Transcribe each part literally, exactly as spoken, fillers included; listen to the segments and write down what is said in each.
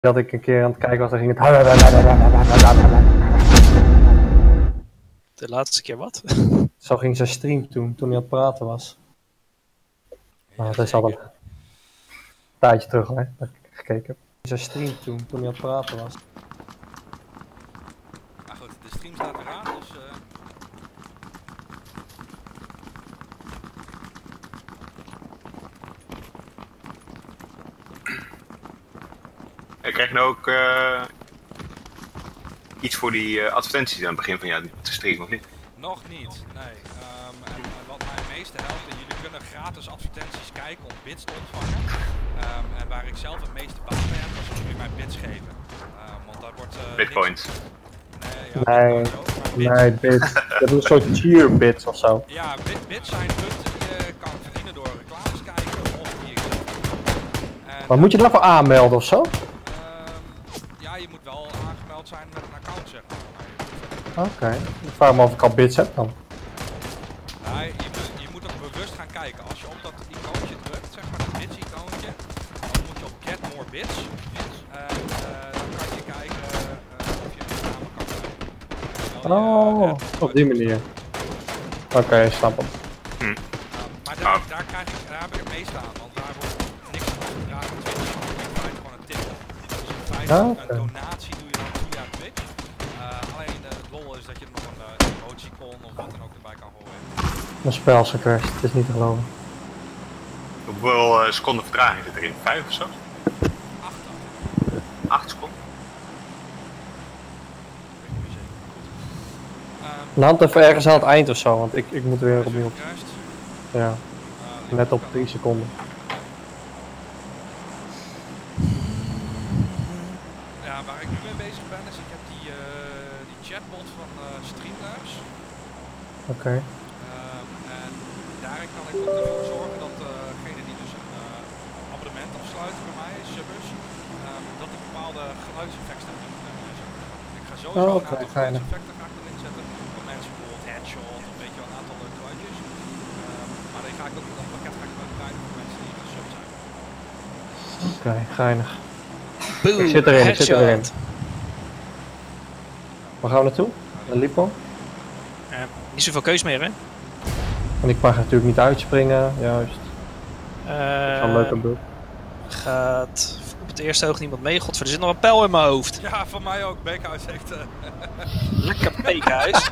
Dat ik een keer aan het kijken was, dan ging het... De laatste keer wat? Zo ging zijn stream toen, toen hij aan het praten was. Maar dat is al een tijdje terug hè, dat ik gekeken heb. Zijn stream toen, toen hij aan het praten was. Maar goed, de stream staat weer aan, dus... Uh... Ik krijg nou ook uh, iets voor die uh, advertenties aan het begin van jou te streamen, of niet? Nog niet, nee. Um, en, en wat mij het meeste helpt, en jullie kunnen gratis advertenties kijken om bits te ontvangen. Um, en waar ik zelf het meeste baat bij heb, is als jullie mij bits geven. Um, want daar wordt... Uh, Bitcoins. Niks... Nee, ja, nee, ook, nee, bits. Dat is een soort cheer bits of zo. Ja, bit, bits zijn punten die je kan verdienen door reclames kijken of die ik en, Maar moet je daarvoor aanmelden of zo? Um, ja, je moet wel aangemeld zijn met een account, zeg maar. Oké, okay. Ik vraag me of ik al bits heb dan. Nee, je, je moet ook bewust gaan kijken. Als je op dat icoontje drukt, zeg maar dat bits icoontje, dan moet je op get more bits. En uh, dan kan je kijken uh, of je een reclame kan krijgen. Oh, uh, op die manier. Oké, okay, snap hem. Hm. Uh, maar daar, daar, krijg ik, daar heb ik het meeste aan, want daar wordt niks van gedragen op Twitch. In feite gewoon een tip. Dus in feite ah, okay. een donatie doe je dan via Twitch. Uh, alleen uh, het lol is dat je er nog een uh, emoticon of wat dan ook erbij kan gooien. Mijn spel is gecrashed, het is niet te geloven. Hoeveel uh, seconden vertraging zit erin? Vijf of zo? Acht. Acht seconden? Land even ergens aan het eind of zo, want ik, ik moet weer opnieuw. Ja, net op drie seconden. Ja, waar ik nu mee bezig ben is, ik heb die, uh, die chatbot van uh, Streamlabs. Oké. Okay. Um, en daarin kan ik ook ervoor zorgen dat degene uh die dus een uh, abonnement afsluiten bij mij, subbers, um, dat die bepaalde geluidseffecten doen. Ik ga sowieso oh, okay, een aantal geluidseffecten ga ik erin zetten. Voor mensen bijvoorbeeld headshot, of weet je wel, een aantal leuke geluidjes. Um, maar dan ga ik ook dat pakket ga ik ook draaien voor mensen die gesub zijn. Oké, okay, geinig. Boom, ik zit erin, headshot. ik zit erin. Waar gaan we naartoe? Naar Lipo? Uh, niet zoveel keus meer, hè? En ik mag natuurlijk niet uitspringen, juist. Uh, een leuke bug. Gaat op het eerste oog niemand mee. Godver, er zit nog een pijl in mijn hoofd. Ja, van mij ook. Beekhuis heeft... Uh... Lekker Beekhuis.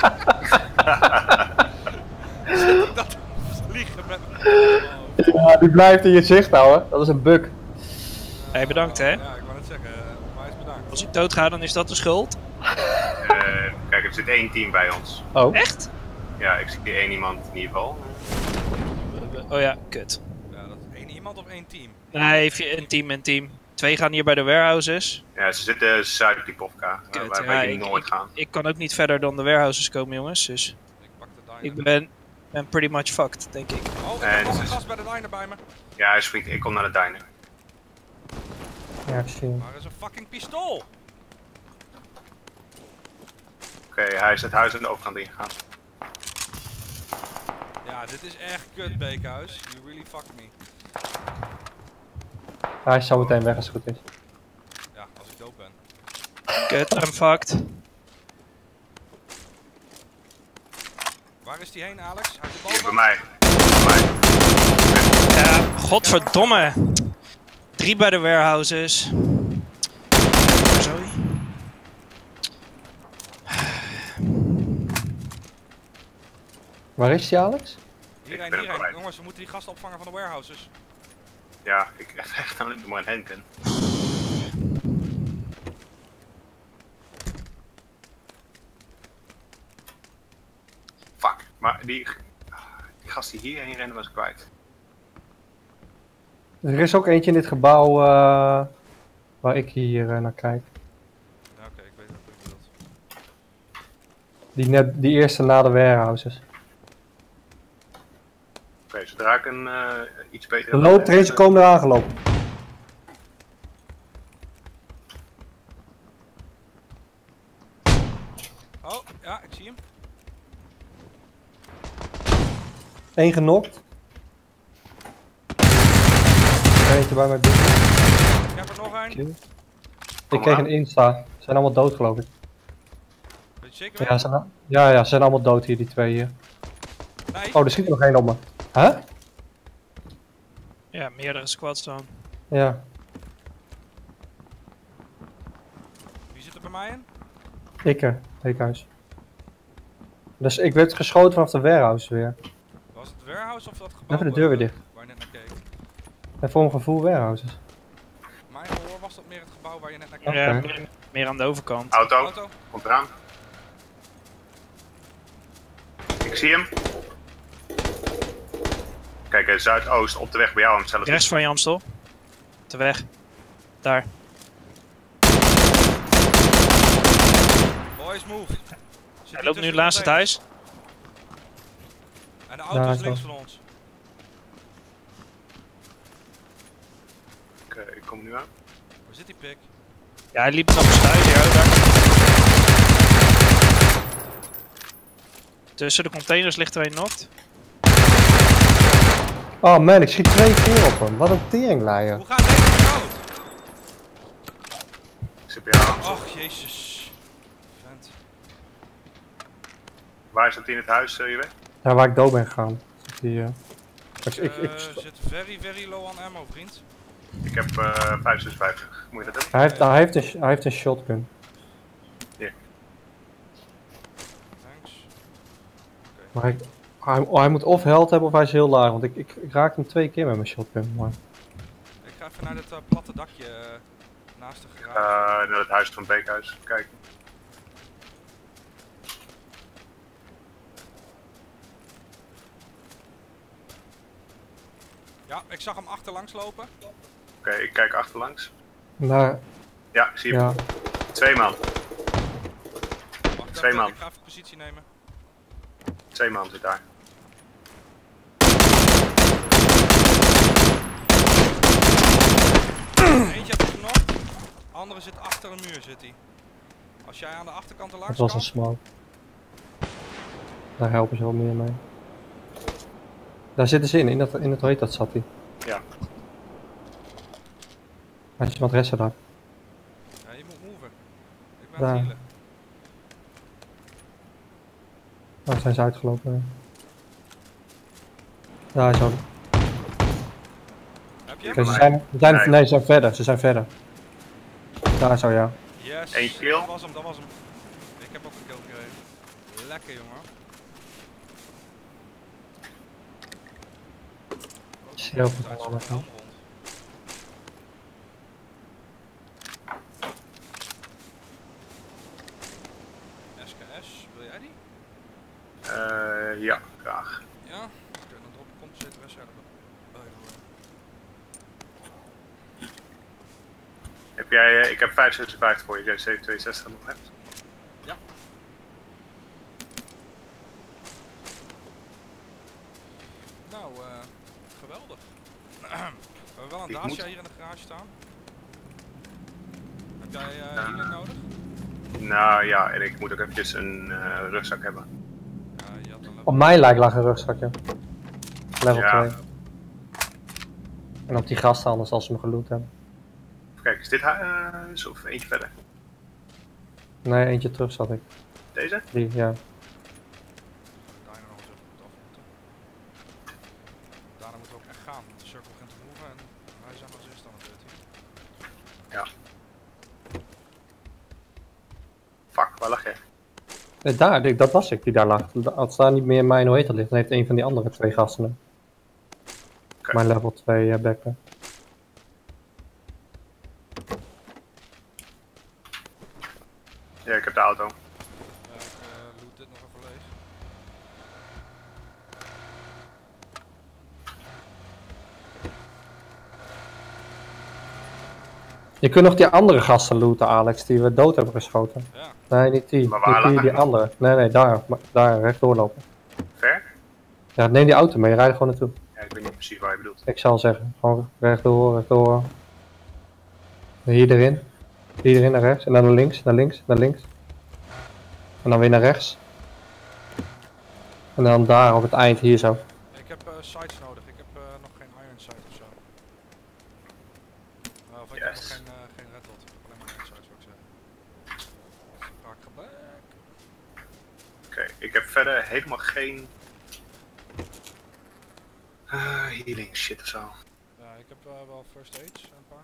Zit ik dat vliegen met me? Ja, die blijft in je zicht houden. Dat is een bug. Hé, hey, bedankt hè. Ja, ik wou net zeggen. Maar is bedankt. Als ik dood ga, dan is dat de schuld. Uh, kijk, er zit één team bij ons. Oh. Echt? Ja, ik zie één iemand in ieder geval. Oh ja, kut. Ja, dat is één iemand of één team? Nee, een team en team. Twee gaan hier bij de warehouses. Ja, ze zitten zuid op die Povka, waar ja, wij ik, nooit ik, gaan. Ik kan ook niet verder dan de warehouses komen, jongens. Dus ik pak de diner. Ik ben, ben pretty much fucked, denk ik. Oh, ik heb nog een gast bij de diner bij me. Ja, hij springt. Ik kom naar de diner. Ja, ik zie hem. Waar is een fucking pistool? Oké, okay, hij is het huis aan de overkant ingegaan. Ja, dit is echt kut, Beekhuis. You really fucked me. Hij is zo meteen weg als het goed is. Ja, als ik dood ben. Kut, I'm fucked. Waar is die heen, Alex? Hij zit boven? Hier, bij mij. Bij mij. Ja, godverdomme. Drie bij de warehouses. Sorry. Waar is die, Alex? Hierheen, hierheen. Jongens, we moeten die gasten opvangen van de warehouses. Ja, ik heb echt alleen maar een Henken. Fuck, maar die, die gast die hierheen rennen was kwijt. Er is ook eentje in dit gebouw uh, waar ik hier uh, naar kijk. Ja, oké, okay, ik weet wat je bedoelt. Die, net, die eerste na de warehouses. Oké, okay, zodra ik een uh, iets beter... De looptrains komen eraan gelopen. Oh, ja, ik zie hem. Eén genokt. Eentje bij mij binnen. Ik heb er nog een. Ik kreeg een Insta. Ze zijn allemaal dood geloof ik. Weet je zeker Ja, weten? ze zijn, ja, ja, ze zijn allemaal dood hier, die twee hier. Nee. Oh, er schiet er nog één op me. Huh? Ja, meerdere squads dan. Ja. Wie zit er bij mij in? Ik er. Heekhuis. Dus ik werd geschoten vanaf de warehouse weer. Was het warehouse of dat gebouw? Even de deur weer eh, dicht. Waar je net naar keek. En voor mijn gevoel warehouses. Mijn gehoor was dat meer het gebouw waar je net naar keek. Oké. Ja, meer, meer aan de overkant. Auto, Auto? komt eraan. Ik zie hem. Kijk, eh, zuidoost op de weg bij jou aan hetzelfde. Rechts van je Amstel. Te weg. Daar. Boys, move. Zit Hij hier loopt nu tussen het laatste de huis. En de auto Ja, is zo. links van ons. Oké, ik kom nu aan. Waar zit die pik? Ja, hij liep nog een huis hier. Oh, daar. Tussen de containers ligt er een knocked. Oh man, ik schiet twee keer op hem. Wat een teringleier. Hoe gaat deze dood? Ik zit bij jou. Och, jezus. Vent. Waar zit hij in het huis, uh, je weet? Ja, waar ik dood ben gegaan. Zit die, eh, ik, ik, Eh, ik, zit very, very low on ammo, vriend. Ik heb uh, vijfhonderdzesenvijftig. Moet je dat hebben? hij, heeft, hij, heeft een, hij heeft een shotgun. Thanks. Maar ik, hij, oh, hij moet of held hebben of hij is heel laag. Want ik, ik, ik raakte hem twee keer met mijn shotgun. Maar... Ik ga even naar dit uh, platte dakje uh, naast de garage. Uh, naar het huis van Beekhuis. Kijk. Ja, ik zag hem achterlangs lopen. Oké, ik kijk achterlangs. Nou, Ja, ik zie hem. ja. Twee man. Wacht Twee even, man. ik ga even positie nemen. Twee man zit daar. Eentje heb ik nog. Andere zit achter een muur, zit hij. Als jij aan de achterkant er Het langs was kan. een smoke. Daar helpen ze wel meer mee. Daar zitten ze in, in het, in het hoe heet dat zat hij. Ja. Hij is iemand resten daar. Ja, je moet moven. Ik ben Daar. aan het healen. Daar zijn ze uitgelopen. Daar zo. Heb je Oké, hem? ze zijn, ze zijn, Nee. nee, ze zijn verder, ze zijn verder. Daar zo, ja. Yes, Eén kill. dat was hem, dat was hem. Ik heb ook een kill gekregen. Lekker, jongen. Heel veel Tijd van zo'n alles, helm rond. S K S, wil jij die? Uh, ja, graag. Ja? Oké, dan drop ik composite reserve. Oh, ja. Heb jij, uh, ik heb vijfhonderdzesenvijftig voor je, jij zeven tweeënzestig nog hebt. Ja. Nou, eh, geweldig. We hebben wel een Ik Dacia moet- hier in de garage staan. Heb jij eh Ja. healing nodig? Nou ja, en ik moet ook eventjes een uh, rugzak hebben. Ja, je had een level. Op mijn lijk lag een rugzakje. Level Ja. twee. En op die gasten anders als ze me geloot hebben. Kijk, is dit huis of eentje verder? Nee, eentje terug zat ik. Deze? Die, ja. Daarna nog eens even goed afronden. Daarna moeten we ook echt gaan, want de cirkel begint te moven en wij zijn als eerste aan de beurt hier. Fuck, waar lag jij? Eh, Daar, die- dat was ik die daar lag. Als daar niet meer mijn hoe heet dat ligt, dan heeft een van die andere twee gasten hem. Oké. Mijn level twee uh, backen. Ja, ik heb de auto. Ja, ik uh, loot dit nog even leeg. Je kunt nog die andere gasten looten, Alex, die we dood hebben geschoten. Ja, Nee, niet die. Maar Die, waar die, lag die hij? andere. Nee, nee, daar. maar- Daar, rechtdoor lopen. Ver? Ja, neem die auto mee, rijd er gewoon naartoe. Ja, ik weet niet precies waar je bedoelt. Ik zal zeggen, gewoon rechtdoor, rechtdoor. Hier erin. Hier erin naar rechts. En dan naar links, naar links, naar links. En dan weer naar rechts. En dan daar op het eind, hier zo. ik heb uh, sights nodig. Ik heb uh, nog geen iron sight of zo. Uh, of ik heb nog Yes. geen, uh, geen red dot. Ik heb alleen maar iron sights. verder helemaal geen uh, healing shit of zo. Ja, ik heb uh, wel first aids, een paar.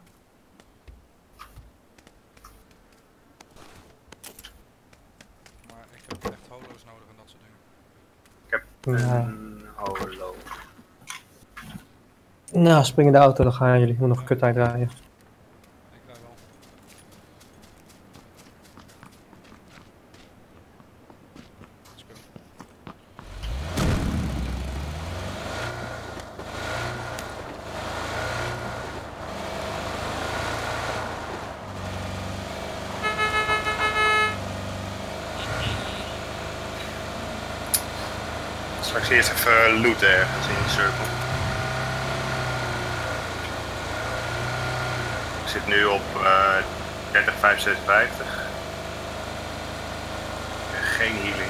Maar ik heb echt holo's nodig en dat soort dingen. Ik heb Ja. een holo. Nou, spring in de auto, dan gaan jullie. Ik moet nog een kut uitdraaien. Ik rij wel. Let's go. Straks eerst even looten ergens in de cirkel. Ik zit nu op uh, dertig, vijfenzeventig, vijftig. Geen healing.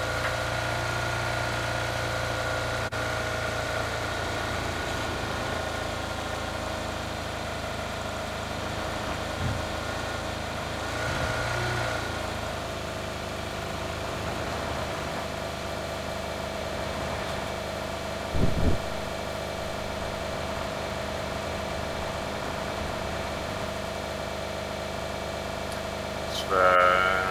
Dus we...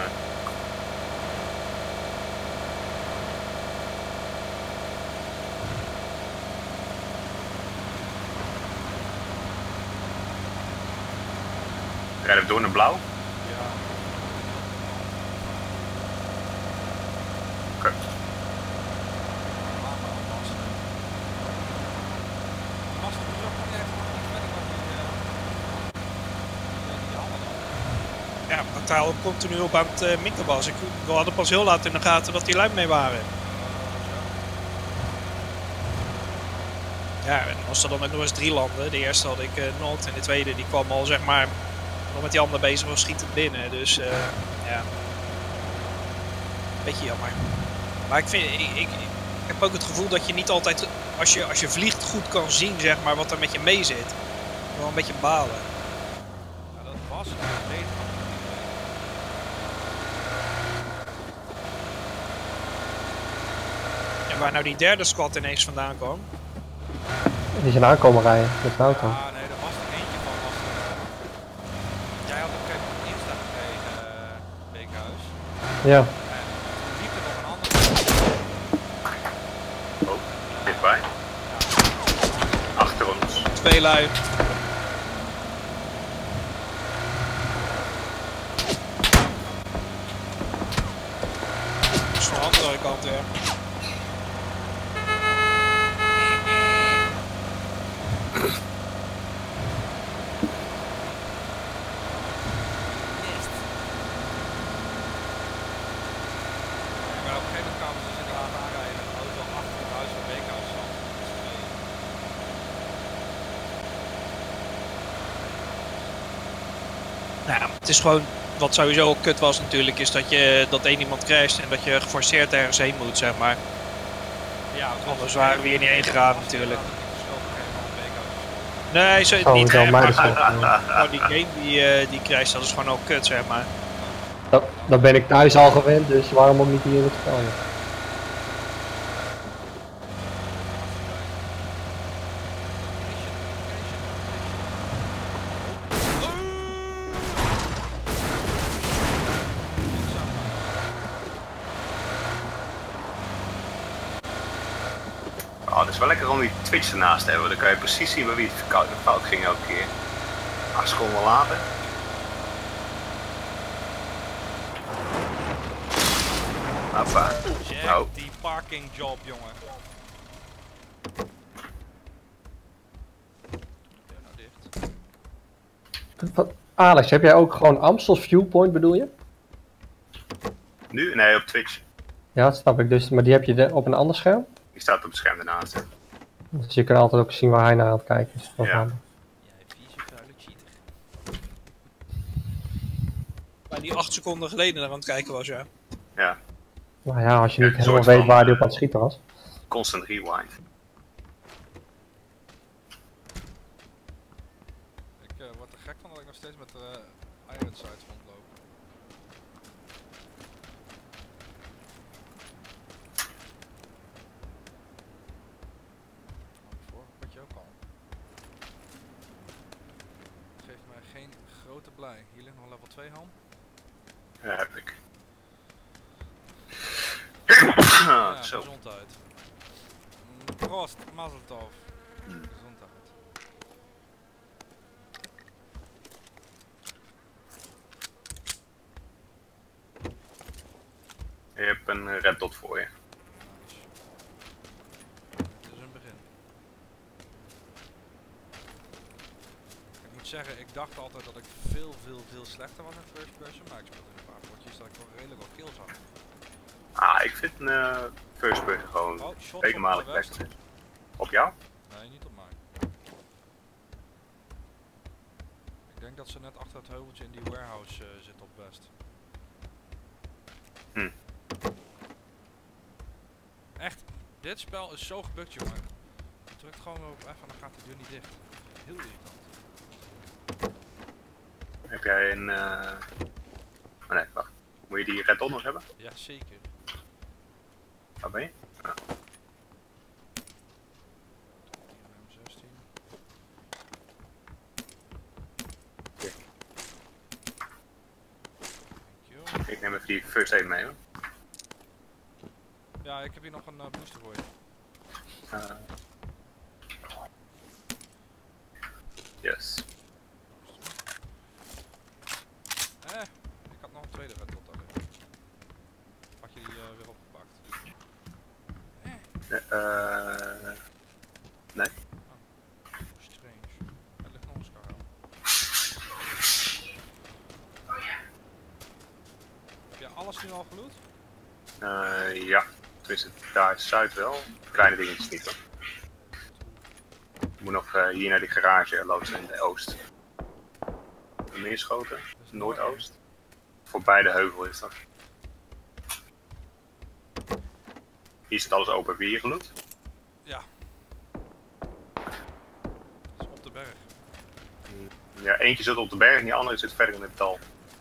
Rijden we door naar blauw? Ja. Oké. Laat maar oppassen. Die master moet ook nog even nog niet verder dan die, uh, die, die handen dan. Ja, maar Taal continu op aan het uh, mikken was. Ik, we hadden pas heel laat in de gaten dat die lui mee waren. Ja, en als er dan ook nog eens drie landen. De eerste had ik uh, Noord en de tweede die kwam al zeg maar nog met die ander bezig was schietend binnen. Dus uh, ja, beetje jammer. Maar ik, vind, ik, ik, ik heb ook het gevoel dat je niet altijd, als je, als je vliegt, goed kan zien zeg maar wat er met je mee zit. Wel een beetje balen. Ja, dat was het beter. En waar nou die derde squad ineens vandaan kwam. Die zijn aankomen rijden met de auto. Ja, nee, er was er eentje van. Was er, uh, jij had op een gegeven moment Insta gekregen, uh, Beekhuis. Ja. En toen liep er nog een ander. Oh, dichtbij. Achter ons. Twee lui. Dat is van de andere kant weer. Maar op een gegeven moment kwamen ze dus inderdaad aanrijden en de auto achter het huis van Beekhuis zat. Nou, het is gewoon, wat sowieso ook kut was natuurlijk, is dat je dat één iemand crasht en dat je geforceerd ergens heen moet, zeg maar. Ja, het was Anders waren we hier niet heen gegaan natuurlijk. Nee, Nee, zo, Oh, niet wel echt, mij maar dus wel. gewoon die game die, uh, die crasht, dat is gewoon ook kut, zeg maar. Dat, dat ben ik thuis al gewend, dus waarom ook niet hier in het spel? Ja. Oh, het is wel lekker om die Twitch ernaast te hebben. Dan kan je precies zien bij wie het fout, fout ging elke keer. Acht seconden later. Hoppa. Jack, Oh. die parking job, jongen. Deur nou dicht. Wat- Alex, heb jij ook gewoon Amstels Viewpoint bedoel je? Nu? Nee, op Twitch. Ja, dat snap ik dus, maar die heb je de- op een ander scherm? Die staat op het scherm ernaast. Hè. Dus je kan altijd ook zien waar hij naar aan het kijken is. Dat is Ja. handig. Jij vieze vuile cheater. Waar die acht seconden geleden naar aan het kijken was, ja. Ja, Nou ja, als je Ja, niet een helemaal soort weet van, waar hij eh, op aan het schieten was. constant rewind. Ik uh, word er gek van dat ik nog steeds met de uh, Iron Sights rondloop. Hier ligt nog level twee helm. Ja, heb ik. Ja, Zo. gezondheid. Mm, Prost, mazeltov. Hmm. Gezondheid. Je hebt een red dot voor je. Nice. Het is een begin. Ik moet zeggen, ik dacht altijd dat ik veel, veel, veel slechter was in first person, maar ik speelde in een paar potjes dat ik wel redelijk wat kills had. Ah, ik vind een uh, first person gewoon Oh, shot vele op malen de west. beter. Op jou? Nee, niet op mij. Ik denk dat ze net achter het heuveltje in die warehouse uh, zit op best. Hm. Echt, dit spel is zo gebukt, jongen. Je drukt gewoon op F en dan gaat de deur niet dicht. Heel irritant. Heb jij een... Uh... Oh nee, wacht. Moet je die red dot nog hebben? Ja, zeker. Waar ben je? Ah. M zestien. Oké. Dankjewel. Ik neem even die first aid mee hoor. Ja, ik heb hier nog een uh, booster voor je. Uh... Yes. Eh, ik had nog een tweede red dot daarin. Had je die uh, weer opgepakt? Uh, uh... Nee. Oh, strange. Er ligt nog een scar. Heb je alles nu al geloot? Uh, ja. Tenminste, daar is Zuid wel. Kleine dingetjes niet hoor. Ik moet nog uh, hier naar die garage loodsen in de oost. Meer schoten, noordoost. Voorbij de heuvel is dat. Hier zit alles open. Heb je hier geloot? Ja. Dat is op de berg. Ja, eentje zit op de berg en die andere zit verder in het dal.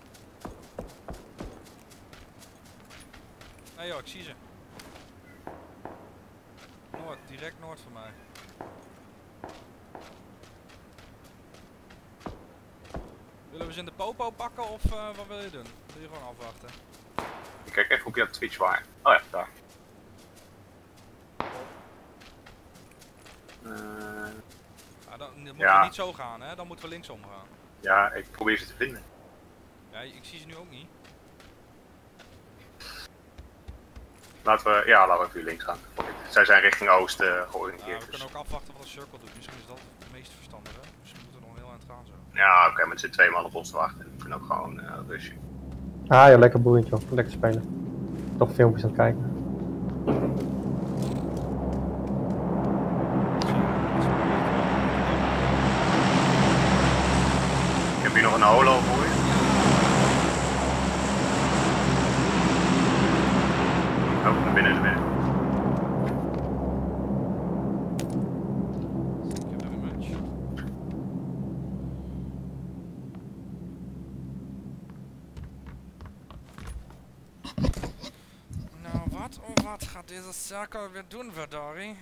Nee joh, ik zie ze. Noord, direct noord van mij. Willen we ze in de popo pakken of uh, wat wil je doen? Wil je gewoon afwachten? Ik kijk even op jouw Twitch waar. Oh ja, daar. Uh, Ah, dan moet ja. we niet zo gaan, hè? Dan moeten we linksom gaan. Ja, ik probeer ze te vinden. Ja, ik zie ze nu ook niet. Laten we, ja, laten we even links gaan. Zij zijn richting oosten uh, georiënteerd. Ja, we dus. kunnen ook afwachten wat een cirkel doet. Misschien is dat het meest verstandige. Misschien moeten we nog heel aan het gaan zo. Ja, oké, okay, maar er zit twee man op ons te wachten. We kunnen ook gewoon uh, rushen. Ah ja, lekker boeiend joh. Lekker spelen. Toch filmpjes aan het kijken. Ik heb hier nog een holo voor je. Oh, naar binnen, naar binnen. Thank you very much. Nou, wat oh wat gaat deze cirkel weer doen, verdorie?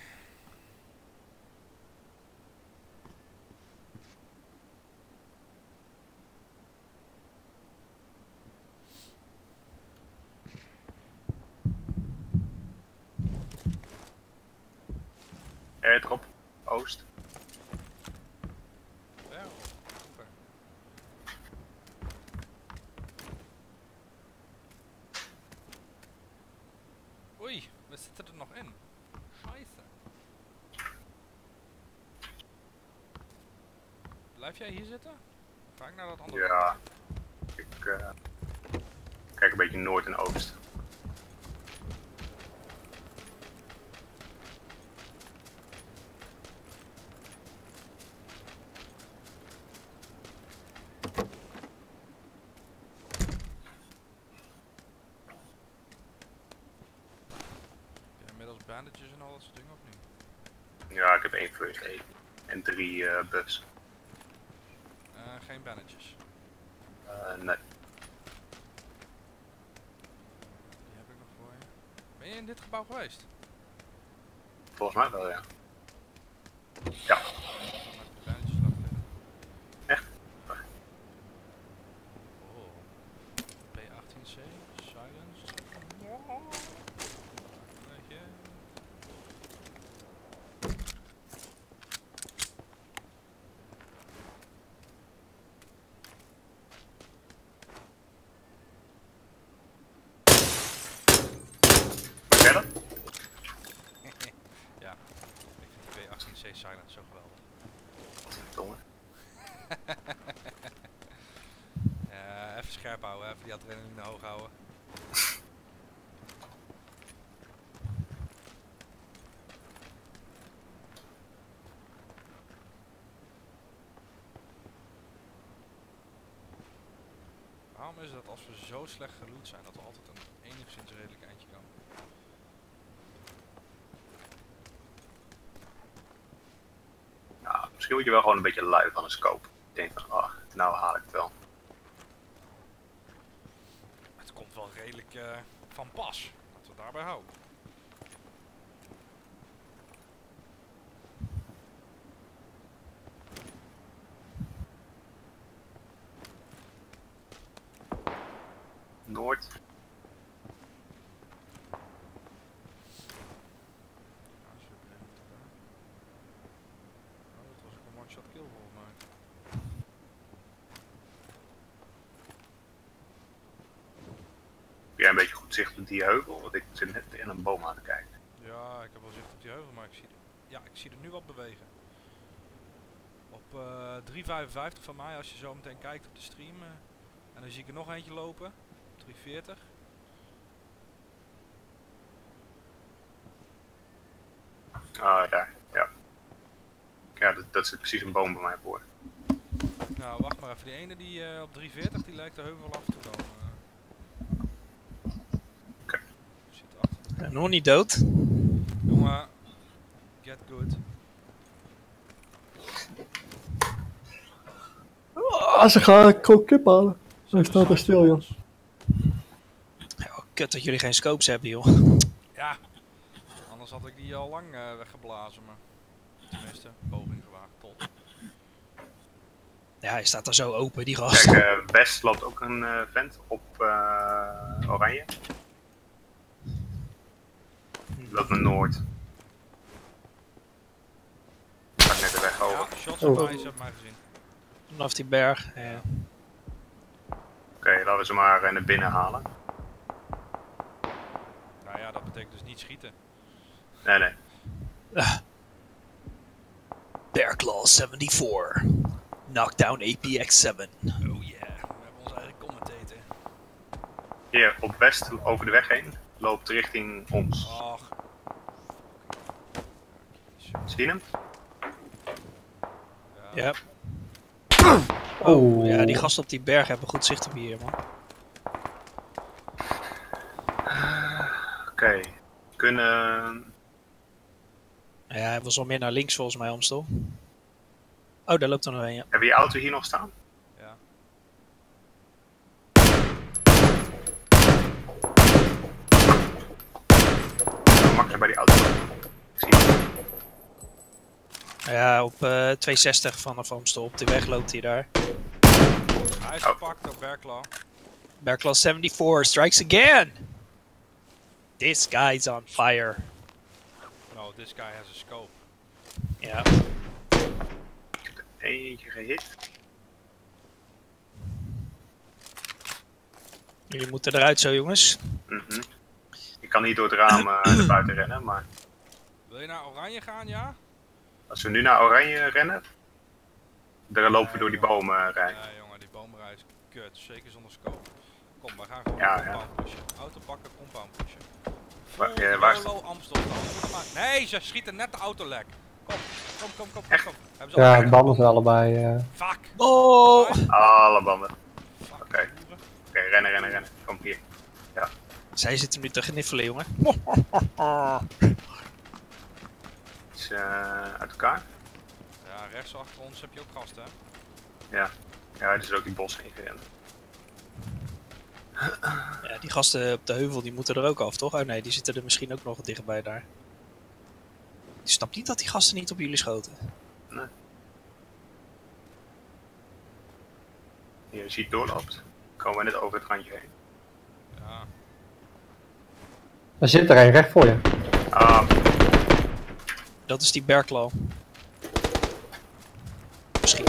Airdrop, oost. Ja, super. Oei, we zitten er nog in. Scheiße. Blijf jij hier zitten? Ga ik naar dat andere? Ja, ik uh, kijk een beetje noord en oost. Bandages en al dat soort dingen of niet? Ja, ik heb één first aid en drie uh, buffs. Uh, geen bandages. Uh, nee. Die heb ik nog voor je. Ben je in dit gebouw geweest? Volgens mij wel, ja. Ja. Dan heb ik de bandages laten liggen. Echt? C, silence. Weet je. Verder? Ja, ik vind de W achttien C silence zo geweldig. Domme. Uh, even scherp houden, even die adrenaline hoog houden. Waarom is het dat als we zo slecht geloot zijn, dat we altijd een enigszins redelijk eindje komen? Nou, misschien word je wel gewoon een beetje lui van een scope. Ik denk van, ach, nou haal ik het wel. Het komt wel redelijk uh, van pas. Laten we daarbij houden. Noord. Ja, super. Oh, dat was ook een one-shot kill volgens mij. Heb jij een beetje goed zicht op die heuvel? Want ik zit net in een boom aan te kijken. Ja, ik heb wel zicht op die heuvel, maar ik zie, ja, ik zie er nu wat bewegen. Op uh, drie vijfenvijftig van mij, als je zo meteen kijkt op de stream. Uh, en dan zie ik er nog eentje lopen. drie veertig. Ah, daar. Ja. Ja, dat, dat zit precies een boom bij mij voor. Nou, wacht maar even. Die ene die uh, op drie veertig, die lijkt de heuvel af te komen. Uh. Oké. Zit achter. Ja, nog niet dood. Jongen, get good. Ah, ze gaan kook kip halen. Hij staat er stil, joh. Ja, kut dat jullie geen scopes hebben, joh. Ja, anders had ik die al lang uh, weggeblazen, maar tenminste, poging gewaagd, tot. Ja, hij staat er zo open, die gast. Kijk, uh, West loopt ook een uh, vent op uh, oranje. Loopt naar Noord. Ga ik net de weg over. Ja, shots Oh. erbij, ze hebben mij gezien. Vanaf die berg. Ja. Oké, okay, laten we ze maar uh, naar binnen halen. Nou ja, dat betekent dus niet schieten. Nee, nee. Uh. Bearclaw zevenenzeventig. Knockdown A P X zeven. Oh yeah, we hebben onze eigen commentator. Hier, op West, over de weg heen, loopt richting ons. Ach. Zie je hem? Ja. Ja. Oh. Ja, die gasten op die berg hebben goed zicht op hier, man. Oké, okay. Kunnen... Ja, hij was al meer naar links volgens mij, Amstel. Oh, daar loopt er nog een, ja. Heb je je auto hier nog staan? Ja. Makkelijk bij die auto. Ik zie hem. Ja, op uh, tweehonderdzestig vanaf Amstel. Op de weg loopt hij daar. Hij is Oh. gepakt door Bearclaw. Bearclaw zevenenzeventig strikes again! This guy's on fire. No, this guy has a scope. Ja. Ik heb er eentje gehit. Jullie moeten eruit zo, jongens. Mm-hmm. Ik kan niet door het raam uh, naar buiten rennen, maar Wil je naar oranje gaan, ja? als we nu naar oranje rennen, dan lopen we door die bomen uh, rijden. Nee jongen, die boomreis is kut. Zeker zonder scope. Kom, we gaan gewoon Ja, compound ja. pushen. Auto pakken, compound pushen. Waar, Vol ja, waar is YOLO Amstel. Nee, ze schieten net de auto lek. Kom, kom, kom, kom, kom. Echt? kom. Hebben ze Ja, al- het banden zijn allebei. Uh... Fuck. Oh! alle banden? Fuck. Oké. Oké, okay, rennen, rennen, rennen. Kom hier. Zij zitten nu te gniffelen, jongen. Iets uh, uit elkaar. Ja, rechts achter ons heb je ook gasten, hè? Ja, ja, er is ook die bos heen gerend. Ja, die gasten op de heuvel die moeten er ook af, toch? Oh nee, die zitten er misschien ook nog dichtbij daar. Ik snap niet dat die gasten niet op jullie schoten. Nee. Hier, als je het doorloopt, komen we net over het randje heen. Er zit er een recht voor je. Ah, Dat is die Berklaw. Misschien.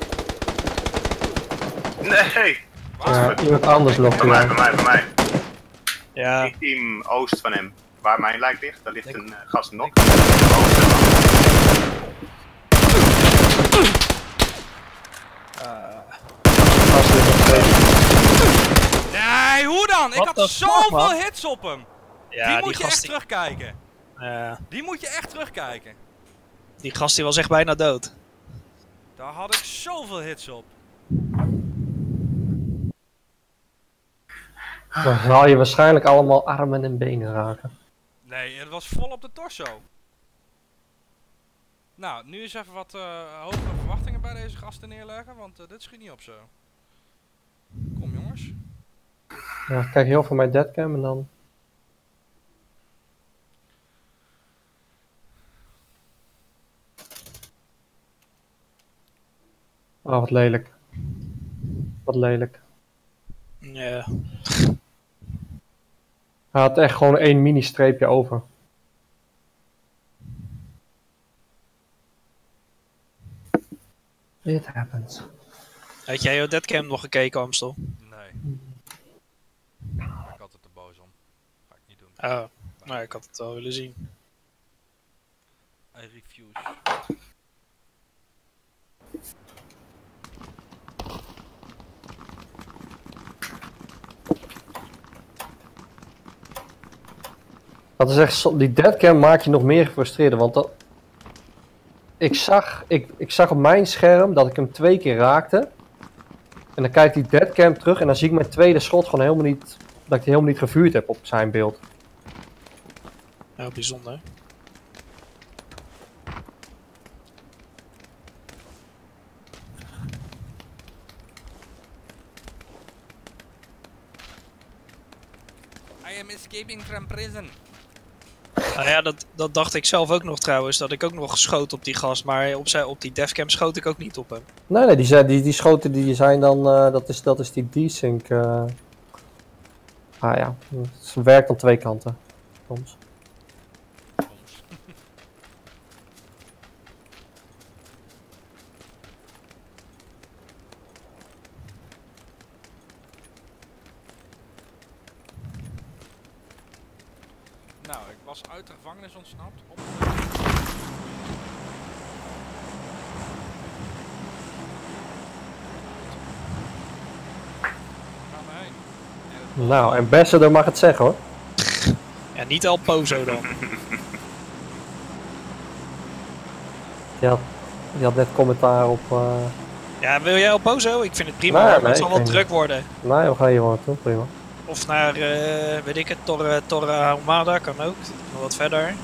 nee! Ja, iemand anders loopt Bij mij, er. bij mij, bij mij. Ja, Die team oost van hem. Waar mijn lijk ligt, daar ligt Denk- een uh, gast nog. Oosten. eh, Gast ligt nog steeds. Nee, hoe dan? Ik What had the fuck, zoveel man? hits op hem. ja die die, moet je echt gast die, terugkijken. eh, Die moet je echt terugkijken. die gast die was echt bijna dood. Daar had ik zoveel hits op. Dan zal je waarschijnlijk allemaal armen en benen raken. Nee, het was vol op de torso. Nou, nu eens even wat uh, hogere verwachtingen bij deze gasten neerleggen, want uh, dit schiet niet op zo. Kom jongens. Ja, ik kijk heel veel mijn deadcam en dan... Oh, wat lelijk. Wat lelijk. Ja. Hij had echt gewoon één mini-streepje over. It happens. Had jij jouw deadcam nog gekeken, Amstel? Nee. Daar ben ik altijd te boos om. Ga ik niet doen. Oh, nou ik had het wel willen zien. I refuse. Dat is echt zo, die deadcam maakt je nog meer gefrustreerd, want dat... Ik zag, ik, ik zag op mijn scherm dat ik hem twee keer raakte. En dan kijk ik die deadcam terug en dan zie ik mijn tweede schot gewoon helemaal niet... Dat ik die helemaal niet gevuurd heb op zijn beeld. Heel bijzonder. I am escaping from prison. Nou ja, dat, dat dacht ik zelf ook nog trouwens, dat ik ook nog schoot op die gast, maar op, zijn, op die devcam schoot ik ook niet op hem. Nee, nee, die, zijn- die, die schoten die zijn dan... eh, dat, is, dat is die desync. eh Ah ja, het werkt aan twee kanten. Soms. Soms. Nou, ik was uit de gevangenis ontsnapt. Op Ga maar heen. En het- Nou, Ambassador mag het zeggen hoor. Ja, niet El Pozo dan. Die had, die had net commentaar op... eh Ja, wil jij El Pozo? Ik vind het prima, Nee, maar nee, het zal ik wel vind- druk worden. Nee, we gaan hier gewoon naartoe, prima. Of naar, eh, weet ik het, Torre, Torre Ahumada kan ook. Nog wat verder.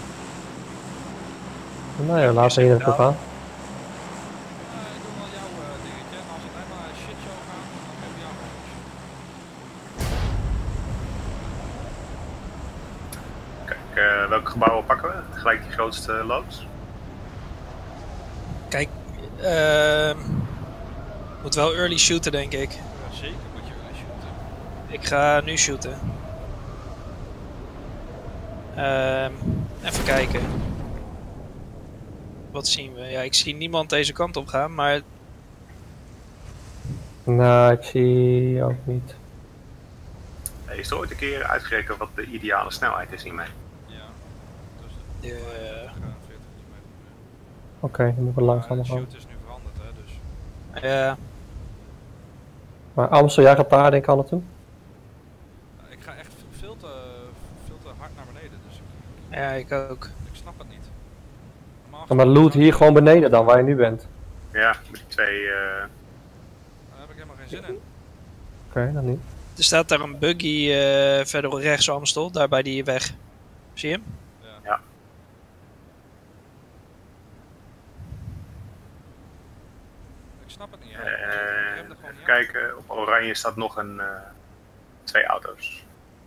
Nee, laten we hier naartoe gaan. Eh, ik doe wel jouw eh, dingetje. En als het helemaal een shitshow gaat, dan heb je jou wel. Kijk, uh, welke gebouwen pakken we? Gelijk die grootste loods. Kijk, ehm moet wel early shooten denk ik. Ja, zeker moet je willen shooten. Ik ga nu shooten. Ehm even kijken. Wat zien we? Ja, ik zie niemand deze kant op gaan, maar Nou, ik zie ook niet. Hey, is er ooit een keer uitgerekend wat de ideale snelheid is hiermee? Ja. Dus de, de, uh, veertig kilometer per uur. Oké, dan moeten we langzamer Maar de gaan. shoot is nu veranderd, hè, dus. ja, Maar Amstel, jij gaat daar denk ik al naartoe? Uh, ik ga echt veel te, veel te hard naar beneden, dus ik, ja, ik ook. ik snap het niet. Normaal Ja, maar loot hier gewoon beneden dan, waar je nu bent. Ja, met die twee... Uh... Daar heb ik helemaal geen zin in. Oké, dan niet. Er staat daar een buggy eh verder rechts Amstel, daar bij die weg. Zie je hem? Ja. Ja. Ik snap het niet. Uh, hè. Ik heb er gewoon even niet kijken, op oranje staat nog een... Uh, twee auto's.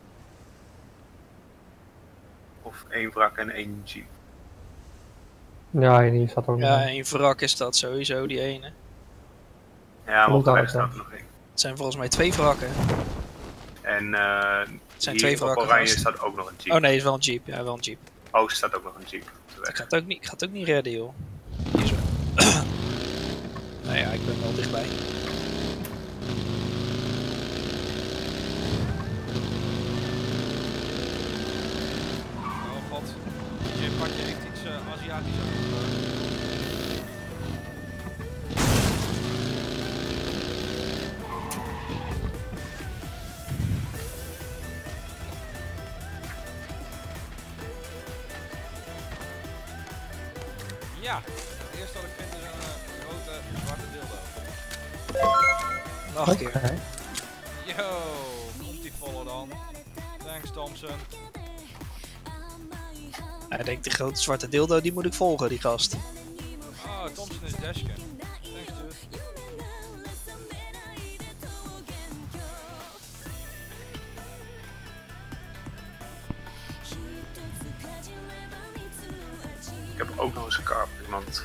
Of één wrak en één jeep. Ja, hier staat ook nog. Ja, een. in wrak is dat sowieso, die ene. Ja, maar op de Moet weg auto. staat er nog één. Het zijn volgens mij twee wrakken. Uh, En uh, Het zijn hier twee op wrakken Oranje gasten. staat ook nog een jeep. Oh nee, is wel een jeep. Ja, wel een jeep. Oost staat ook nog een jeep op de Ik weg. ga het ook niet, ik ga het ook niet redden, joh. Hier zo. Nou ja, ik ben wel dichtbij. Oh god. Je padje heeft iets uh, Aziatisch aan. Ja, het eerste wat ik vind is een uh, grote zwarte dildo. Nog een keer. Oké. Yo, komt die volle dan. Thanks Thompson. Hij denkt, die grote zwarte dildo, die moet ik volgen, die gast. Oh, Thompson is Dashken. Thanks dude. Ik heb ook nog eens een car op iemand.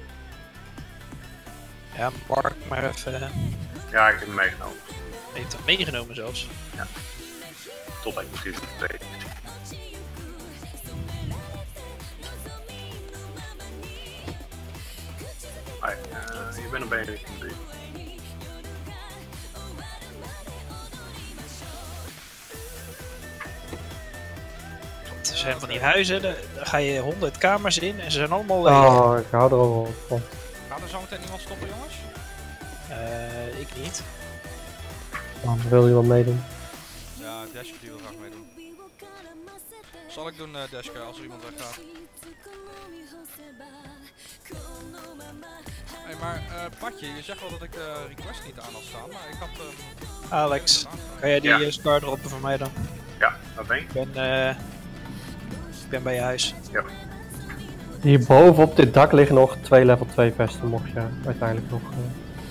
Ja, park maar even. Uh, Ja, ik heb hem meegenomen. heeft hem meegenomen zelfs. Tot ik moet even twee. Ah, uh, je bent een beetje in de buurt. Er zijn van die huizen, daar daar ga je honderd kamers in en ze zijn allemaal leeg. Oh, ik hou er al wel van. Gaat er zo meteen iemand stoppen jongens? Uh, ik niet. Oh, wil iemand meedoen? Ja, Dashke die wil graag meedoen. Zal ik doen uh, Dashke als er iemand weggaat. Hey, maar uh, Patje, je zegt wel dat ik de request niet aan had staan, maar ik had... Uh, Alex, kan jij die Ja. ja. scar droppen voor mij dan? Ja, waar ben je? Ik ben, uh, ik ben bij je huis. Ja. Hierboven op dit dak liggen nog twee level twee vesten, mocht je uiteindelijk nog uh,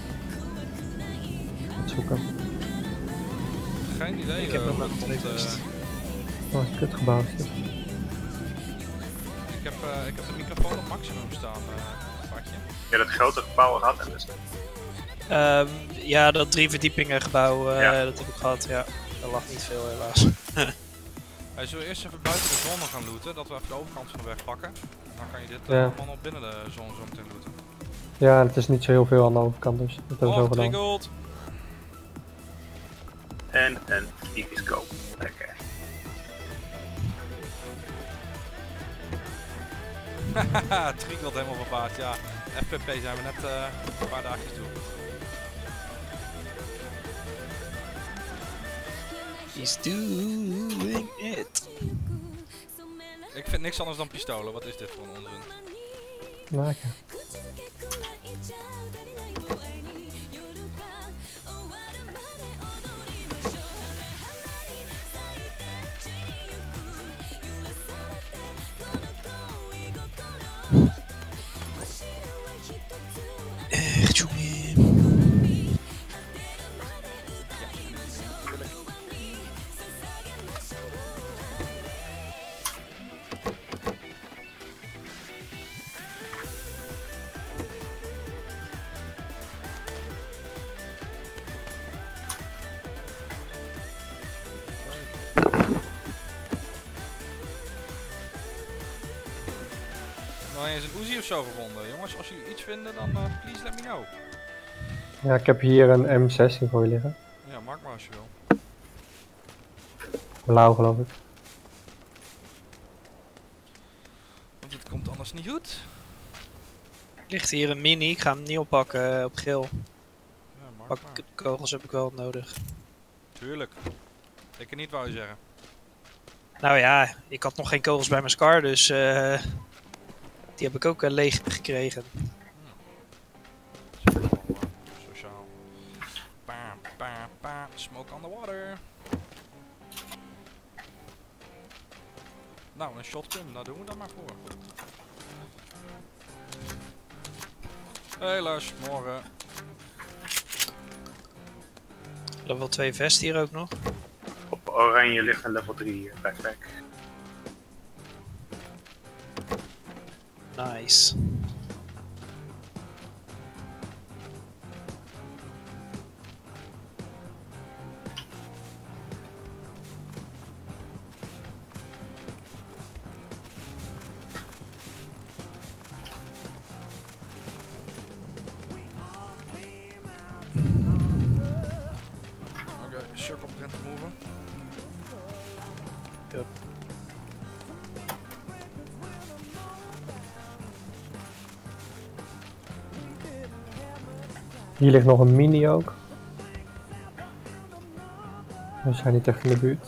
wat zoeken. geen idee. Ik heb uh, nog hoe een het komt, tweevest. uh, Oh, kut gebouw is dit. ik, heb, uh, ik heb de microfoon op maximum staan, uh, Patje. Ja, dat grote gebouw gehad en dus. Um, ja, dat drie verdiepingen gebouw, uh, Ja. dat heb ik gehad, ja. Dat lag niet veel helaas. Hey, zullen we eerst even buiten de zone gaan looten, dat we even de overkant van de weg pakken. Dan kan je dit Ja. uh, allemaal nog binnen de zone zo meteen looten. Ja, het is niet zo heel veel aan de overkant, dus dat hebben we zo Oh, gedaan. getriggeld! En een Epic Scope. Lekker. Haha, triggeld helemaal verbaasd, ja. F P P zijn we net uh, een paar dagjes toe. He's doing it. Ik vind niks anders dan pistolen, wat is dit voor een onzin? Lekker. Echt jongen. Nog eens een Uzi of zo gevonden. Jongens, als jullie iets vinden, dan uh, please let me know. Ja, ik heb hier een M zestien voor je liggen. Ja, maak maar als je wil. Blauw geloof ik. Want het komt anders niet goed. Ligt hier een mini, ik ga hem niet oppakken uh, op geel. Ja, maak Pak maar. kogels heb ik wel nodig. Tuurlijk. Ik kan niet wou je zeggen. Nou ja, ik had nog geen kogels bij mijn scar, dus uh, die heb ik ook uh, leeg gekregen. Sociaal. Pa, pa, pa. Smoke on the water. Nou, een shotgun, daar doen we dan maar voor. Hey Lars, morgen. Level twee vest hier ook nog. Op oranje ligt een level drie backpack. Nice. moven. Yep. Hier ligt nog een mini ook. We zijn niet echt in de buurt.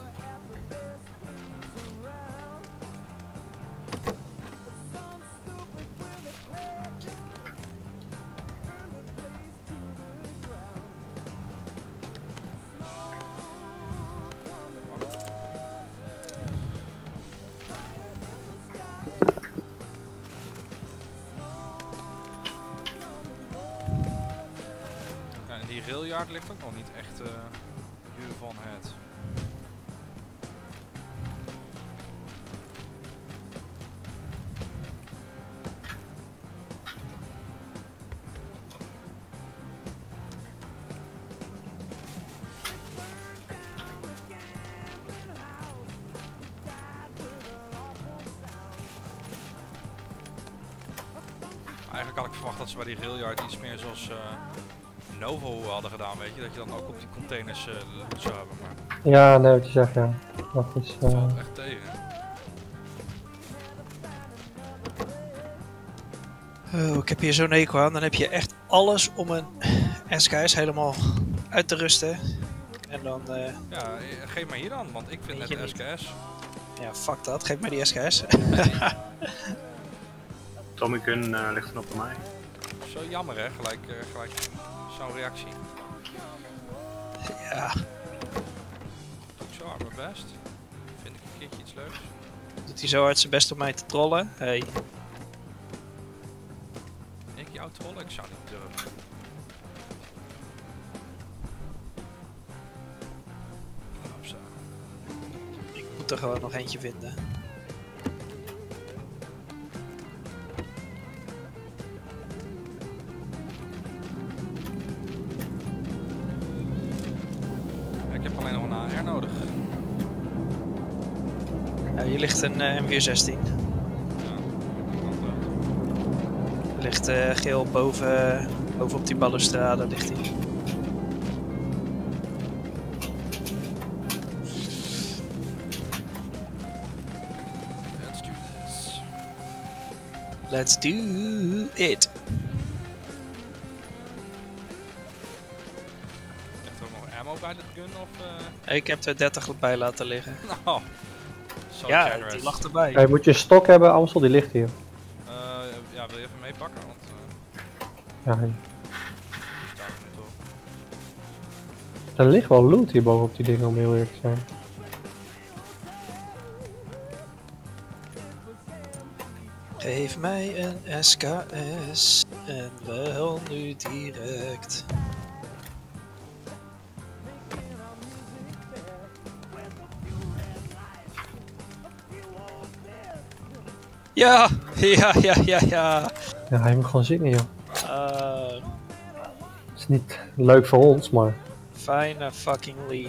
Ja, en die railyard ligt ook nog niet echt uh, huur van het. Eigenlijk had ik verwacht dat ze bij die railyard iets meer zoals uh, Novo hadden gedaan, weet je, dat je dan ook op die containers uh, loot zou hebben, maar Ja, nee, wat je zegt, ja. Dat is... het Uh... valt echt tegen. Oh, ik heb hier zo'n eco aan. Dan heb je echt alles om een S K S helemaal uit te rusten. En dan... Uh... Ja, geef mij hier dan, want ik vind Weet net je de S K S. Ja, fuck dat. Geef mij die S K S. Tommy Gun uh, ligt er nog bij mij. Zo jammer hè, gelijk, uh, gelijk zo'n reactie. Ja, Doe ik zo hard mijn best. Vind ik een keertje iets leuks. doet hij zo hard zijn best om mij te trollen. Hey. Ik jou trollen? Ik zou niet durven. Hopsa. Ik moet er gewoon nog eentje vinden. Ik heb alleen nog een A R nodig. Ja, hier ligt een uh, M vier zestien. Ja, want, uh, Er ligt uh, geel boven, boven op die balustrade ligt hij. let's do this. Let's do it. Ligt er nog ammo bij dit gun of... Uh... Ik heb er dertig bij laten liggen. Nou, so Ja, generous. die lag erbij. Hey, moet je een stok hebben, Amstel, die ligt hier. Uh, ja, wil je even meepakken? Want uh, Ja, die staat er nu toch. er ligt wel loot hier bovenop die dingen, om heel eerlijk te zijn. Geef mij een S K S en wel nu direct. Ja, ja, ja, ja, ja. Ja, hij moet gewoon zingen, joh. Uh, Het is niet leuk voor ons, maar... fijne fucking Lee.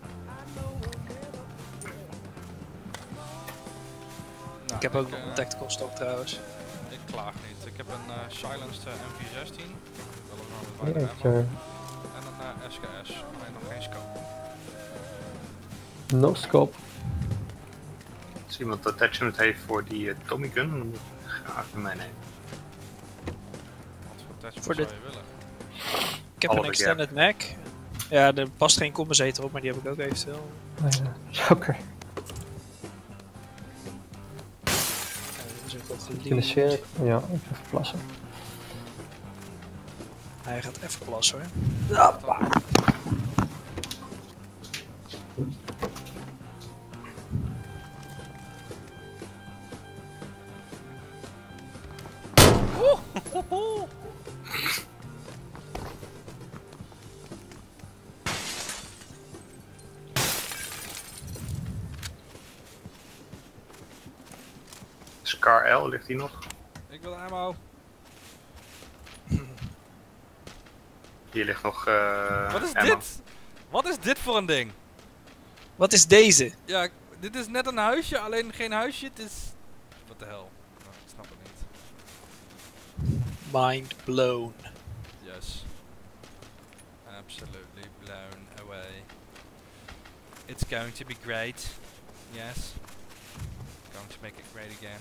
Nou, Ik heb ook uh, nog een tactical stock trouwens. Ik klaag niet. Ik heb een uh, silenced uh, M vier zestien. Weliswaar met Ja, weinig ammo. uh, En een uh, S K S. Alleen nog geen scope. no scope. Als iemand attachment heeft voor die uh, Tommy Gun, dan moet ik graag met mij nemen. Wat voor attachment Voor zou dit- je willen? Ik heb Alle een extended Mac. Ja, er past geen compensator op, maar die heb ik ook eventueel. Nee, uh, Oké. Ja, dat is ook wel geleerd. In de cirkel. Ja, ik ga even plassen. Hij gaat even plassen hoor. Scar L ligt hier nog. Ik wil ammo. Hier ligt nog uh, Wat is ammo. dit? Wat is dit voor een ding? Wat is deze? Ja, dit is net een huisje, alleen geen huisje. Het is... Wat de hel? Nou, ik snap het niet. Mind blown. Yes. Absolutely blown away. It's going to be great. Yes. Going to make it great again.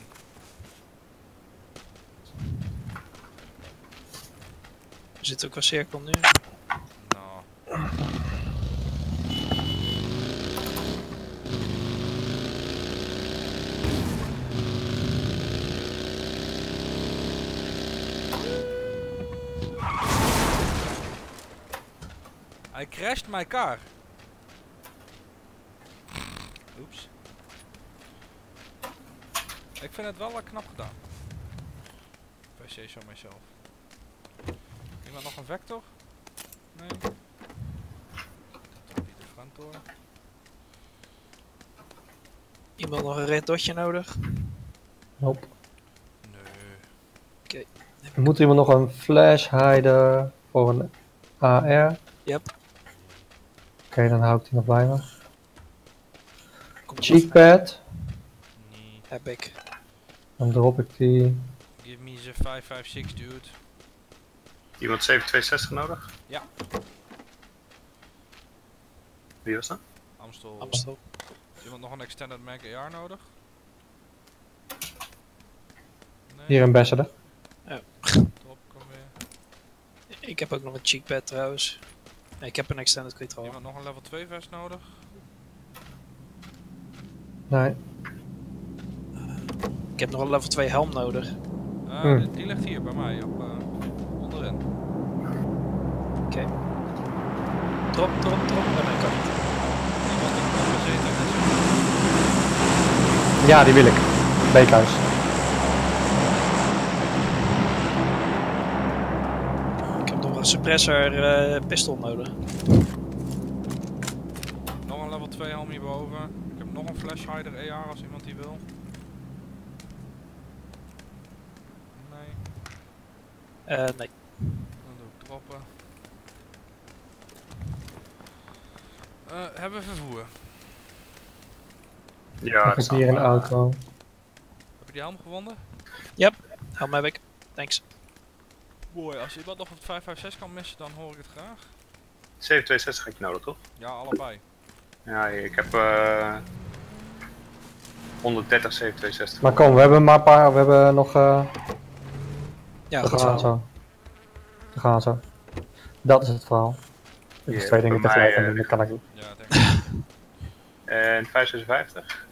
Er zit ook een cirkel nu. No. I crashed my car. Oeps. Ik vind het wel uh, knap gedaan. If I say so myself. Iemand nog een vector? Nee. Dat is niet de front door. Iemand nog een red dotje nodig? Nope. Nee. Moet iemand nog een flash hider voor een A R? Yep. Oké, okay, dan hou ik die nog bij me. Komt Cheekpad. Nee. Heb ik. Dan drop ik die. Give me the vijf vijf zes dude. Iemand zeven twee zes nodig? Ja. Wie was dat? Amstel. Amstel. Is iemand nog een extended mag A R nodig? Nee. Hier een Ambassador. Top, kom weer. Ik heb ook nog een cheekpad trouwens. Nee, ik heb een extended control. Iemand nog een level twee vest nodig? Nee. Ik heb nog een level twee helm nodig. Uh, Hmm. die, die ligt hier bij mij op, uh, onderin. Oké. Drop, drop, drop. Oh, nee, kan niet. Iemand die nog gezeten heeft. Ja, die wil ik. Beekhuis. Ik heb nog een suppressor uh, pistool nodig. Nog een level twee helm hierboven. Ik heb nog een flash hider A R als iemand die wil. Nee. Uh, nee. Dan doe ik droppen. Uh, hebben we vervoer? Ja, Nog dat een hier in de staat, auto. Heb je die helm gewonnen? Helm heb ik. Thanks. Boy, als iemand nog het vijf vijf zes kan missen, dan hoor ik het graag. zeven twee zes ga ik nodig, toch? Ja, allebei. Ja, ik heb uh, honderddertig zeven twee zes. Maar kom, we hebben maar een paar. We hebben nog. Uh, Ja, we goed gaan verhaal. zo. We gaan zo. Dat is het verhaal. Ik Ja, heb twee dingen bij mij, tegelijk en eh, dat kan ik niet. Ja, denk ik. En vijfhonderdzesenvijftig?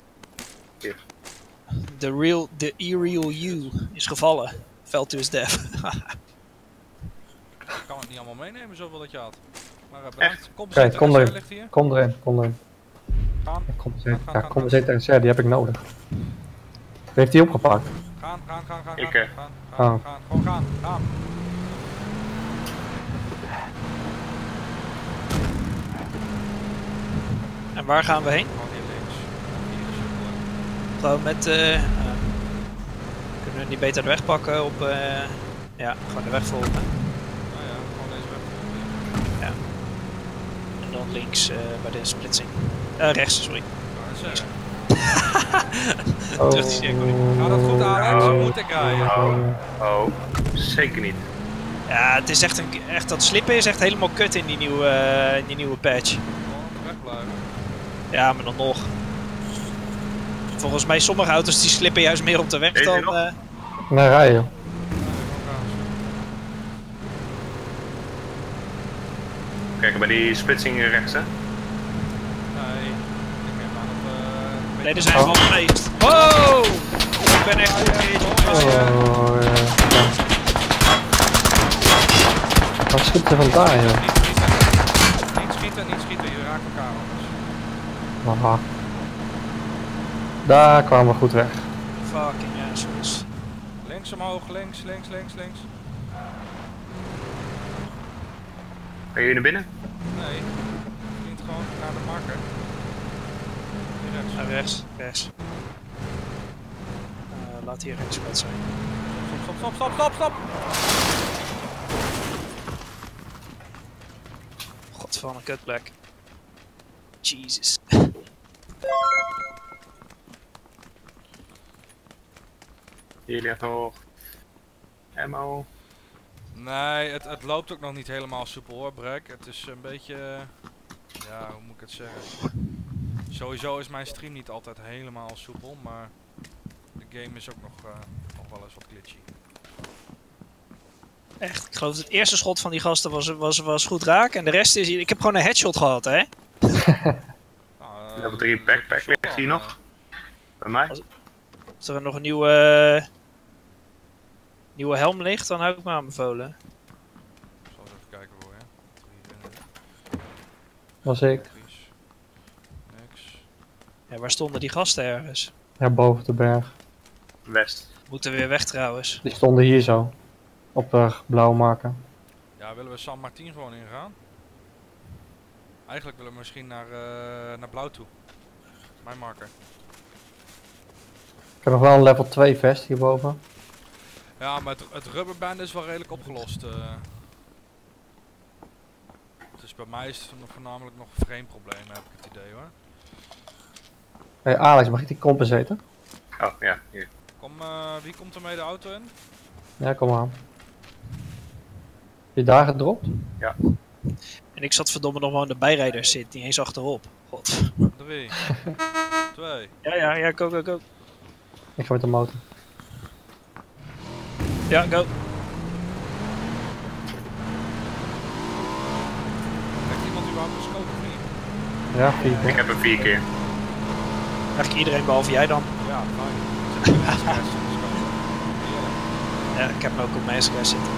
De real, de E-real U is gevallen. Fell to his death. Ik kan het niet allemaal meenemen, zoveel dat je had. Maar uh, bedankt. Kom Kijk, kom er erin. ligt hier. Kom erin, kom erin. Gaan, Ja, kom Gaan, eens gaan, ja, gaan, kom eens gaan. even tegen die heb ik nodig. Wie heeft die opgepakt? gaan, gaan, gaan, gaan, Ik, gaan, eh. gaan, gaan, Oh. gaan, gewoon gaan, gaan. En waar gaan we heen? Gewoon hier links. Hier is het, Gewoon met... eh uh, kunnen we niet beter de weg pakken op... Uh, ja, gewoon de weg volgen. uh, nou ja, gewoon deze weg. En dan links uh, bij de splitsing. Uh, rechts, sorry. Maar dat is, uh, Oh. Terug die cirkel Gaat dat goed, Alex? Oh. Hoe moet ik rijden? Oh, oh, zeker niet. Ja, het is echt, een, echt dat slippen is echt helemaal kut in die nieuwe, uh, in die nieuwe patch. Gewoon op de weg blijven. Ja, maar dan nog. Volgens mij sommige auto's die slippen juist meer op de weg Weet je dan... nog? Uh, Nee, rijden. Ja, gewoon gaan. Kijk, bij die splitsing rechts, hè? Nee, ik neem aan dat we... nee, er zijn gewoon geweest. Wow! Ik ben echt goed Oh, ja. Ja. Wat schiet er vandaan, joh? Niet schieten. Niet schieten, niet schieten. Je raakt elkaar anders. Haha. Daar kwamen we goed weg. Fucking assholes. Links omhoog, links, links, links, links. Ga je naar binnen? Nee, je dient gewoon naar de marker. Hier rechts. Naar rechts, rechts. Uh, laat hier rechts wat zijn. Stop, stop, stop, stop, stop, stop! Godverdomme kutplek. Jesus. Hier ligt nog ammo. Nee, het, het loopt ook nog niet helemaal soepel hoor, Brek. Het is een beetje... Ja, hoe moet ik het zeggen? Sowieso is mijn stream niet altijd helemaal soepel, maar de game is ook nog, uh, nog wel eens wat glitchy. Echt, ik geloof dat het eerste schot van die gasten was, was, was goed raak en de rest is... Ik heb gewoon een headshot gehad, hè? Nou, uh, Level drie backpack ligt hier nog. Bij mij. Als Als er nog een nieuwe, uh, nieuwe helm ligt, dan hou ik me aanbevolen. Ik zal eens even kijken voor je. Was ik. Niks. Ja, waar stonden die gasten ergens? Ja, boven de berg. West. Moeten weer weg trouwens. Die stonden hier zo. Op de blauwe marken. Ja, willen we San Martin gewoon ingaan? Eigenlijk willen we misschien naar, uh, naar blauw toe. Mijn marker. Ik heb nog wel een level twee vest hierboven. Ja, maar het, het rubberband is wel redelijk opgelost. Uh. Dus bij mij is het nog voornamelijk nog een frame-probleem, heb ik het idee hoor. Hey Alex, mag ik die compensaten? Oh ja, hier. Kom, uh, wie komt er mee de auto in? Ja, kom aan. Heb je daar gedropt? Ja. En ik zat verdomme nog wel in de bijrijder zit, niet eens achterop. God. Drie. Twee. Ja, ja, ja, go, go, go. Ik ga met de motor. Ja, go. Heeft iemand überhaupt een scope of niet? Ja, vier Ik keer. heb hem vier keer. Eigenlijk iedereen behalve jij dan. Ja, fijn. Ik zit in de scope. Heerlijk. Ja, ik heb hem ook op mijn S K S zitten.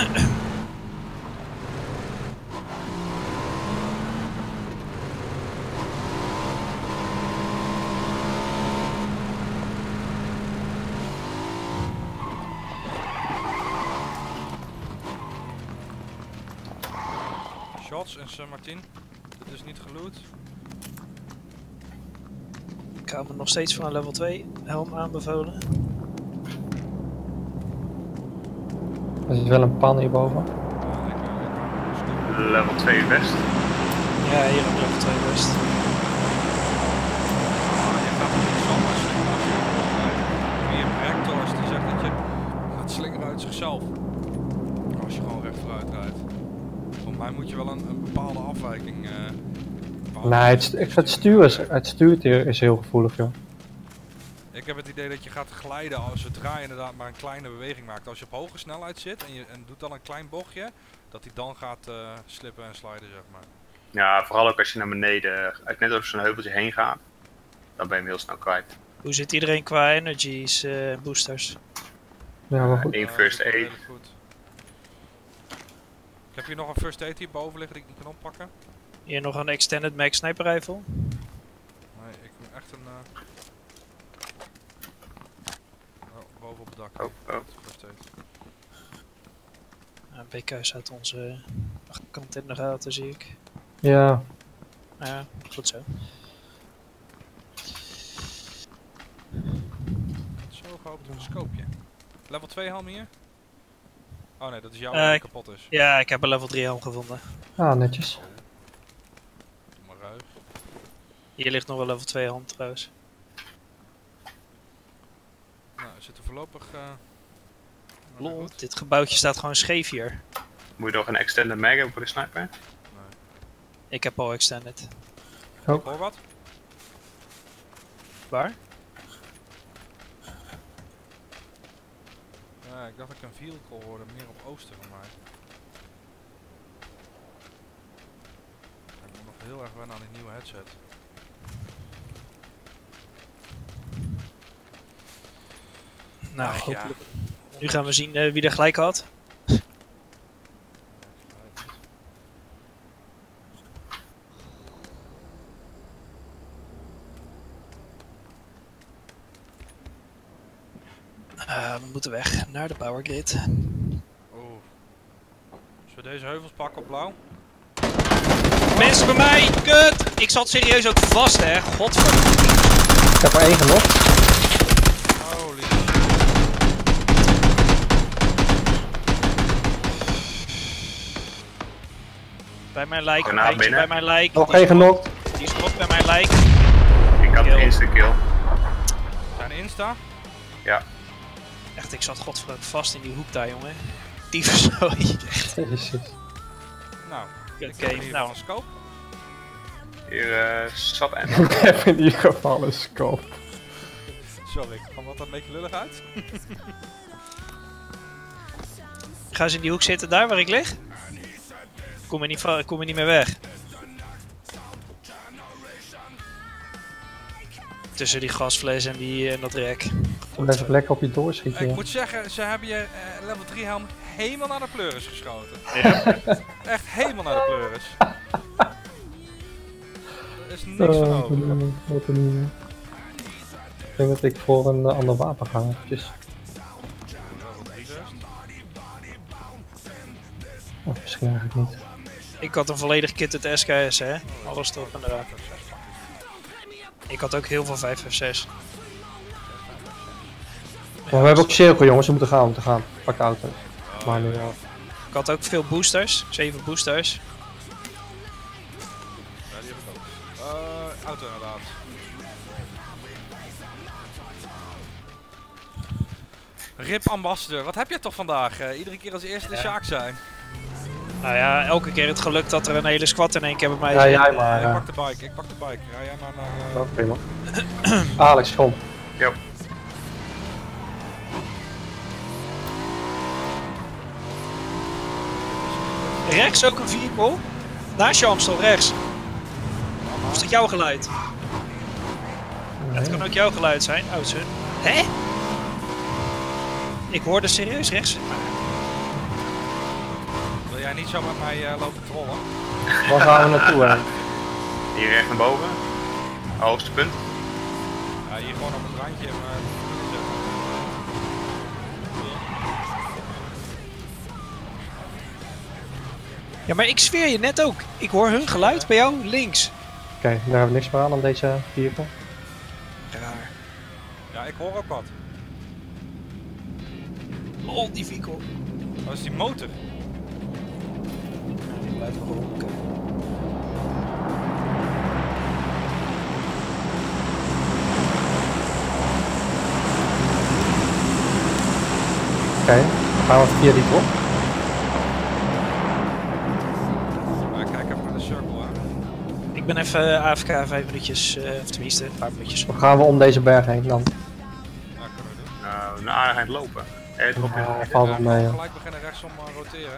Shots en San Martin. Dit is niet geloot. Ik hou me nog steeds van een level twee helm aanbevolen. Er is wel een pan hierboven. Ja, lekker, lekker. Level twee west. Ja, hier op level twee best. Ah, je gaat niet zomaar slingeren als je wie een Rectors die zegt dat je gaat slingeren uit zichzelf. Als je gewoon recht vooruit rijdt. Voor mij moet je wel een, een bepaalde afwijking. Uh, bepaalde Nee, het, het, het stuur is, het stuurt hier is heel gevoelig, joh. Ik heb het idee dat je gaat glijden als zodra je inderdaad maar een kleine beweging maakt. Als je op hoge snelheid zit en je en doet dan een klein bochtje, dat hij dan gaat uh, slippen en sliden, zeg maar. Ja, vooral ook als je naar beneden, uit net over zo'n heuveltje heen gaat. Dan ben je hem heel snel kwijt. Hoe zit iedereen qua energies en uh, boosters? Ja, maar goed. Eén Uh, first doet wel aid. redelijk goed. Ik heb hier nog een first aid hierboven liggen die ik niet kan oppakken. Hier nog een extended mag sniper rifle. Nee, ik moet echt een... Uh... Oh, boven op het dak. Oh, oh. First aid. Uh, B K's uit onze achterkant in de gaten zie ik. Ja, Nou ja, goed zo. Zo gehoopt op een scopeje. Level twee helm hier? Oh nee, dat is jouw Uh, die kapot is. Ja, ik heb een level drie helm gevonden. ah, netjes. Doe maar ruig. Hier ligt nog wel level twee helm trouwens. Nou, we zitten voorlopig... Uh... Lol, dit gebouwtje staat gewoon scheef hier. Moet je nog een extended mag hebben voor de sniper? Nee. Ik heb al extended. Ik Ook. hoor wat? Waar? Ja, ik dacht dat ik een vehicle hoorde, meer op oosten van mij. Ik moet nog heel erg wennen aan die nieuwe headset. Nou, Ach, ja. hopelijk. Nu gaan we zien uh, wie er gelijk had. Uh, we moeten weg naar de power grid. Oeh. Zullen we deze heuvels pakken op blauw? Mensen bij mij! Kut! Ik zat serieus ook vast, hè? Godverdomme. Ik heb er één genokt. Holy. Bij mijn lijk, Granaat eentje binnen. bij mijn lijk. Nog Die één is nog- genokt. Die is nog bij mijn lijk. Ik had Kill. een insta kill. Zijn Insta? Ja. Echt, ik zat godverdomme vast in die hoek daar, jongen. Tyfuszooi. Jezus. Nou, ik Oké, heb in ieder geval nou. een scope. Hier uh, zat en. Ik heb in ieder geval een scope. Sorry, kwam dat er een beetje lullig uit? Ga eens in die hoek zitten daar waar ik lig. Kom er niet, van, kom er niet meer weg. Tussen die gasfles en, die, en dat rek. Om even lekker op je doorschieten. Ik Ja. moet zeggen, ze hebben je uh, level drie helm helemaal naar de pleuris geschoten. Ja. Echt helemaal naar de pleuris. Er is niks van Oh, over. ik weet het niet meer. Ik denk dat ik voor een uh, ander wapen ga. Eventjes. Of misschien eigenlijk niet. Ik had een volledig kitted S K S, hè? Alles erop en eraan. Ik had ook heel veel vijf F zes. Maar we hebben ook cirkel jongens, we moeten gaan, we moeten gaan. Pak de auto. Maar nu wel. Ik had ook veel boosters, zeven boosters. Ja, die heb ik ook. Uh, auto inderdaad. Rip Ambassador, wat heb je toch vandaag? Uh, iedere keer als eerste de Ja. Sjaak zijn. Nou ja, elke keer het geluk dat er een hele squad in één keer bij mij Ja, zit. jij maar. Ik Ja. pak de bike, ik pak de bike. Rij jij maar naar... Uh... Oh, prima. Alex, kom. Jo. Rechts ook een vehicle. Naast je Amstel, rechts. Of is dat jouw geluid? Nee. Dat kan ook jouw geluid zijn, oudsun. Hè? Ik hoorde serieus rechts. Wil jij niet zo met mij uh, lopen trollen? Waar gaan we naartoe hè? Hier recht naar boven. Hoogste punt. Ja, hier gewoon op het randje. Maar... Ja, maar ik zweer je net ook. Ik hoor hun geluid bij jou links. Oké, okay, daar hebben we niks meer aan aan deze vehicle. Raar. Ja, ik hoor ook wat. Lol, die vehicle. Dat is die motor. Die blijft nog wel oké. Oké, okay, dan gaan we via die top. Uh, kijk even naar de circle, hè. Ik ben even A F K vijf minuutjes, uh, of tenminste een paar minuutjes. Dan gaan we om deze berg heen dan. Ja, kunnen we doen. Nou, een aardig eind lopen. Airdrop in. Ja, valt wel Uh, mee. Ja. gelijk beginnen rechtsom uh, roteren.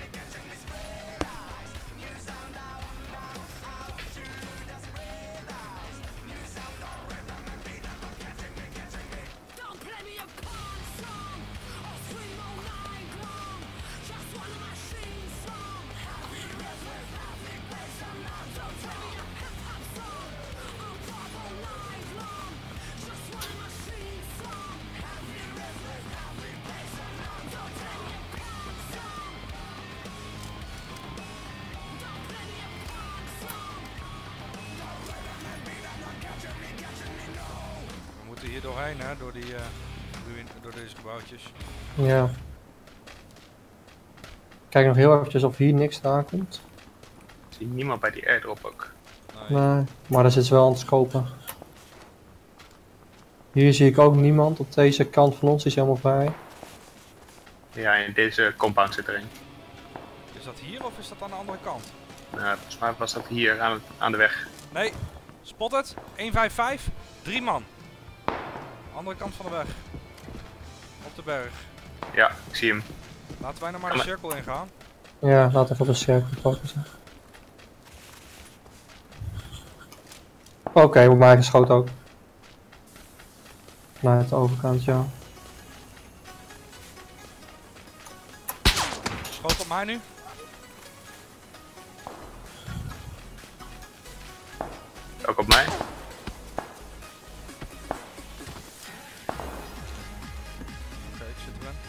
We moeten hier doorheen, hè, door, die, uh, door deze gebouwtjes. Ja. Kijk nog heel eventjes of hier niks aankomt. Ik zie niemand bij die airdrop ook. Nee. Nee, maar daar zit ze wel aan het scopen. Hier zie ik ook niemand. Op deze kant van ons is helemaal vrij. Ja, in deze compound zit erin. Is dat hier of is dat aan de andere kant? Nou, volgens mij was dat hier aan, het, aan de weg. Nee, spot het. een vijf vijf, drie man. Andere kant van de weg. Op de berg. Ja, ik zie hem. Laten wij nou maar de cirkel ingaan. Ja, laten we even op de cirkel focussen. Oké, okay, op mij geschoten ook. Naar het overkant, ja. Schoot op mij nu. Ook op mij. Oké, ik zit erin.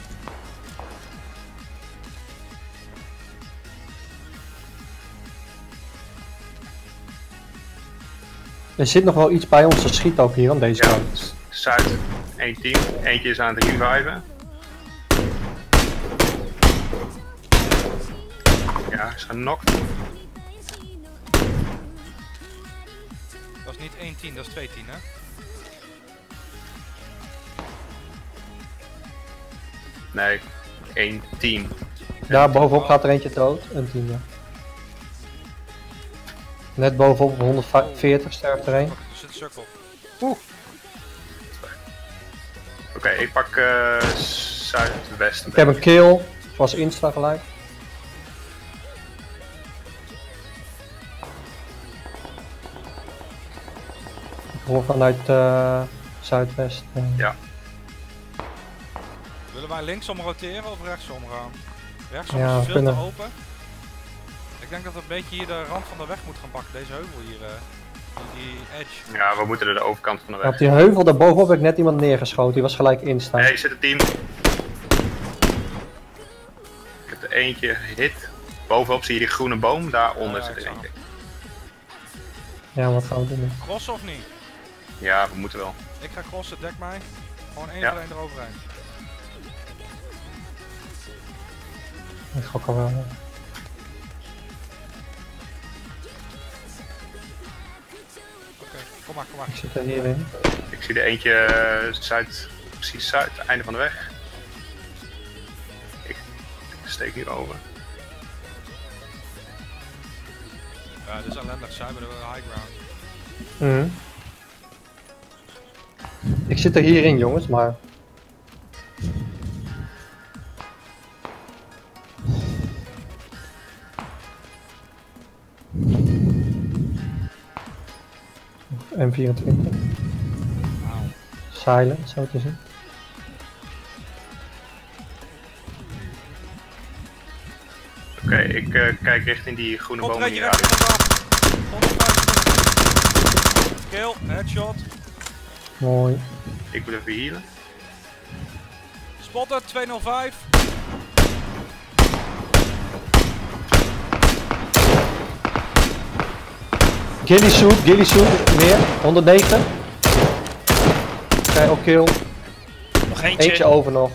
Er zit nog wel iets bij ons te schieten ook hier aan deze Ja, kant. Zuid één team. Eentje is aan het reviven. Ja, is genokt. Dat is niet één tien, dat is twee tien, hè? Nee, één team. Daar bovenop gaat er eentje dood. Een team, ja. Net bovenop op honderdveertig sterft er een. Er zit een cirkel. Oké, okay, ik pak uh, zuidwest. Ik heb een kill, was insta gelijk. Ik hoor vanuit uh, zuidwest. Uh. Ja. Willen wij linksom roteren of rechtsom gaan? Rechtsom Ja, is we veel kunnen. te open. Ik denk dat we een beetje hier de rand van de weg moeten gaan pakken, deze heuvel hier. Uh, die, die edge. Ja, we moeten er de overkant van de weg. Op die heuvel daarbovenop heb ik net iemand neergeschoten, die was gelijk insta. Hé, hey, zit een team. Ik heb er eentje hit. Bovenop zie je die groene boom, daaronder Ja, zit er ik zag eentje. Ja, wat gaan we doen nu? Crossen of niet? Ja, we moeten wel. Ik ga crossen, dek mij. Gewoon één Ja. voor één eroverheen. Ik ga ook al wel. Oké, okay, kom maar, kom maar. Ik zit er hierin. Ik zie er eentje uh, zuid, precies zuid, einde van de weg. Ik, ik steek hier over. Ja, dit is ellendig, zij hebben de high ground. Mm. Ik zit er hierin, jongens, maar. M vierentwintig. Auw. Silent, zo te zien. Oké, okay, ik uh, kijk richting die groene boom Contratje hier. recht in de honderdvijfentwintig. Kill, headshot. Mooi. Ik moet even healen. Spotter tweehonderdvijf. Gilly shoot, Gilly shoot, meer, honderdnegentig. Oké, ook kill. Nog eentje. Eentje over nog.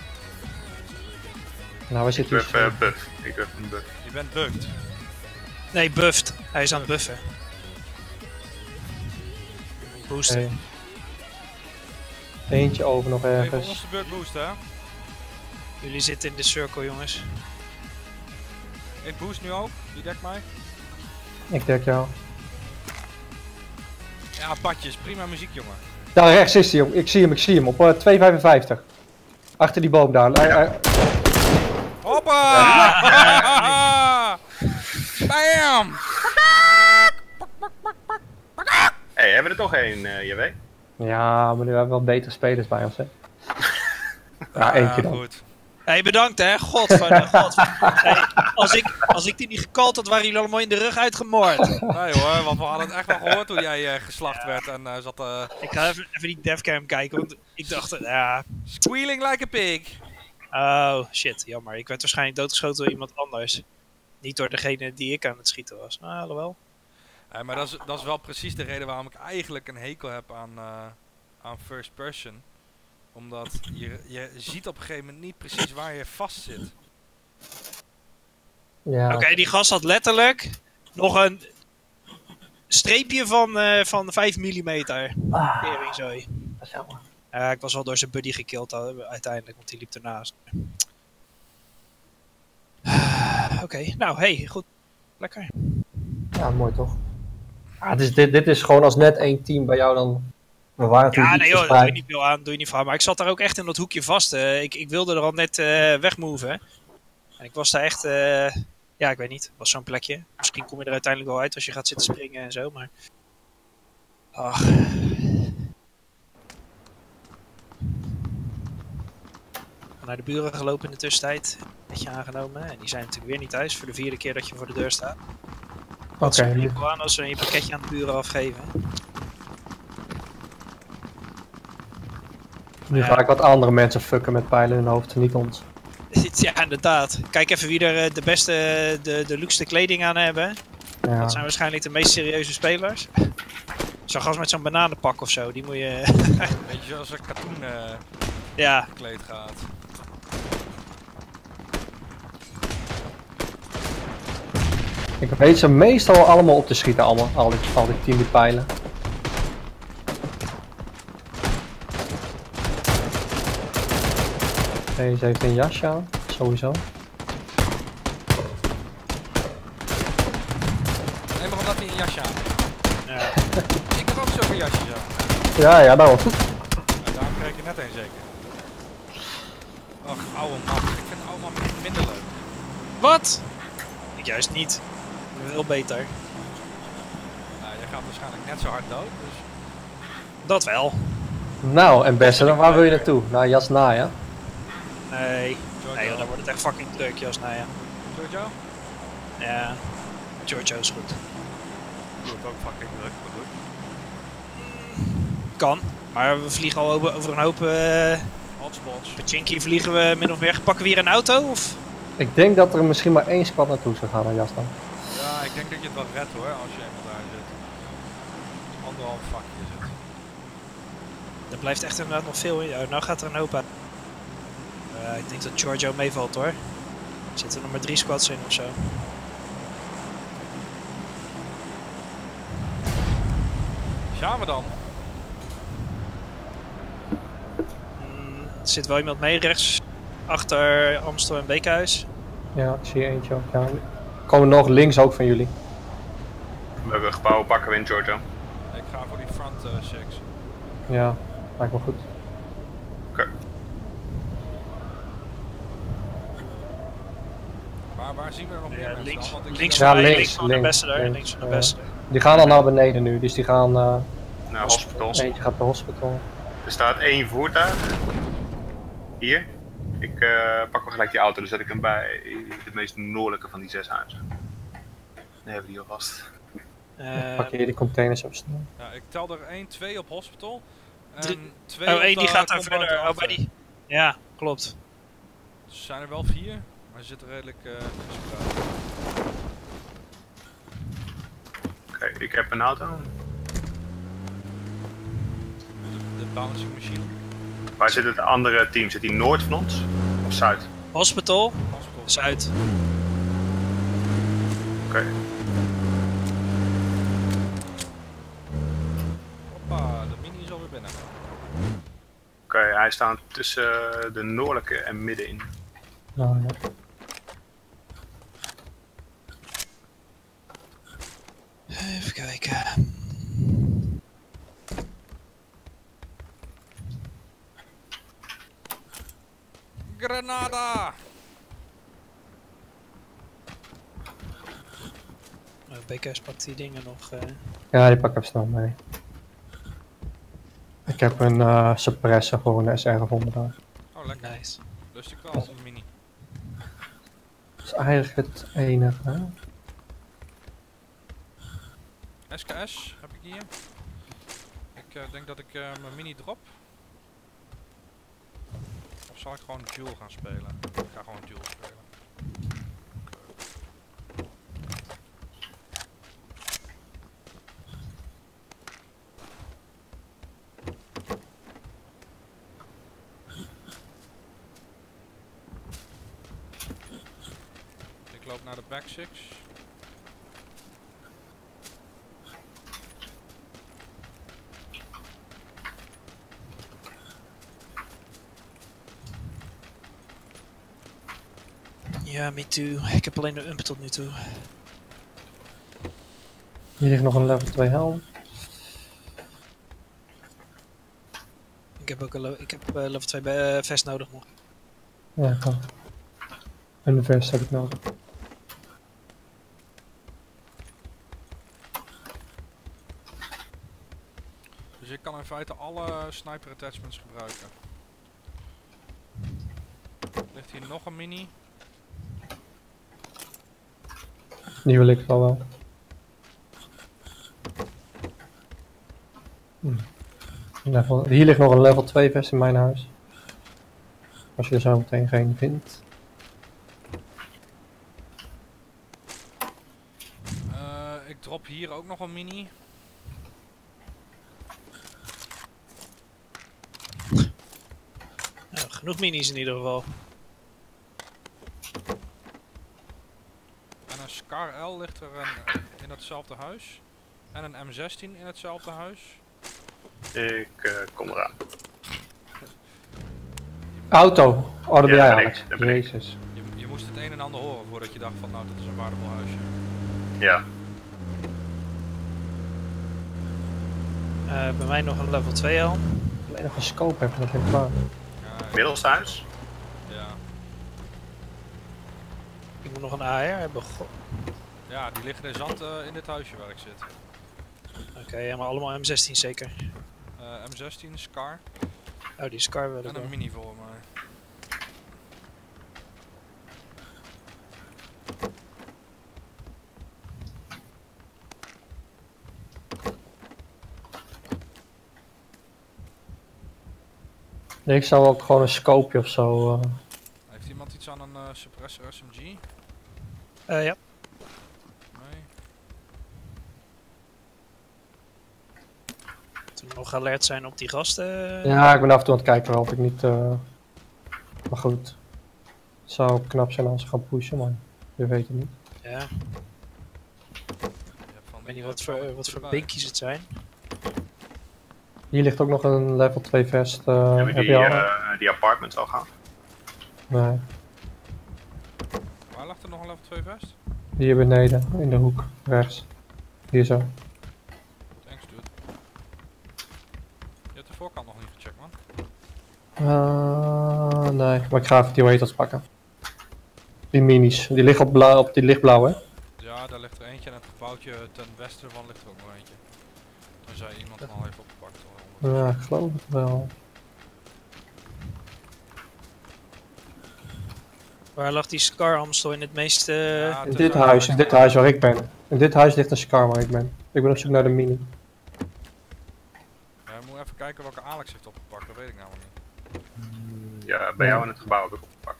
Nou, we Ik zitten heb hier. uh, buff. Ik heb een buff. Je bent bugged. Nee, buffed. Hij is aan het buffen. Boosten. Okay. Eentje over nog Even ergens. onze beurt boosten, hè? Jullie zitten in de circle, jongens. Ik boost nu ook, die dekt mij. Ik denk jou. Ja, padjes, prima muziek, jongen. Daar rechts is hij, ik zie hem, ik zie hem op uh, twee vijfenvijftig. Achter die boom daar. Uh, uh, Hoppa! Bam! Hé, hey, hebben we er toch één, uh, J W? ja, maar nu hebben we wel betere spelers bij ons, hè. Ja, eentje dan. Goed. Hé, hey, bedankt hè. God van de god. Hey, als, ik, als ik die niet gekald had, waren jullie allemaal in de rug uitgemoord. Nee hoor, want we hadden het echt wel gehoord toen jij uh, geslacht werd en uh, zat uh, Ik ga even, even die devcam kijken, want ik dacht, uh, ja... squealing like a pig. Oh, shit, jammer. Ik werd waarschijnlijk doodgeschoten door iemand anders. Niet door degene die ik aan het schieten was. Ah, alhoewel. Uh, maar dat is, dat is wel precies de reden waarom ik eigenlijk een hekel heb aan, uh, aan first person. Omdat je, je ziet op een gegeven moment niet precies waar je vast zit. Ja. Oké, okay, die gast had letterlijk nog een streepje van, uh, van vijf millimeter. Ah, Teringzooi. dat is jammer. Uh, ik was wel door zijn buddy gekillt uh, uiteindelijk, want die liep ernaast. Uh, Oké, okay. Nou, hey, goed. Lekker. Ja, mooi toch? Ah, het is, dit, dit is gewoon als net één team bij jou dan. We waren Ja, natuurlijk nee niet joh, doe je verspreid. niet veel aan, doe je niet van. Maar ik zat daar ook echt in dat hoekje vast. Uh, ik, ik wilde er al net uh, wegmoven. En ik was daar echt, uh, ja ik weet niet, was zo'n plekje. Misschien kom je er uiteindelijk wel uit als je gaat zitten springen en zo, maar... Ach. Naar de buren gelopen in de tussentijd. Beetje aangenomen. En die zijn natuurlijk weer niet thuis voor de vierde keer dat je voor de deur staat. Oké, Okay, nu- aan als ze je pakketje aan de buren afgeven. nu Ja. ga ik wat andere mensen fucken met pijlen in hun hoofd, niet ons. Ja, inderdaad. Kijk even wie er uh, de beste, uh, de, de luxe kleding aan hebben. Ja. Dat zijn waarschijnlijk de meest serieuze spelers. Zo'n gast met zo'n bananenpak of zo, die moet je... Beetje zoals een katoen uh, ja, gekleed gaat. Ik weet ze meestal allemaal op te schieten, allemaal, al die, al die tien die pijlen. Deze heeft een jasje aan, sowieso. Nee, maar omdat hij een jasje aan. Ja. Ik heb ook zoveel jasjes aan. Ja, ja, daarom. En daarom kreeg je net een zeker. Och, oude man. Ik vind oude man minder leuk. Wat? Ik juist niet. Veel beter. Nou, jij gaat waarschijnlijk net zo hard dood, dus... Dat wel. Nou, en beste, waar wil je naartoe? Naar Jasnaya? Nee. Giorgio. Nee, joh, dan wordt het echt fucking druk, Jos. Nou ja. Giorgio? Ja. Giorgio is goed. Doe het ook fucking druk, maar goed. Kan. Maar we vliegen al over, over een hoop... Uh, Hotspots. Pachinki vliegen we min of meer. Pakken we hier een auto? Of? Ik denk dat er misschien maar één squad naartoe zou gaan naar Jasna. Ja, ik denk dat je het wel redt hoor, als je eenmaal daar zit. Anderhalf vakje zit. Er blijft echt inderdaad nog veel in. Oh, nou gaat er een hoop aan. Uh, ik denk dat Giorgio meevalt hoor. Er zitten nog maar drie squads in of zo. Gaan we dan? Mm, er zit wel iemand mee rechts. Achter Amstel en Beekhuis. Ja, ik zie eentje ook. Ja. Komen nog links ook van jullie. Welke gebouwen pakken we in, Giorgio? Ik ga voor die front uh, six. Ja, lijkt me goed. Oké. Waar, waar zien we er nog meer Ja, mensen links, dan? Want ik links, zie Ja, van, links, links van de links, beste daar. links, Links van de ja. beste. Die gaan al naar beneden nu, dus die gaan... Uh, Naar hospital. eentje gaat naar hospital. Er staat één voertuig. Hier. Ik uh, pak wel gelijk die auto, dan zet ik hem bij het meest noordelijke van die zes huizen. Dan hebben we die alvast. Uh, Pak je hier die containers op snel. Ja, ik tel er één, twee op hospital. En Drie- twee oh, op één de die gaat daar compound verder. Oh, achter. bij die. Ja, klopt. Dus er zijn er wel vier, maar ze zitten redelijk uh, gespreid. Oké, ik heb een auto. De, de bouncing machine. Waar zit het andere team? Zit die noord van ons? Of zuid? Hospital, Hospital. Zuid. Oké. Hoppa, de mini is alweer binnen. Oké, hij staat tussen uh, de noordelijke en middenin. Nou, ja. Even kijken. Granada! Oh, Beekhuis pakt die dingen nog. Uh... Ja, die pak ik even snel mee. Ik heb een uh, suppressor voor een S R gevonden daar. Oh, lekker. Nice. Lustig wel, een mini. Dat is eigenlijk het enige. Hè? S K S heb ik hier. Ik uh, denk dat ik uh, mijn mini drop. Of zal ik gewoon duel gaan spelen? Ik ga gewoon duel spelen. Ik loop naar de back six. Ja, me too. Ik heb alleen de ump tot nu toe. Hier ligt nog een level twee helm. Ik heb ook een le- ik heb, uh, level twee bij, uh, vest nodig nog. Ja, kan. Een vest heb ik nodig. Dus ik kan in feite alle sniper attachments gebruiken. Ligt hier nog een mini? Die wil ik wel wel. Hm. Level, hier ligt nog een level twee vest in mijn huis. Als je er zo meteen geen vindt. Uh, ik drop hier ook nog een mini. Ja, genoeg minis in ieder geval. En een Scar L ligt er een, in hetzelfde huis. En een M zestien in hetzelfde huis. Ik uh, kom eraan. Auto! Oh, daar ben Ja, jij daar ben Alex. ik, daar ben ik. Jezus. Je, je moest het een en ander horen voordat je dacht van nou dat is een waardevol huisje. Ja. Uh, bij mij nog een level twee al. Alleen nog een scope hebben, dat vind ik waar. Ja, Middelshuis? ja. Ik moet nog een A R hebben. Go- ja, die liggen in zand uh, in dit huisje waar ik zit. Oké, okay, ja, maar allemaal M zestien zeker. Uh, M zestien, Scar. Oh, die Scar wil ik En wel. een mini voor mij. Nee, ik zou ook gewoon een scopeje of zo. Uh... Heeft iemand iets aan een uh, suppressor S M G? Uh, ja. Nee. Toen we nog alert zijn op die gasten. Uh... Ja, ik ben af en toe aan het kijken of ik niet. Uh... Maar goed. Het zou knap zijn als ze gaan pushen, maar je weet het niet. Ja. Ik weet niet wat voor, wat voor binkies binkies het zijn. Hier ligt ook nog een level twee vest. Uh, Hebben heb die, je al? uh, die apartments al gehad? Nee. Waar lag er nog een level twee vest? Hier beneden, in de hoek, rechts. Hier zo. Thanks dude. Je hebt de voorkant nog niet gecheckt man. Uh, nee, maar ik ga even die wetels pakken. Die minis, die liggen op, blauw, op die lichtblauw hè? Ja, daar ligt er eentje en het gebouwtje ten westen van ligt er ook nog eentje. Tenzij iemand hem al heeft opgepakt. Hoor. Ja, ik geloof het wel. Waar lag die Scar Amstel in het meeste... Uh... Ja, In te dit zuiden huis, in ligt dit er- huis waar ik ben. In dit huis ligt een Scar waar ik ben. Ik ben op zoek naar de mini. Ja, we moeten even kijken welke Alex heeft opgepakt, dat weet ik namelijk niet. Ja, bij jou in het gebouw heb ik opgepakt.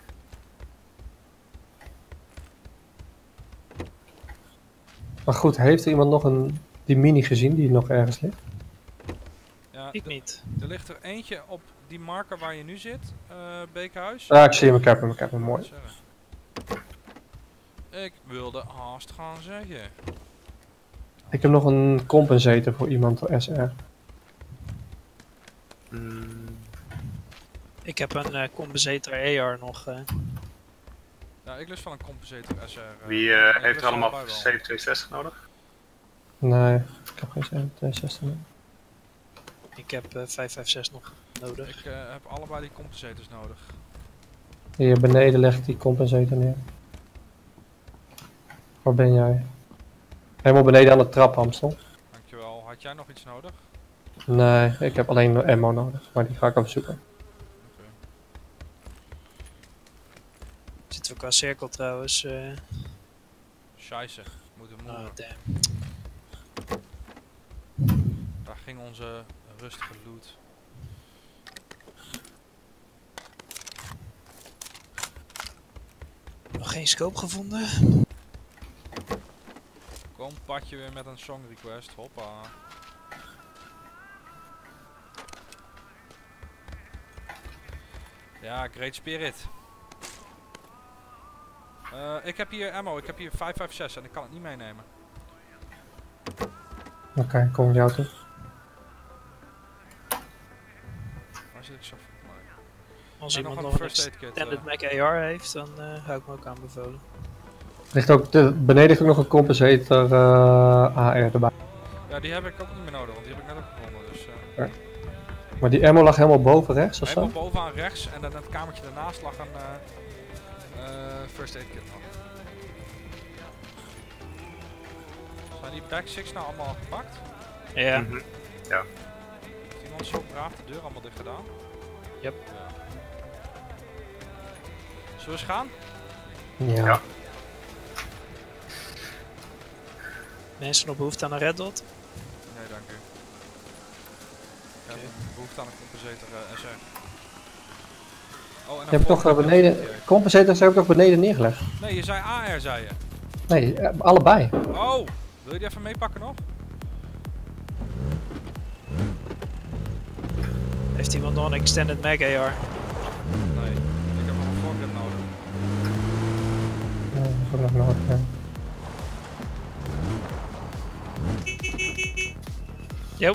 Maar goed, heeft er iemand nog een, die mini gezien die nog ergens ligt? Ja, Ik d- niet. er ligt er eentje op die marker waar je nu zit, uh, Beekhuis. Ah, ik zie hem, ik heb hem, ik heb hem, mooi. Ik wilde haast gaan zeggen. Ik heb nog een compensator voor iemand, S R. Mm, Ik heb een uh, compensator A R nog. Uh. Ja, ik lust van een compensator S R. uh, wie ik uh, lust heeft er van allemaal allebei wel. zeven twee zestig nodig? Nee, ik heb geen zeven twee zestig meer. Ik heb uh, vijf vijf zes nog nodig. Ik uh, heb allebei die compensators nodig. Hier beneden leg ik die compensator neer. Waar ben jij? Helemaal beneden aan de trap, Amstel. Dankjewel. Had jij nog iets nodig? Nee, ik heb alleen ammo nodig, maar die ga ik even zoeken. Okay. Zitten we qua cirkel trouwens. Uh... Scheisse. Moeten Oh, moeven. damn. Daar ging onze rustige loot. Nog geen scope gevonden. Kom, padje weer met een song request. Hoppa. Ja, Great Spirit. Uh, ik heb hier ammo, ik heb hier vijf vijf zes en ik kan het niet meenemen. Oké, okay, kom ik jou toe. Waar zit ik zo? Nee. Als En iemand nog nog een een first aid kit, extended uh. Mac A R heeft, dan uh, hou ik me ook aanbevolen. Ligt ook de, beneden ligt ook nog een compensator uh, A R erbij. Ja, die heb ik ook niet meer nodig, want die heb ik net ook gevonden. Dus, uh, Ja. Maar die ammo lag helemaal boven rechts of zo? helemaal bovenaan rechts en dan het kamertje daarnaast lag een uh, uh, first aid kit nog. Zijn die back six nou allemaal gepakt? Ja. Mm-hmm. Ja. Heeft iemand zo braaf de deur allemaal dicht gedaan? Yep. Ja. Zullen we eens gaan? Ja. Ja. Mensen nog behoefte aan een red dot? Nee, dank u. Ik heb Oké. een behoefte aan een compensator uh, S R. Oh, en Je hebt toch uh, beneden, compensators heb ik toch beneden neergelegd? Nee, je zei A R, zei je. Nee, uh, allebei. Oh, wil je die even meepakken nog? Heeft iemand nog een extended Mac A R? Nee, ik heb nog een foregrip nodig. Ja, dat is ook nog nodig, ja. Jo.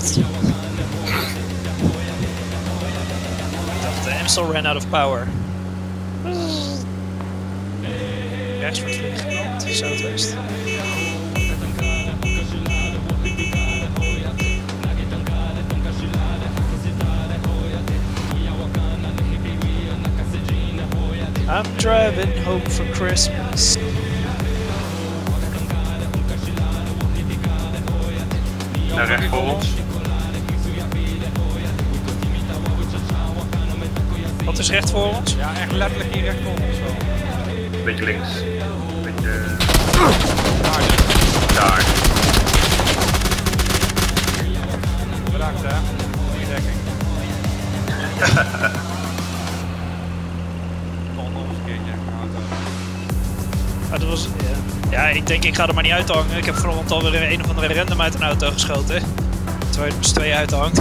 Ik dacht, de Amstel ran out of power. Rechts wordt flink geknapt, zuidwest. I'm driving home for Christmas. Naar rechts voor ons. Wat is recht voor ons? Ja, echt letterlijk hier recht voor ons zo. Beetje links. Beetje... Daar zit Daar. Bedankt hè. Goeie dekking. Nog nog eens een keertje. Ah, dat was, ja. ja, ik denk ik ga er maar niet uit hangen. Ik heb vanochtend alweer een of andere random uit een auto geschoten. Terwijl je er met z'n tweeën uit hangt.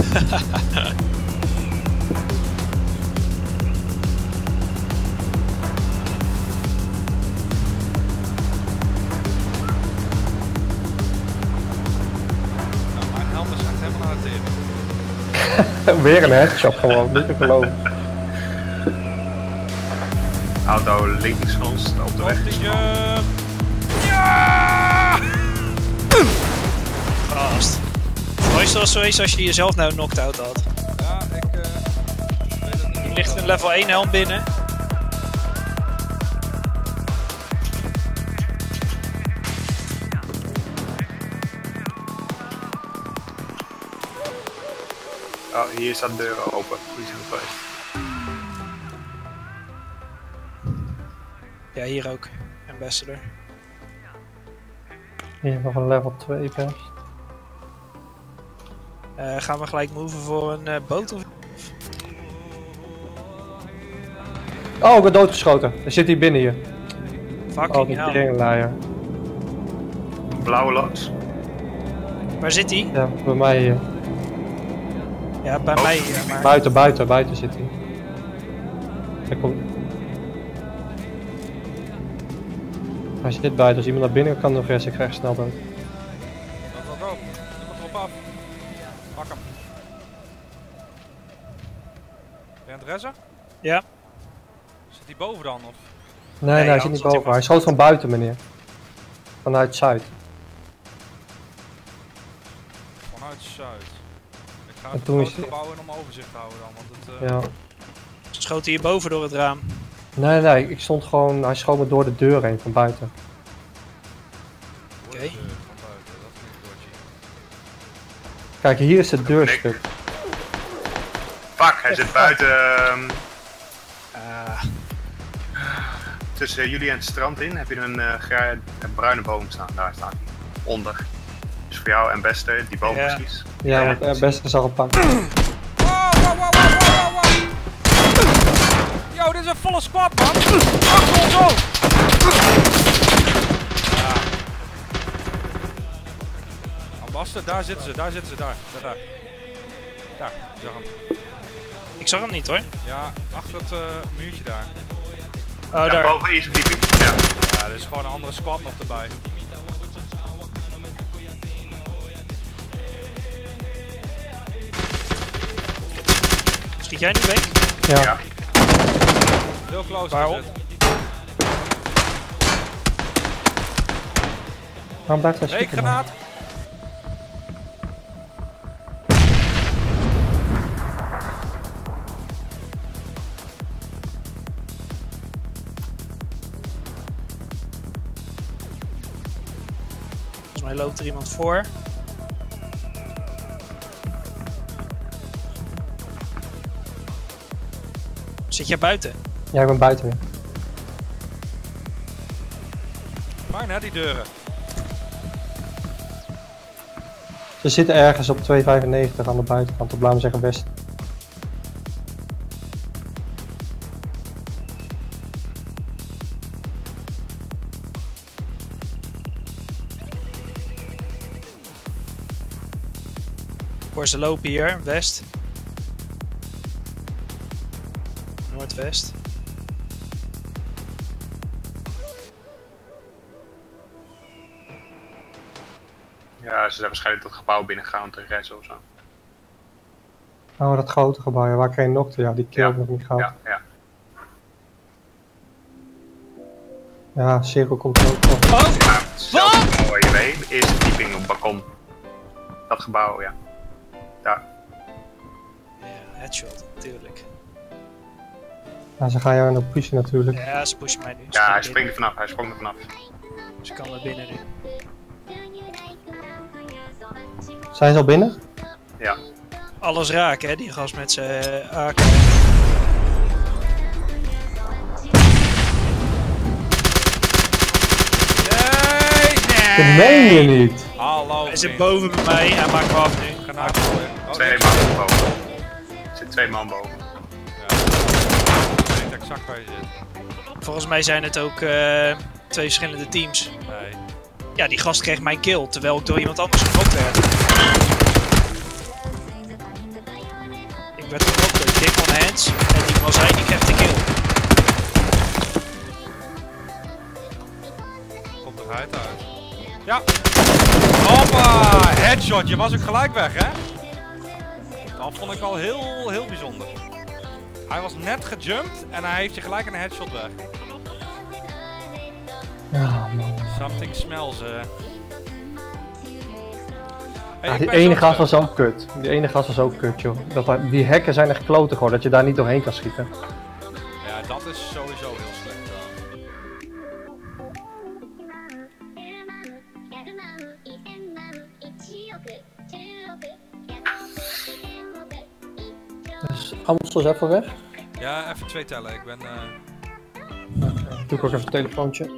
Nou, mijn helm is echt helemaal naar de tering. Weer een headshot gewoon, niet te geloven. Auto links van ons op de weg. Hoofdje. Ja! Vast. Het mooiste was geweest als je jezelf nou een knocked-out had. Ja, ik uh, weet het niet. Er ligt een level één helm binnen. Oh, hier staat de deur open. Die is goed geweest. Ja, hier ook. Ambassador. Hier nog een level twee best. Uh, gaan we gelijk moven voor een uh, boot of... Oh, ik ben doodgeschoten. Er zit hier binnen hier. Oh, Fucking die hell. teringlaaier. Blauwe loods. Waar zit hij? Ja, bij mij hier. Ja, bij Oh. mij hier, maar... Buiten, buiten, buiten zit hij. Hij komt. Hij zit buiten. Als iemand naar binnen kan, dan vers ik krijg snel dood. Go, go, go. Iemand erop af. Pak hem. Ben je aan het ressen? Ja. Zit hij boven dan? Of? Nee, nee, hij anders zit niet zat hij boven. Hij schoot van buiten, meneer. Vanuit Zuid. Vanuit Zuid. Ik ga En even toen het is gebouw in om overzicht te houden dan. Want het, uh, Ja. Ze schoten hierboven door het raam. Nee, nee, ik stond gewoon. Hij schoot me door de deur heen van buiten. Oké. Oké. Van buiten, dat vind ik dodgy. Kijk, hier is het deurstuk. Fuck, hij zit buiten. ehm, Ah, tussen jullie en het strand in heb je een, uh, gra- een bruine boom staan. Daar staat hij. Onder. Dus voor jou en beste, die boom Ja. precies. Ja, Ja. want het beste zal het pakken. Wow, wow, wow, wow, wow, wow. Yo, dit is een volle squad, man. Achter ons ook. Ja. Ambaster, daar zitten ze, daar zitten ze, daar. Daar, daar. Daar, ik zag hem. ik zag hem niet hoor. Ja, achter het uh, muurtje daar. Oh, Ja, daar. boven eerste verdieping. Ja. Ja, er is gewoon een andere squad nog erbij. Schiet jij nu weg? Ja. Ja. Heel close. Waarop? is het. Waarom blijft hij schieten? man? Reekgranaat. Volgens mij loopt er iemand voor. Zit jij buiten? Ja, ik ben buiten weer. Fijn hè, die deuren. Ze zitten ergens op twee vijfennegentig aan de buitenkant, op laten we zeggen west. Voor ze lopen hier, west. Noordwest. Ja, ze zijn waarschijnlijk dat gebouw binnengegaan te redden of zo. Oh, dat grote gebouw, ja, waar ik geen nokte, ja, die kill Ja, ik nog niet gehad. Ja, ja. Ja, Cirkel komt er ook wel. Oh! Ja, hetzelfde gebouw waar je weet, eerste verdieping op het balkon. Dat gebouw, ja. Daar. Ja, headshot, natuurlijk. Ja, ze gaan jou nog pushen natuurlijk. Ja, ze pushen mij nu. Ze Ja, gaan hij naar springt er vanaf, hij sprong er vanaf. binnen. Ze kan naar binnen nu. Zijn ze al binnen? Ja. Alles raken, hè, die gast met zijn uh, A K. Nee, Dat nee! meen je niet! Hallo, Hij zit vriend. boven bij mij, hij maakt me af nu. Granaat gooien. Oh, Twee nee. man boven. Er zit twee man boven. Ja. Ik weet exact waar je zit. Volgens mij zijn het ook uh, twee verschillende teams. Nee. Ja, die gast kreeg mijn kill, terwijl ik door iemand anders geknopt werd. Ik werd geknopt door Dick on Hands en die was hij, die kreeg de kill. Komt eruit uit. Ja! Hoppa! Headshot, je was ook gelijk weg, hè? Dat vond ik al heel, heel bijzonder. Hij was net gejumpt en hij heeft je gelijk een headshot weg. Ja, man. Something smells, eh. Hey, Ja, ik die ben ene zo- gast was ook kut. Die ene gast was ook kut, joh. Dat, daar- die hekken zijn echt kloten gewoon, dat je daar niet doorheen kan schieten. Ja, dat is sowieso heel slecht. Dus Amstel is even weg. Ja, even twee tellen. Ik ben... eh Doe ik ook even een telefoontje.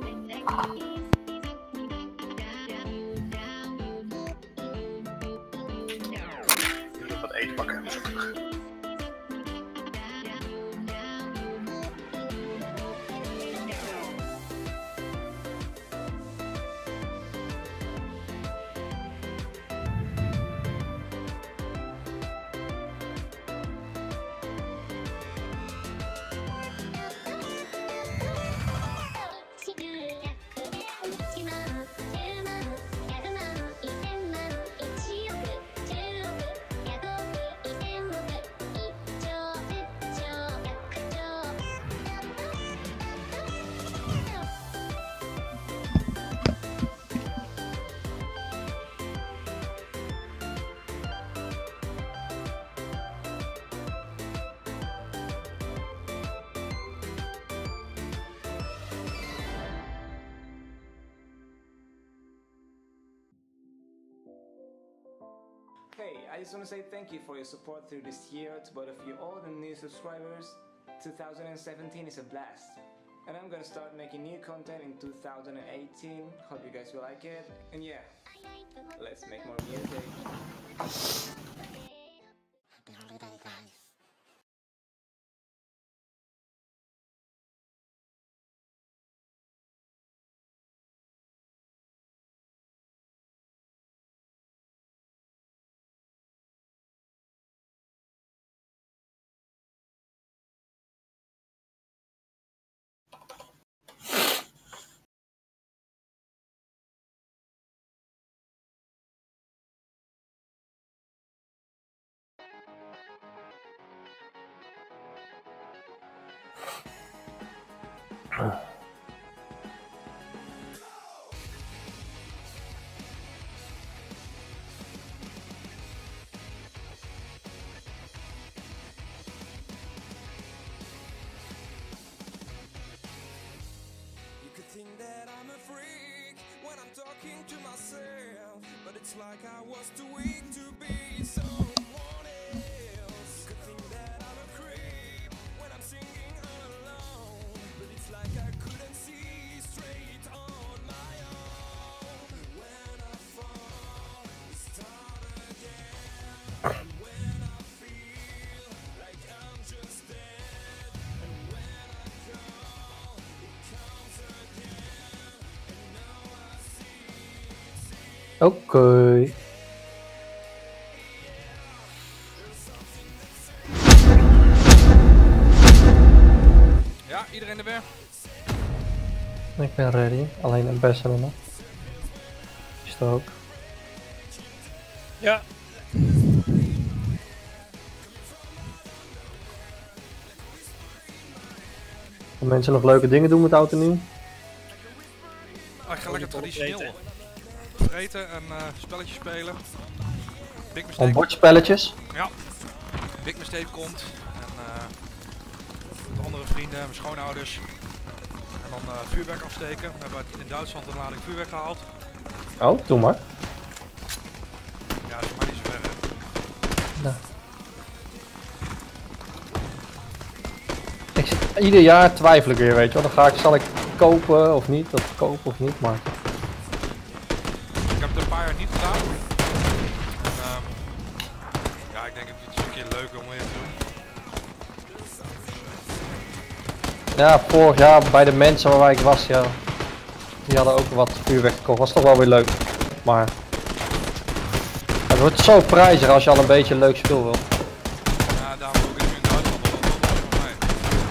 Ik moet wat eten pakken en zo terug. Hey, I just want to say thank you for your support through this year to both of you old and new subscribers. two thousand seventeen is a blast. And I'm gonna start making new content in two thousand eighteen. Hope you guys will like it. And yeah, let's make more music. You could think that I'm a freak when I'm talking to myself, but it's like I was too weak to be someone else. You could think that I'm a creep when I'm singing all alone, but it's like I couldn't see straight on my own. When I fall, I start again. When I feel like I'm just dead, and when I call, it comes again. And now I see, see. Oké. Ja, iedereen er weer? Ik ben ready. Alleen een Barcelona. Is er ook. Ja, Gaan mensen nog leuke dingen doen met oud en nieuw? Ah, ik ga lekker traditioneel. Eten. Eten en uh, spelletjes spelen. Big Om Mistake, bordspelletjes? Big Mistake komt. En uh, met andere vrienden, mijn schoonouders. En dan uh, vuurwerk afsteken. We hebben in Duitsland een lading vuurwerk gehaald. Oh, doe maar. Ja, dat is voor mij niet zo ver. hè. Nou. Ik, zit- ieder jaar twijfel ik weer, weet je wel. Dan ga ik, zal ik kopen of niet, of kopen of niet, maar... Ik heb het een paar jaar niet gedaan. En, um, ja, ik denk het is een keer leuk om weer te doen. Ja, vorig jaar bij de mensen waar ik was, ja. Die hadden ook wat vuurwerk gekocht. Was toch wel weer leuk. Maar... Het wordt zo prijzig als je al een beetje een leuk spul wil. Ja, daarom doe ik het nu in Duitsland, want dat was voor mij.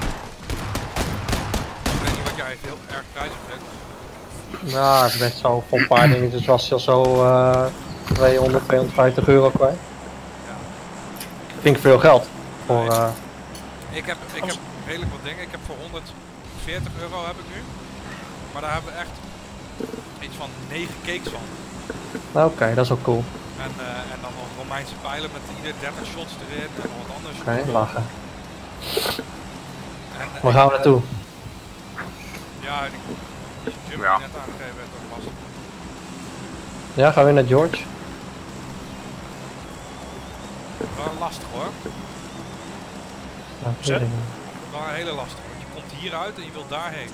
Ik weet niet wat jij heel erg prijzig vindt. Nou, ik ben zo voor een paar dingen, dus was je zo uh, tweehonderd, tweehonderdvijftig euro kwijt. Ja. Vind ik veel geld. Voor, uh, Ik heb, ik heb redelijk wat dingen. Ik heb voor honderdveertig euro heb ik nu. Maar daar hebben we echt iets van negen cakes van. nou, oké, okay, dat is ook cool. En, uh, en dan nog Romeinse pijlen met ieder dertig shots erin en nog wat anders. Oké, okay, lachen. En, Waar gaan we naartoe? Ja, die, die jump Ja. die net aangegeven werd, dat was het. Ja, gaan we naar George? Wel lastig hoor. Nou, Zo? weet ik niet. Wel een hele lastig. Want je komt hieruit en je wilt daarheen.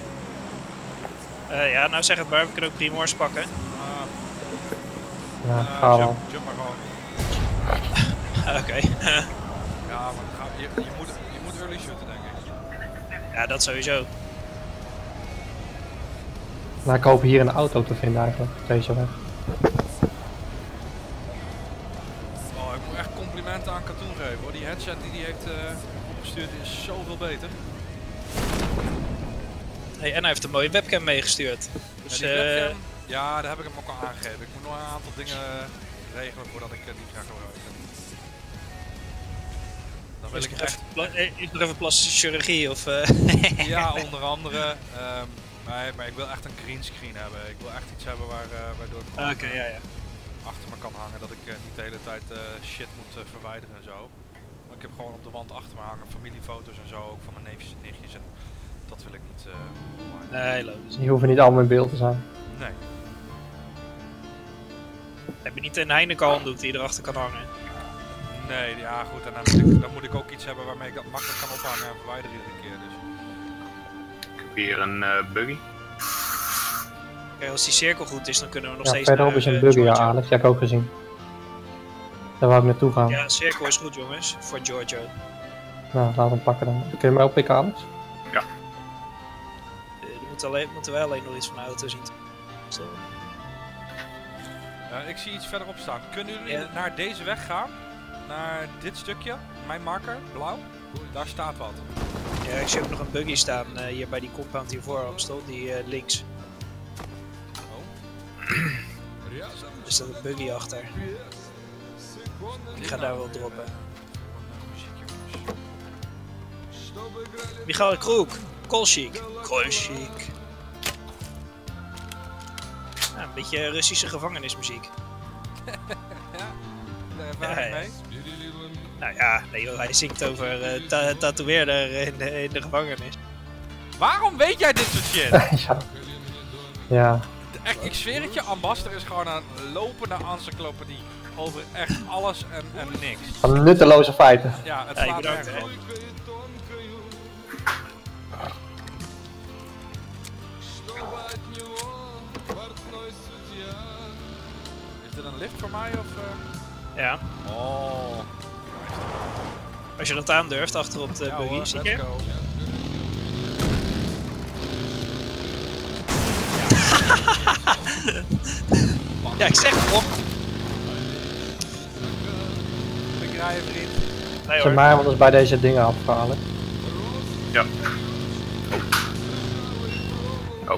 Uh, ja, nou zeg het maar, we kunnen ook Primors pakken. Uh, Ja, uh, gaan we. jump, jump maar gewoon. Oké. Ja, maar ga, je, je, moet, je moet early shooten denk ik. Ja, dat sowieso. Nou, ik hoop hier een auto te vinden eigenlijk, deze weg. Oh, ik moet echt complimenten aan Katoen geven hoor. Die headset die hij heeft uh, opgestuurd is zoveel beter. Hey, en hij heeft een mooie webcam meegestuurd. Dus, Ja, die eh, webcam, ja, daar heb ik hem ook al aangegeven. Ik moet nog een aantal dingen regelen voordat ik uh, die ga gebruiken. Dan wil is, ik nog echt, even, pla- eh, is nog even plastische chirurgie of... Uh... ja, onder andere. Um, maar, maar ik wil echt een greenscreen hebben. Ik wil echt iets hebben waar, uh, waardoor ik gewoon, Oké, uh, ja, ja. achter me kan hangen. Dat ik uh, niet de hele tijd uh, shit moet uh, verwijderen en zo. Maar ik heb gewoon op de wand achter me hangen familiefoto's en zo. Ook van mijn neefjes en nichtjes. En dat wil ik niet. Uh, online. Nee, logisch. Die hoeven niet allemaal in beeld te zijn. Nee. Heb je niet een Heineken handdoek die je erachter kan hangen? Nee, ja goed. En dan moet, ik, dan moet ik ook iets hebben waarmee ik dat makkelijk kan ophangen en verwijderen iedere keer. Dus. Ik heb hier een uh, buggy. Kijk, als die cirkel goed is, dan kunnen we nog Ja, steeds verderop naar, is een eh, buggy, ja Giorgio. Alex, die heb ik ook gezien. Daar wou ik naartoe gaan. Ja, cirkel is goed jongens, voor Giorgio. Nou, laat hem pakken dan. Kun je mij oppikken, Alex? Uh, er moet alleen, moeten wij alleen nog iets van de auto zien. Zo. Uh, ik zie iets verderop staan. Kunnen jullie Ja. naar deze weg gaan? Naar dit stukje? Mijn marker, blauw. Daar staat wat. Ja, ik zie ook nog een buggy staan uh, hier bij die compound hiervoor, Amstel, die uh, links. Oh. Er staat een buggy achter. Ik ga daar wel droppen. Michael Kroek, Kolchik, Kolchik. Ja, een beetje Russische gevangenismuziek. Ja, daar ervaring Ja, ja. mee. Nou ja, nee, joh, hij zingt over uh, ta tatoeëerder in de, in de gevangenis. Waarom weet jij dit soort shit? ja. Ja. Echt, ik zweer het je, Ambassador is gewoon een lopende encyclopedie over echt alles en, en niks. Van nutteloze feiten. Ja, het Hey, slaat bedankt, nergens hè. op. Is dit een lift voor mij of? Uh... Ja, Oh. als je dat aandurft, achter op de Ja buggy, hoor, zie let's je? go. Ja, ik zeg het op. Ik rij vriend. Nee Zet hoor. mij anders bij deze dingen afhalen. Ja. Oh.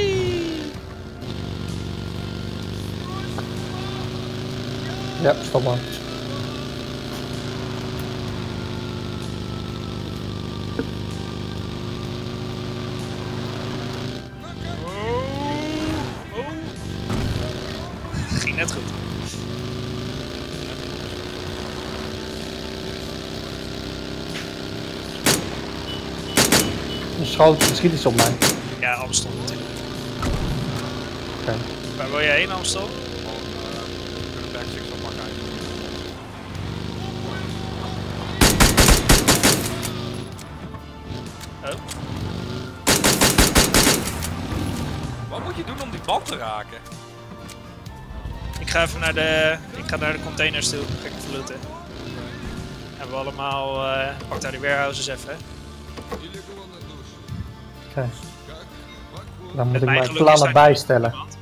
Ja, stop maar. Een schoot, schiet iets op mij. Ja, Amstel natuurlijk. Oké. Waar wil jij heen, Amstel? Gewoon, uh, we kunnen back six oppakken eigenlijk. Oh. Wat moet je doen om die bal te raken? Ik ga even naar de, ik ga naar de containers toe. Ga ik even looten. Hebben we allemaal, uh, pak daar die warehouses even. Oké. Dan moet Met ik mijn mijn geluk is plannen daar bijstellen. niemand.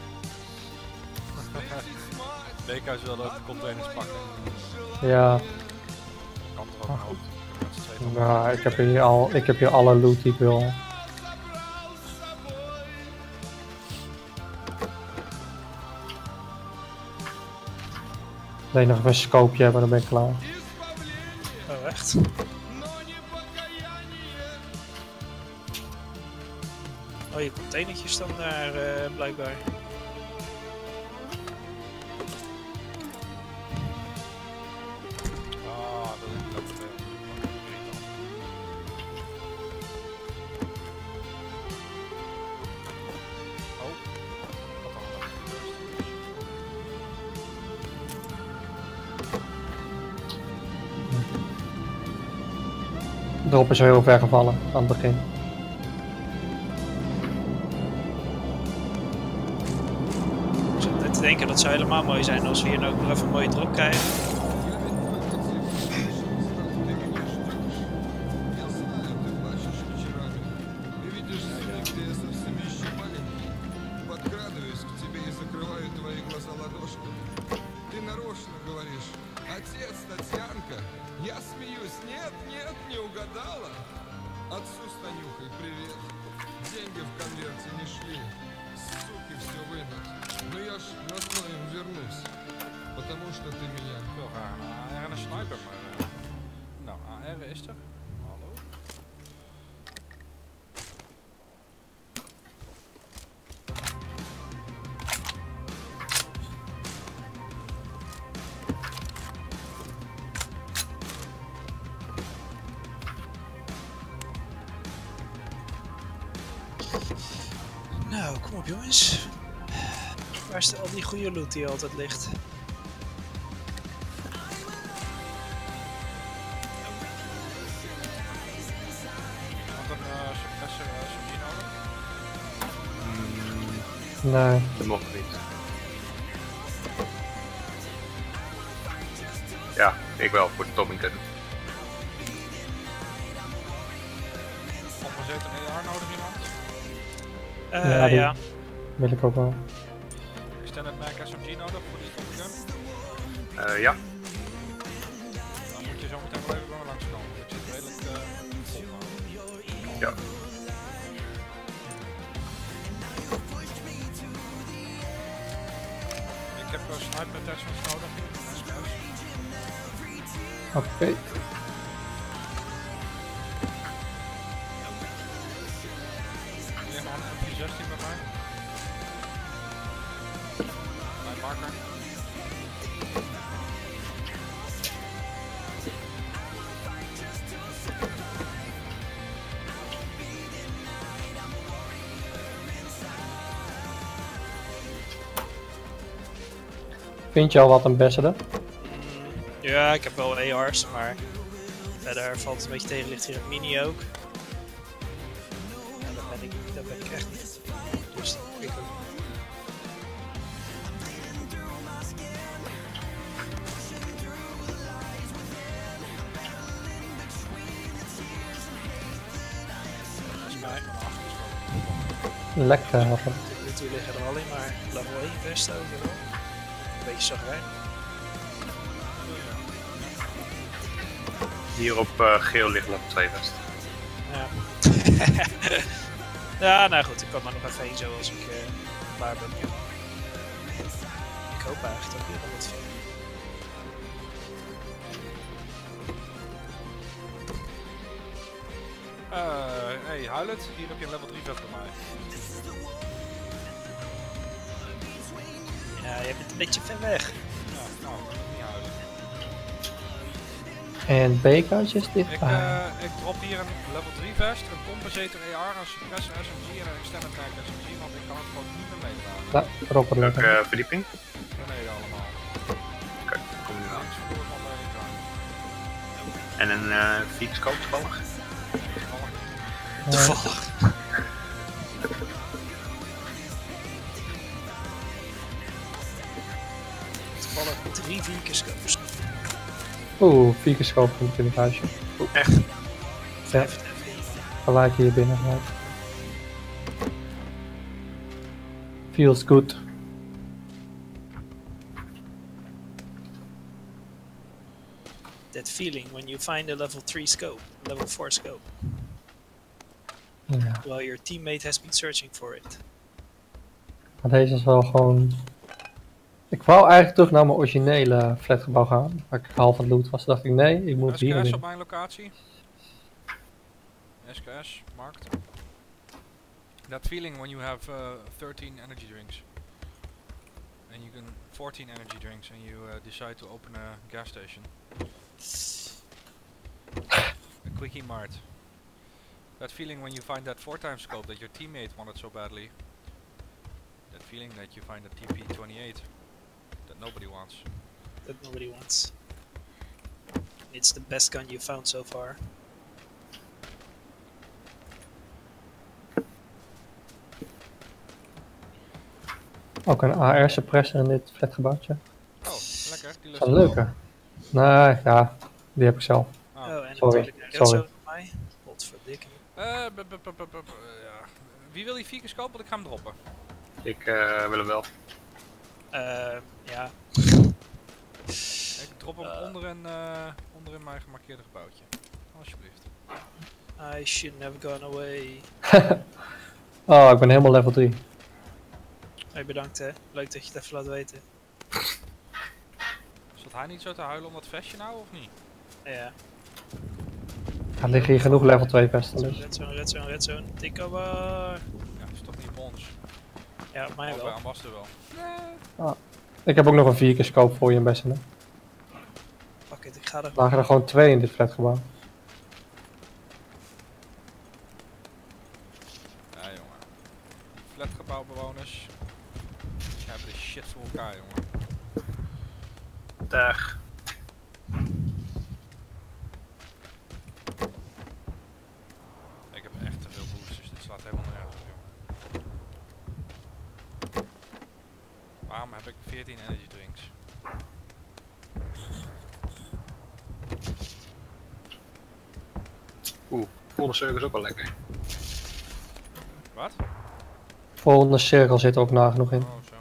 Dekhuis wil ook de containers pakken. Ja, Kan toch ook wel. Ik heb met z'n tweeën nou, ik heb hier al, ik heb hier alle loot die ik wil. Alleen nog een scopeje hebben, dan ben ik klaar. Oh, echt? Oh, je containertjes staan daar uh, blijkbaar. Ah, dat is niet ook veel. Oh, wat dan wel. Drop is heel ver gevallen aan het begin. Ik zat net te denken dat zou helemaal mooi zijn als we hier nou ook nog even een mooie drop krijgen. Отцу с Танюхой привет. Деньги в конверте не шли. Суки все вынут. Но я ж на своем вернусь. Потому что ты меня... Veel graag een A R en een sniper, maar... Uh, nou, A R is er. Hallo. Nou, kom op jongens. Waar is de, al die goede loot die altijd ligt? Had een uh, suppressor uh, S M G nodig? Mm, Nee. dat mocht niet. Ja, ik wel voor de Tommington. Compenseert een A R nodig iemand? Uh, Ja, die- ja. Wil ik ook wel. Extended Mag S M G nodig voor die Tommy gun? Uh, ja, Dan moet je zo meteen wel even bij me langskomen. Ik zit redelijk uh, vol nou. ja. Ik heb uh, sniper attachments nodig. S M S. Oké. Neem maar een M P zestien bij mij. Mijn marker. Vind je al wat een beste? Ja, ik heb wel A R's, maar verder valt het een beetje tegen. Ligt hier een mini ook. Ja, dat ben ik, dat ben ik echt niet. Dus ik ook. Dat is mij van achter. Lekker. Wat een- Tot nu toe liggen er alleen maar level één vesten overal. Een beetje zagrijn. Hier op uh, geel ligt level twee vest. Ja. Ja, nou goed, ik kan maar nog even heen zo als ik uh, klaar ben. Ik hoop eigenlijk dat ik hier nog wat vind. Uh, hey, huil het. Hier heb je een level drie vest bij mij. Ja, je bent een beetje ver weg. Ja, nou, ik kan niet huilen. En B-kaartje is dit? Ik, Ah, eh, ik drop hier een level drie vest, een compensator A R, een suppressor S M G en een extended mag S M G, want ik kan het gewoon niet meer meedragen. nou, erop er Welke lekker. eh, verdieping? Beneden allemaal. Oké, kom nu aan. Links voor van de ingang. En een uh, Vikscope toevallig? Toevallig. Toevallig drie vierkerscopes. Oeh, vier keer schoop in het in het huisje. Echt? Ja, gelijk hier binnen. Gelijk. Feels good. That feeling when you find a level three scope, level four scope, Ja, while your teammate has been searching for it. maar deze is wel gewoon... Ik wou eigenlijk terug naar mijn originele flatgebouw gaan, waar ik half aan het loot was. Dacht ik nee, ik moet hier S K S naartoe. op mijn locatie. S K S, marked. That feeling when you have uh, thirteen energy drinks. And you can fourteen energy drinks and you uh, decide to open a gas station. A quickie mart. That feeling when you find that four times scope that your teammate wanted so badly. That feeling that you find a T P twenty-eight that nobody wants. That nobody wants. It's the best gun you found so far. Ook een A R suppressor in dit flatgebouwtje. Oh, lekker. Die Dat lust is een leuke. Nee, ja, die heb ik zelf. Oh. Oh, en sorry, natuurlijk een sorry. redzone van mij. Godverdikke. Eh, b- b- b- b- b- ja. Wie wil die vier keer scope? Want ik ga hem droppen. Ik uh, wil hem wel. Uh, ja. Ik drop hem Uh. onder, een, uh, onder in mijn gemarkeerde gebouwtje. Alsjeblieft. I should never gone away. Oh, ik ben helemaal level drie. Hey, bedankt hè. Leuk dat je het even laat weten. Zat hij niet zo te huilen om dat vestje nou, of niet? Ja. Er liggen hier genoeg level twee vesten dus. Redzone, redzone, redzone. Tikkabar. Ja, dat is toch niet Bons? Ja, mij Of bij wel. Ambassador wel. Ik heb ook nog een vier keer scope voor je in Bessenen. Fuck it, ik ga er... Lagen er gewoon twee in dit flatgebouw. Ja, jongen. Flatgebouwbewoners. Die hebben de shit voor elkaar, jongen. Dag. Ik heb echt te veel boosters, dit slaat helemaal nergens op, jongen. Waarom heb ik veertien energy drinks? Oeh, volle cirkel is ook wel lekker. Wat? Volgende cirkel zit ook nagenoeg in. Oh, zo.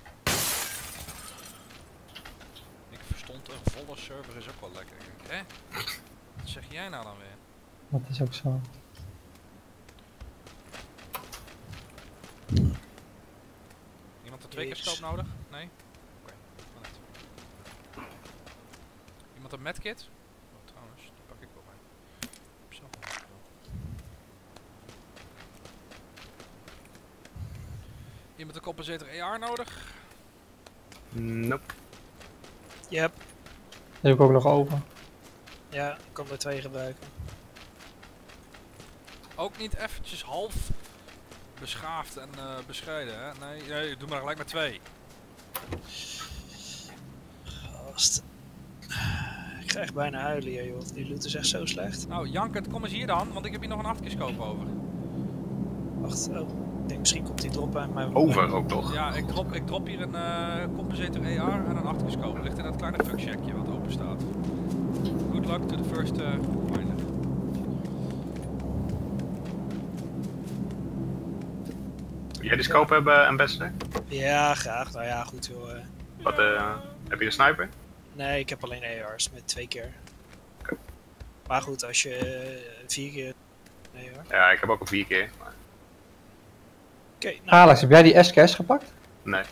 Ik verstond een volle server is ook wel lekker. Ik denk, hè? Wat zeg jij nou dan weer? Dat is ook zo. Iemand een twee keer Yes. scope nodig? Nee? Oké, maar niet. Iemand een medkit? Oh, trouwens, die pak ik wel bij. Ik heb zelf nog niet veel. Iemand een compensator A R nodig? Nope. Yep. Die heb ik ook nog over. Ja, ik kan er twee gebruiken. Ook niet eventjes half beschaafd en uh, bescheiden, hè? Nee, nee, doe maar gelijk met twee. Gast. Ik ga echt bijna huilen hier, joh. Die loot is echt zo slecht. Nou, Jankert, kom eens hier dan, want ik heb hier nog een acht keer scope over. Wacht, oh. Ik denk misschien komt die drop aan mij. Over ook toch? Ja, ik drop, ik drop hier een uh, compensator A R en een acht keer scope. Ligt in dat kleine fuckshackje wat open staat. Good luck to the first uh, finder. Wil jij die scope hebben, Ambassador? Ja, graag. Nou ja, goed joh. eh. Wat, uh, heb je een sniper? Nee, ik heb alleen A R's met twee keer. Oké. Maar goed, als je uh, vier keer... Nee hoor. Oké, Ja, ik heb ook een vier keer. Maar nou, Alex, heb jij die S K S gepakt? nee.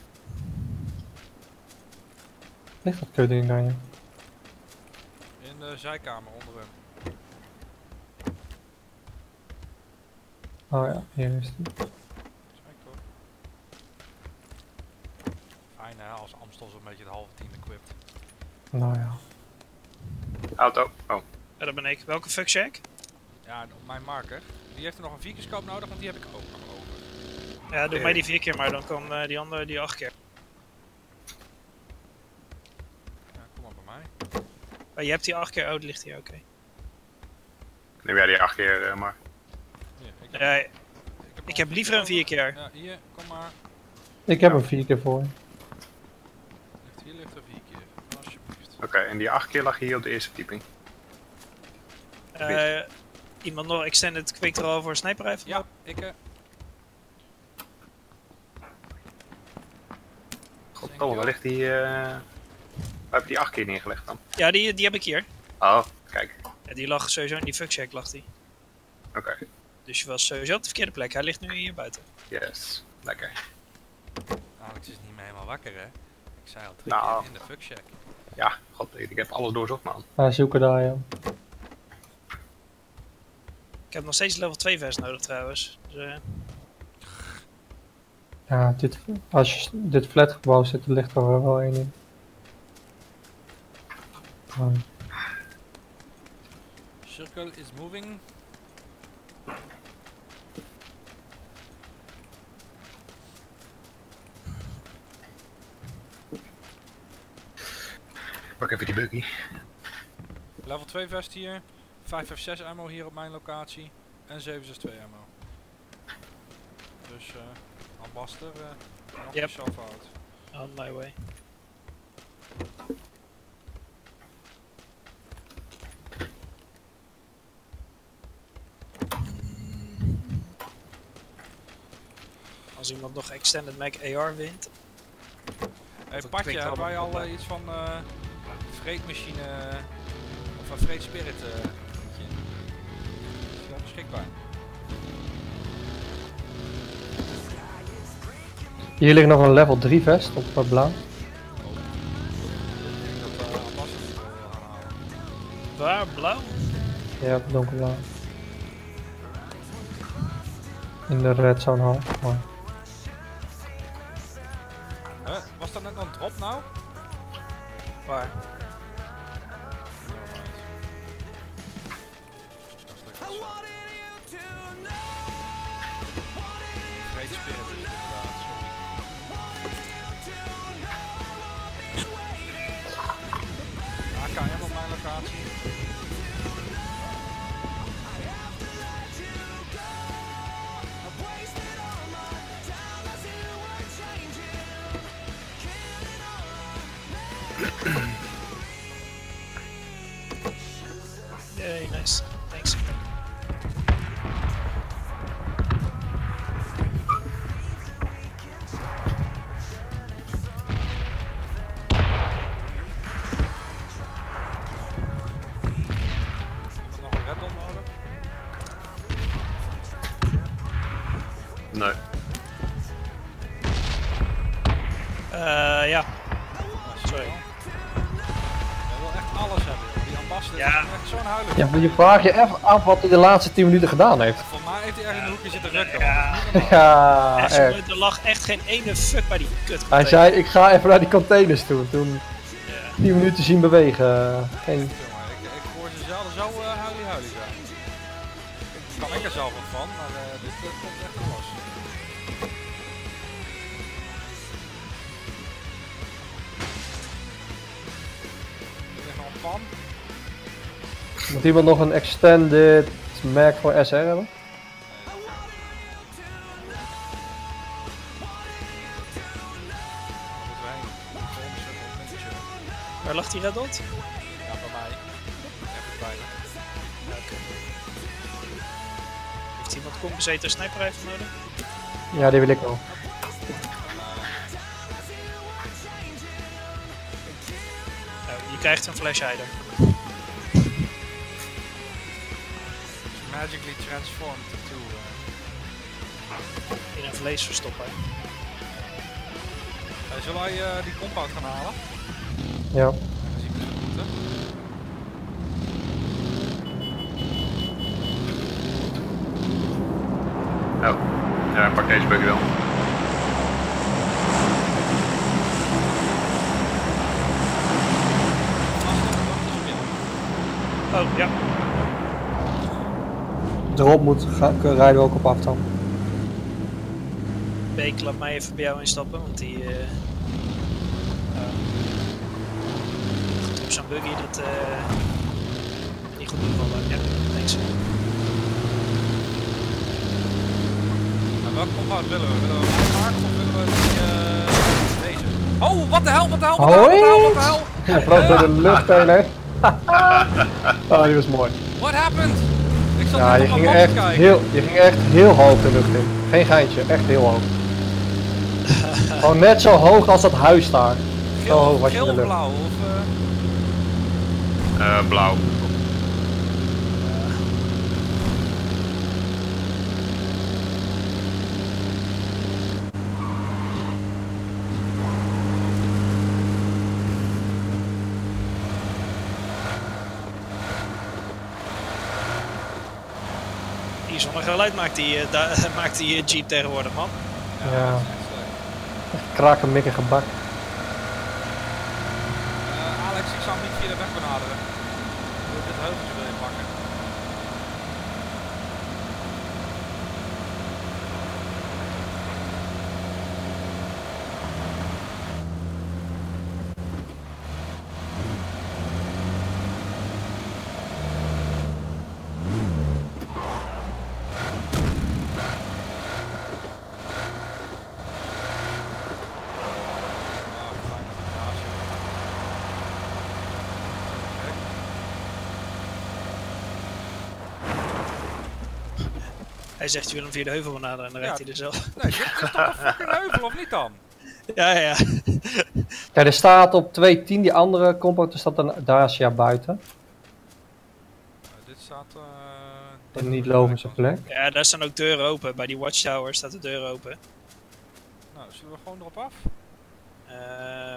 Ligt dat kutding aan je? In de zijkamer onderin. Oh ja, hier is die. Kijk hoor. Fijn hè, als Amstel zo'n beetje het halve team equipt. Nou ja. Auto. Oh. Ja, dat ben ik. Welke fuckshack? Ja, op mijn marker. Die heeft er nog een vierkeerscope nodig, want die heb ik ook nog over. Ja, doe Eh. mij die vier keer, maar dan kan uh, die andere die acht keer. Ja, kom maar bij mij. Oh, je hebt die acht keer, oh, die ligt hier, oké. Okay. Neem jij die acht keer uh, maar. Hier, ik heb, Ja, ik heb, ik heb liever een vier keer. Ja, hier, kom maar. Ik heb hem vier keer voor je. Ligt hier ligt er vier keer. Alsjeblieft. Oké, okay, en die acht keer lag hier op de eerste verdieping. Uh, iemand nog extended quick draw voor een sniper rifle? Ja, ik... Uh... Goddomme, waar ligt die... Uh... Waar heb je die acht keer neergelegd dan? Ja, die, die heb ik hier. Oh, kijk. Ja, die lag sowieso in die fuckshack, lag die. Oké. Okay. Dus je was sowieso op de verkeerde plek. Hij ligt nu hier buiten. Yes, lekker. Alex is niet meer helemaal wakker, hè? Ik zei al drie nou, keer in de fuckshack. Ja, god, ik heb alles doorzocht, man. Hij zoeken daar, ja. Ik heb nog steeds level twee vest nodig trouwens. Dus, uh... Ja, dit, als je dit flatgebouw zit, er ligt er wel één in. Oh. Circle is moving. Pak even die buggy. Level twee vest hier. vijf vijf zes ammo hier op mijn locatie. En zeven zes twee ammo. Dus uh, Ambaster, uh, nog Yep. jezelf out. On my way. Als iemand nog extended mag A R wint. Hey Of een Patje, quick hebben wij draw. al uh, iets van uh, vreedmachine of een vreedspirit uh, is dat beschikbaar? Hier ligt nog een level drie vest op uh, blauw. Ik denk dat uh, Ambaster het wel wil gaan halen. Waar? Blauw? Ja, donkerblauw. In de red zone hal. Oh. Huh? Was dat net een drop nou? Waar? Vreedspirit is het inderdaad, sorry. A K M op mijn locatie. Yay, nice. Thanks. Iemand nog een red dot nodig? Nee. Uh, ja. Sorry. Jij wil echt alles hebben, joh. Die Ambaster Ja. is echt zo'n huiler. Ja, maar je vraagt je even af wat hij de laatste tien minuten gedaan heeft. Voor mij heeft hij echt in een hoekje zitten rukken. Ja. Ja, Echt, echt. er lag echt geen ene fuck bij die kut. Hij zei, ik ga even naar die containers toe. Toen Ja. tien minuten zien bewegen. Geen... Jongen, ik, ik hoor ze zelden zo uh, huilie huilie zijn. Ik kan ik er zelf wat van, maar uh, dit, dit komt echt los. Er ligt nog een pan. Moet iemand nog een extended merk voor S R hebben? Waar lag die red dot? Ja, bij mij. Echt bij me. Ja, oké. Heeft iemand compensator sniper rifle nodig? Ja, die wil ik wel. Oh, je krijgt een flash hider. Magically transformed into... Uh... In een vleesverstopper. Hey, zullen wij uh, die compound gaan halen? Ja. Dan zien we de route. Oh, ja, pak deze buggy wel. Wacht, wacht eens binnen. Oh, ja. Erop moet ga, rijden we ook op af dan. Beek, laat mij even bij jou instappen, want die... Uh, uh, op zo'n buggy, dat... Uh, niet goed invallen. Ja, thanks. Nou, welke compound willen we? Willen we Rijnmark of willen we die, uh, deze? Oh, wat de hel, wat de hel, wat de hel, wat de hel, wat de hel! Ja, vloog door de lucht heen, hè. Oh, die was mooi. What happened? Ik zat Ja, net je op ging, mijn map echt te kijken. heel, je ging echt heel hoog de lucht in. Geen geintje, echt heel hoog. Gewoon net zo hoog als dat huis daar. Zo hoog was je in de Geel, lucht. blauw of... Uh... Uh, blauw. Die zonnegeluid maakt die, uh, da maakt die uh, Jeep tegenwoordig, man. Ja, dat is echt leuk. echt krakenmikkige bak. Uh, Alex, ik zou hem niet via de weg benaderen. Door dit heuveltje wil je pakken. Ah, fijn dat het naast je ligt. Kijk. Hij zegt je wil hem via de heuvel benaderen en dan Ja. rijdt hij er zelf. Nee, dit is toch een fucking heuvel, of niet dan? Ja, ja. Kijk, er staat op twee tien die andere compound, er staat een Dacia buiten. Uh, dit staat... Uh, Een niet logische plek. Ja, daar staan ook deuren open. Bij die watchtower staat de deur open. Nou, zullen we gewoon erop af? Ehm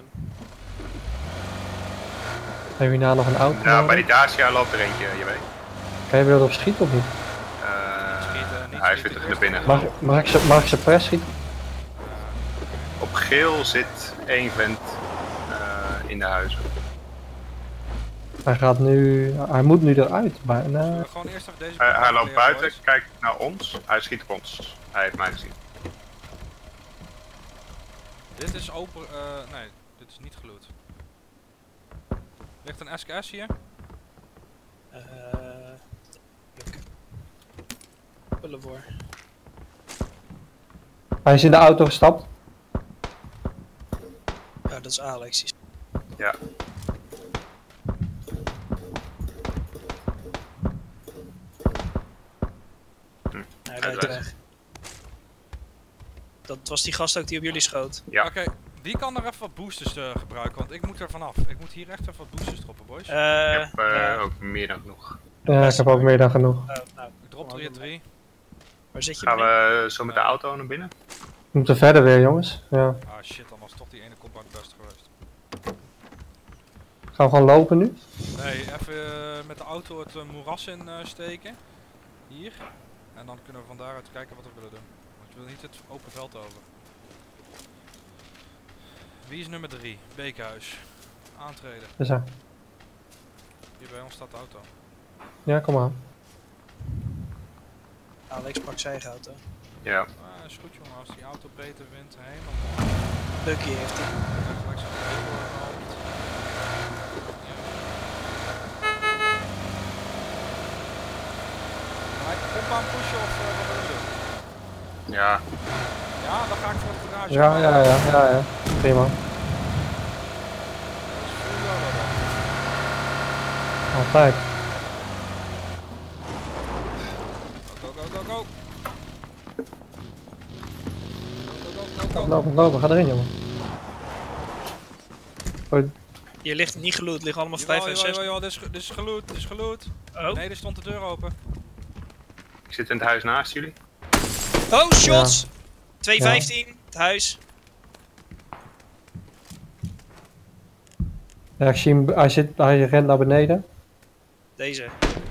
Hebben we hierna nog een auto? Nou, nodig? bij die Dacia loopt er eentje, je weet. Kan je weer erop schieten of niet? Uh, Schieten, niet hij is schieten, weer terug naar eerst binnen. Mag, mag ik ze, mag ik ze press schieten? Op geel zit één vent uh, in de huizen. Hij gaat nu, hij moet nu eruit. Bijna. Zullen we gewoon eerst even deze... Hij, hij compound loopt clearen, buiten, boys? kijkt naar ons. Hij schiet op ons. Hij heeft mij gezien. Dit is open... Uh, nee, dit is niet geloot. Ligt een S K S hier? uh, Pullen voor. Hij is in de auto gestapt. Ja, dat is Alex. Die is- Ja. Hm. Hij rijdt weg. Dat was die gast ook die op jullie schoot. Ja. Oké, wie kan er even wat boosters uh, gebruiken? Want ik moet er vanaf. Ik moet hier echt even wat boosters droppen, boys. Uh, Ik heb uh, ja. ook meer dan genoeg. Ja, ik heb ook meer dan genoeg. Oh, nou, Ik drop er hier drie. waar zit je Gaan meneer? we zo met de auto naar binnen? We moeten verder weer, jongens. Ja. Ah shit, dan was toch die ene compound best geweest. Gaan we gewoon lopen nu? Nee, even uh, met de auto het uh, moeras in uh, steken. Hier. En dan kunnen we van daaruit kijken wat we willen doen. Want je wil niet het open veld over. Wie is nummer drie? Beekhuis. Aantreden. Dus, ja. Hier bij ons staat de auto. ja, kom aan. Alex pakt zijn eigen auto. Ja. Ah, is goed jongen, als die auto beter wint, helemaal mooi. Bucky heeft hij. Dan gelijk zo'n deel doorgehaald. Ja. Ga ik de compound pushen of uh, wat willen we doen? Ja. Ja, dan ga ik voor het garage. Ja, ja, ja, ja, ja. Prima. Dat is full YOLO dan. Altijd. Go, go, go, go. Go, go, go, go, go. Lopen, lopen, ga erin, jongen. Oh, Hier ligt niet geloot, liggen allemaal Jawel, vijf en jawel, zes. jawel, dit is, ge- dit is geloot, dit is geloot. Oh. Nee, er stond de deur open. Ik zit in het huis naast jullie. Oh, shots! twee vijftien, het huis. ja, ik zie hem, hij, zit, hij rent naar beneden. Deze.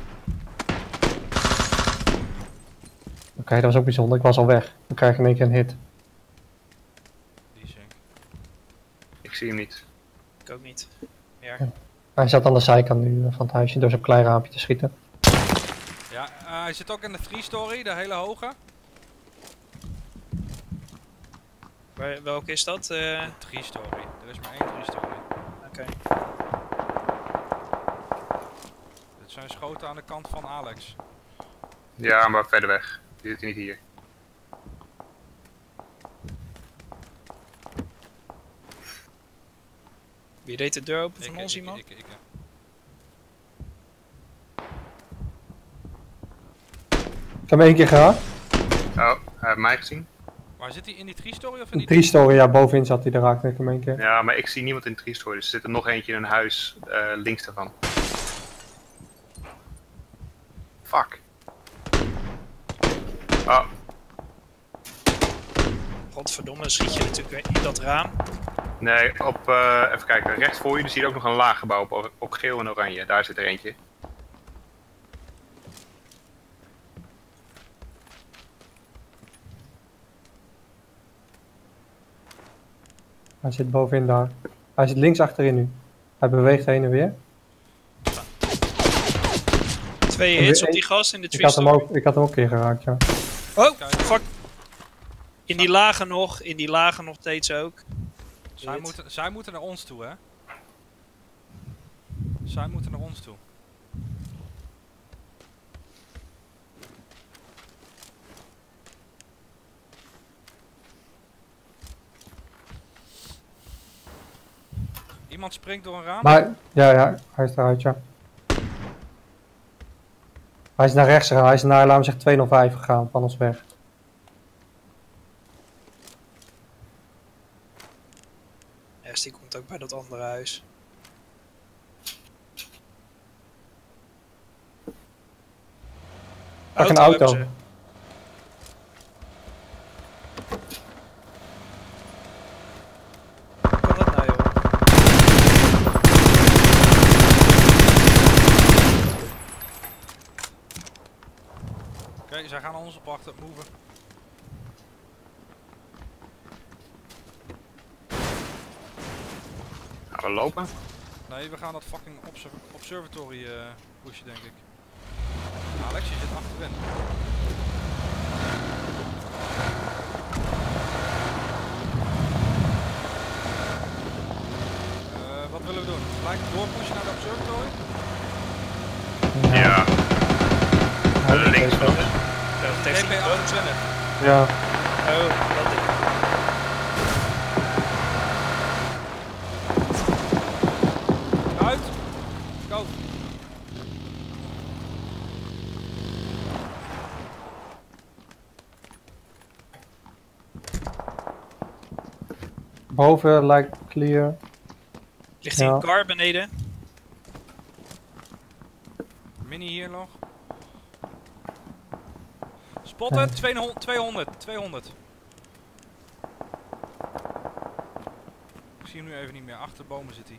Oké, dat was ook bijzonder. Ik was al weg. Dan krijg ik in één keer een hit. Die zink. Ik zie hem niet. Ik ook niet. Meer. Ja. Hij zat aan de zijkant nu van het huisje door zo'n klein raampje te schieten. Ja, uh, hij zit ook in de three story, de hele hoge. Waar, welke is dat? Uh... three story. Er is maar één three story. Oké. Okay. Dit zijn schoten aan de kant van Alex. Ja, maar verder weg. Die zit niet hier. Wie deed de deur open van ik, ons, ik, iemand? Ik, ik, ik, Ik heb hem één keer geraakt. Oh, hij heeft mij gezien. Waar zit hij? In die three story of in Een die... drie story, ja, bovenin zat hij, daar raakte ik hem één keer. Ja, maar ik zie niemand in de three story. Dus er zit er nog eentje in een huis uh, links daarvan. Fuck. Oh. Godverdomme, schiet je natuurlijk in dat raam. Nee, op, uh, even kijken, rechts voor je zie je ook nog een laag gebouw op, op geel en oranje. Daar zit er eentje. Hij zit bovenin daar. Hij zit links achterin nu. Hij beweegt heen en weer. Twee hits op die gast in de ik tree had, hem story. ook, ik had hem ook een keer geraakt, ja. Oh, fuck. In die lagen nog, in die lagen nog steeds ook. Zij moeten, zij moeten naar ons toe, hè? Zij moeten naar ons toe. Iemand springt door een raam? Maar, ja, ja, hij is eruit, ja. Hij is naar rechts gegaan, hij is naar, laten we zeggen, tweehonderdvijf gegaan van ons weg. Ja, die komt ook bij dat andere huis. Pak een auto. Kan dat nou, joh? Oké, okay, zij gaan ons op achter, move. Gaan we lopen? Nee, we gaan dat fucking observ observatory uh, pushen, denk ik. Alex, je zit achterin. Uh, wat willen we doen? Gelijk doorpushen naar de observatory? Ja. Uh, links van ons. T P achtentwintig. Ja. Oh, dat ding. Uit! Go! Boven lijkt clear. Ligt hier Ja. een car beneden? Mini hier nog. Spotten, tweehonderd, tweehonderd, tweehonderd. Ik zie hem nu even niet meer. Achter de bomen zit hij.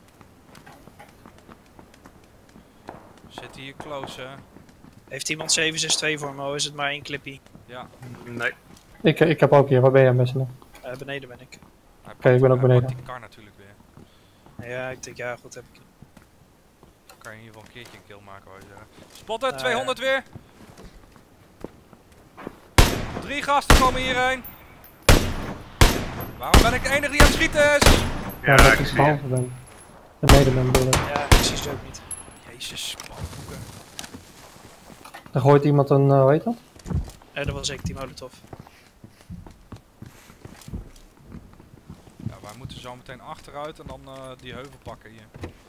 Zit hij hier close, hè? Heeft iemand zeven zes twee voor me? Oh, is het maar één clippie? Ja. Nee. Ik, ik heb ook hier, waar ben jij met z'n? Oké, Uh, beneden ben ik. okay, ik ben ook Hij beneden. pakt die kar natuurlijk weer. Ja, ik denk, ja, goed heb ik. Dan kan je in ieder geval een keertje een kill maken, wou je zeggen. Spotten, Nou, tweehonderd weer. Drie gasten komen hierheen. Waarom ben ik de enige die aan het schieten is? Ja, Ja, dat ik ik zie behalve ben. Beneden ben bedoel ik. Ja, precies ook niet. Jezus, spanboeken. Er gooit iemand een, uh, hoe heet dat? Ja, dat was ik, die molotov. Ja, wij moeten zo meteen achteruit en dan uh, die heuvel pakken hier.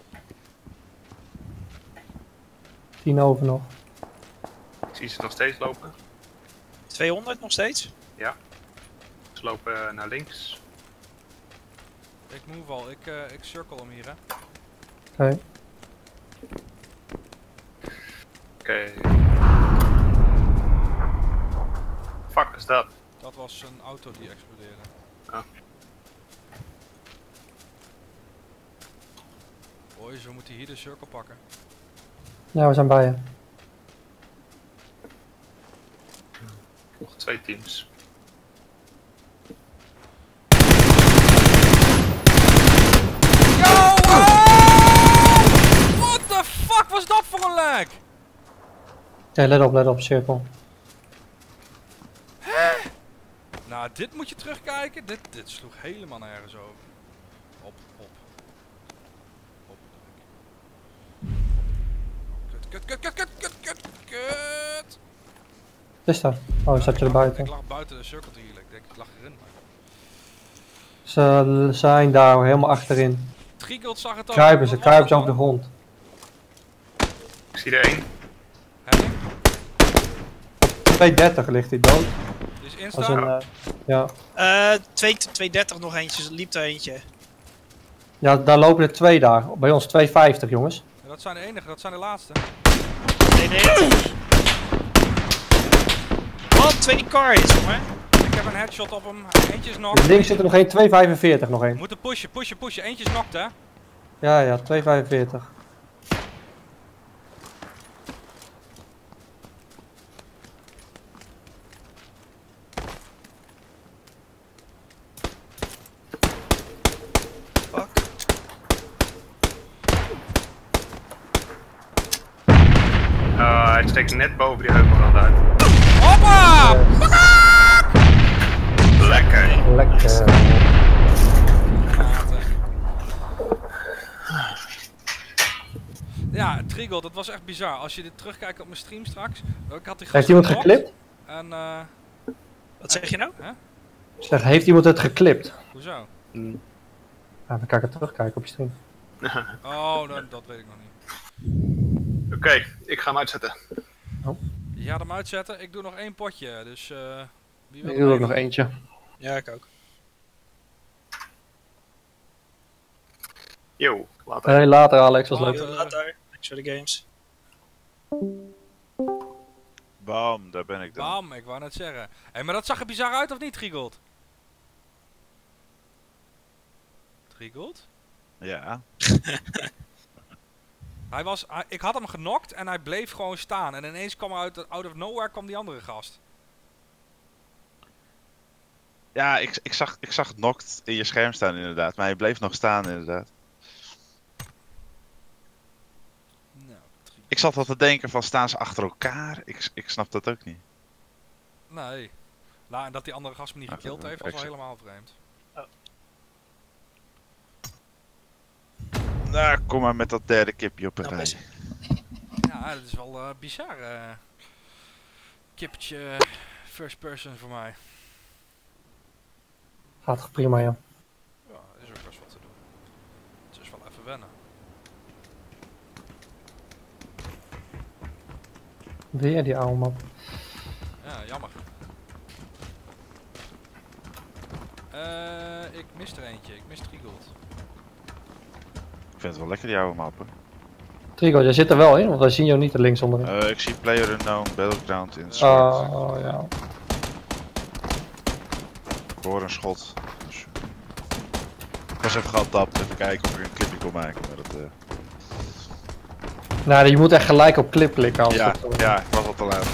tien over nog. Ik zie ze nog steeds lopen. tweehonderd nog steeds? Ja. Ze lopen uh, naar links. Ik move al, ik, uh, ik circle hem hier, hè. Oké. Oké. Okay. Fuck is dat? Dat was een auto die explodeerde. Ah. Boys, we moeten hier de circle pakken. Ja, we zijn bij je. Nog twee teams. Yo! Oh! dat voor een lag? Ja, let op, let op, cirkel. Nou, dit moet je terugkijken. Dit, dit sloeg helemaal nergens over. Op, op. Op. Kut, kut, kut, kut, kut, kut, kut, kut. Wat is dat? Oh, zat je er Ik buiten? lag buiten de cirkel te healen. Ik denk, ik lag erin. Ze zijn daar helemaal achterin. Trigold zag het ook. Kruipen ze, Wat was kruipen ze dat over de dan? grond. Ik zie er één. Henning? tweehonderddertig ligt hij dood. Die is Als insta. een, eh, ja. Eh, twee dertig nog eentje, er liep er eentje. ja, daar lopen er twee daar. Bij ons tweehonderdvijftig, jongens. Ja, dat zijn de enige, dat zijn de laatste. Nee, nee. Oh, tweede car is, jongen. Ik heb een headshot op hem. Eentje is knocked. Links zit er nog één, tweehonderdvijfenveertig nog één. We moeten pushen, pushen, pushen. Eentje is knocked, hè? Ja, ja, tweehonderdvijfenveertig. Fuck. Uh, hij steekt net boven die heuvelrand uit. Hoppa! Lekker. Lekker. Ja, Trigel, dat was echt bizar. Als je dit terugkijkt op mijn stream straks. Ik had die gast Heeft iemand geklopt geklipt? En, eh... Wat zeg je nou? Hè? Zeg, heeft iemand het geklipt? Hoezo? Hmm. Ja, dan kan ik het terugkijken op je stream. Oh, dat, dat weet ik nog niet. Oké, ik ga hem uitzetten. Je gaat hem uitzetten. Ik doe nog één potje, dus... eh wie wil Ik er doe ook meedoen? nog eentje. Ja, ik ook. Yo, later. Hey, later Alex, was Oh, leuk. ja. Tot later. Thanks voor de games. Bam, daar ben ik dan. Bam, ik wou net zeggen. Hé, hey, maar dat zag er bizar uit of niet, Trigold? Trigold? Ja. Hij was, hij- ik had hem genokt en hij bleef gewoon staan. En ineens kwam er uit, out of nowhere kwam die andere gast. Ja, ik, ik, zag, ik zag knocked in je scherm staan inderdaad, maar hij bleef nog staan inderdaad. Nou, Trigold. Ik zat al te denken van staan ze achter elkaar? Ik, ik snap dat ook niet. Nee. Nou, en dat die andere gast me niet Ah, gekild dat heeft, was wel ik- helemaal vreemd. Nou, kom maar met dat derde kipje op een Nou, rij. best. Ja, dat is wel eh, bizar. eh Kippetje first person voor mij. Gaat toch prima, ja. Ja, is ook best wat te doen. Het is wel even wennen. Weer die oude map. Ja, jammer. Eh, ik mis er eentje. Ik mis Trigold. Ik vind het wel lekker die oude mappen. Trigo, jij zit er wel in, want wij zien jou niet er links onderin. Eh, ik zie Player Unknown Battleground in zwart. Oh, ja. Ik hoor een schot. Dus... Ik was even geadtapt, even kijken of ik een clipje kon maken. Maar dat, eh, Nou, je moet echt gelijk op clip klikken als ja, het, eh, ja, ik was al te laat.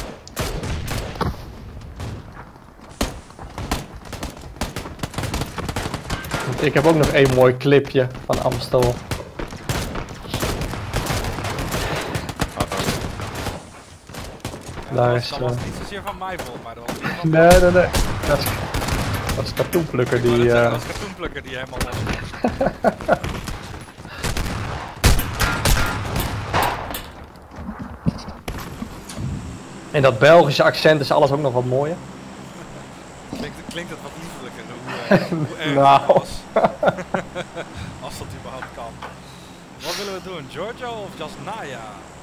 want ik heb ook nog één mooi clipje van Amstel. Uh-oh. Ja, Daar dat is, was, dat was eh, niet zozeer van mij vol, maar dat was meer van... Nee, nee, nee. Dat is, dat is Katoenplukker Ik wou die... net zeggen, eh, dat is Katoenplukker die helemaal los was. in dat Belgische accent is alles ook nog wat mooier. Klinkt, klinkt het wat liefelijker hoe, uh, hoe erg Nou. het was. Als dat überhaupt kan. Wat willen we doen? Giorgio of Jasnaya?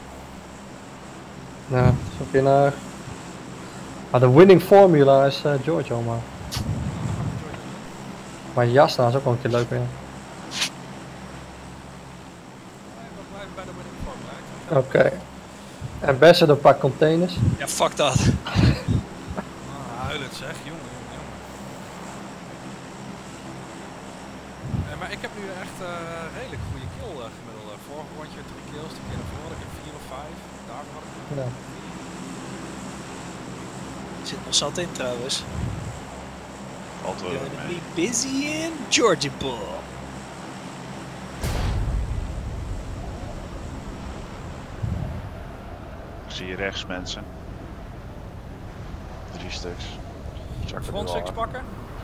Nou, zoek je naar... Maar de winning formula is uh, Giorgio, maar... Maar Jasna is ook wel een keer leuk, ja. Nee, we blijven bij de winning formula. Oké. En best een paar containers. Ja, fuck dat. Ah, huilend zeg, jongen, jongen, jongen. Eh, maar ik heb nu echt uh, redelijk goede kill uh, gemiddeld. Uh, vorige rondje drie kills, de keer daarvoor had ik er vier of vijf. Daarvoor had ik er Ja. Zit nog zat in trouwens. Altijd wel Gonna mee. be busy in Georgia Bull. zie je rechts mensen. Drie stuks. Zak er nu Front al six af. pakken?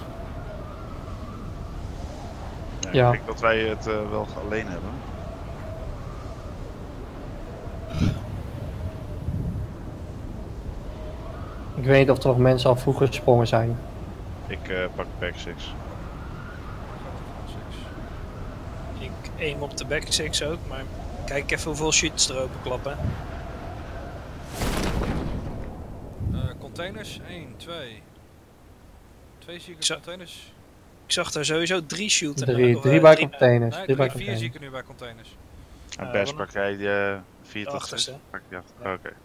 Ja, Ja. Ik denk dat wij het uh, wel alleen hebben. Ik weet niet of er nog mensen al vroeger gesprongen zijn. Ik uh, pak back six. Ik aim op de back six ook, maar kijk even hoeveel sheets er open klappen. Uh, containers, één, twee. Twee zie ik in Zo. containers. Ik zag daar sowieso drie shooten. Drie, of, drie eh, bij drie- containers. Nee, Drie bij drie, vier zie ik containers. er nu bij containers. En Ja, best wat pak jij de vier De tot achterste. zes? Pak die achter. Ja. Oké. Okay.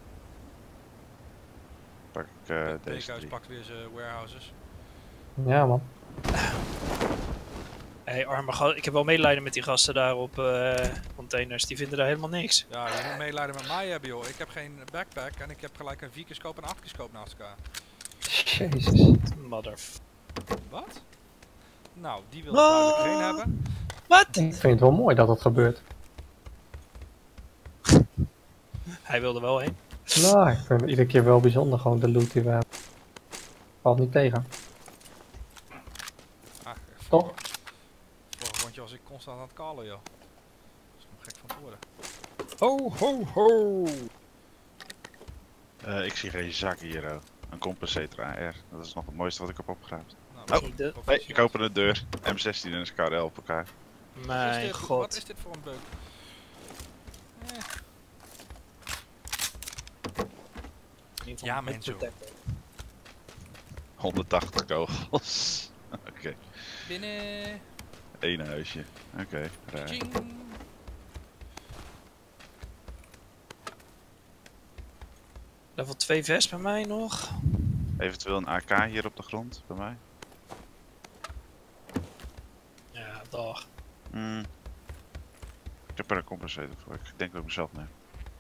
Pak ik uh, deze Beekhuis drie. pakt weer zijn warehouses. Ja man. Hey, arme ga- ik heb wel medelijden met die gasten daar op eh, containers. Die vinden daar helemaal niks. Ja, je moet meelijden met mij hebben joh. Ik heb geen backpack en ik heb gelijk een vier keer scope en acht keer scope naast elkaar. Jezus. Mother. Wat? Nou, die wil ik duidelijk geen hebben. Wat? Ik vind het wel mooi dat dat gebeurt. Hij wilde wel heen. Nou, ik vind het iedere keer wel bijzonder gewoon de loot die we hebben. Valt niet tegen. Ah, Toch? Vorig rondje was ik constant aan het callen joh. Dat is nog gek van het worden. Ho, ho, ho. Uh, ik zie geen zak hier. Oh. Een compensator A R. Dat is nog het mooiste wat ik heb opgeruimd. Nou, Oh, de- Hey, ik open de deur. M zestien en een S K R L op elkaar. Wat is Mijn dit? god. Wat is dit voor een bug? Eh. Ja, mensen. honderdtachtig kogels. Oké. Okay. Binnen. Eén huisje. Oké. Okay, raar. Ching. Level twee vest bij mij nog. Eventueel een A K hier op de grond bij mij. Ja, dag. Mm. Ik heb er een compensator voor. Ik denk dat ik mezelf neem.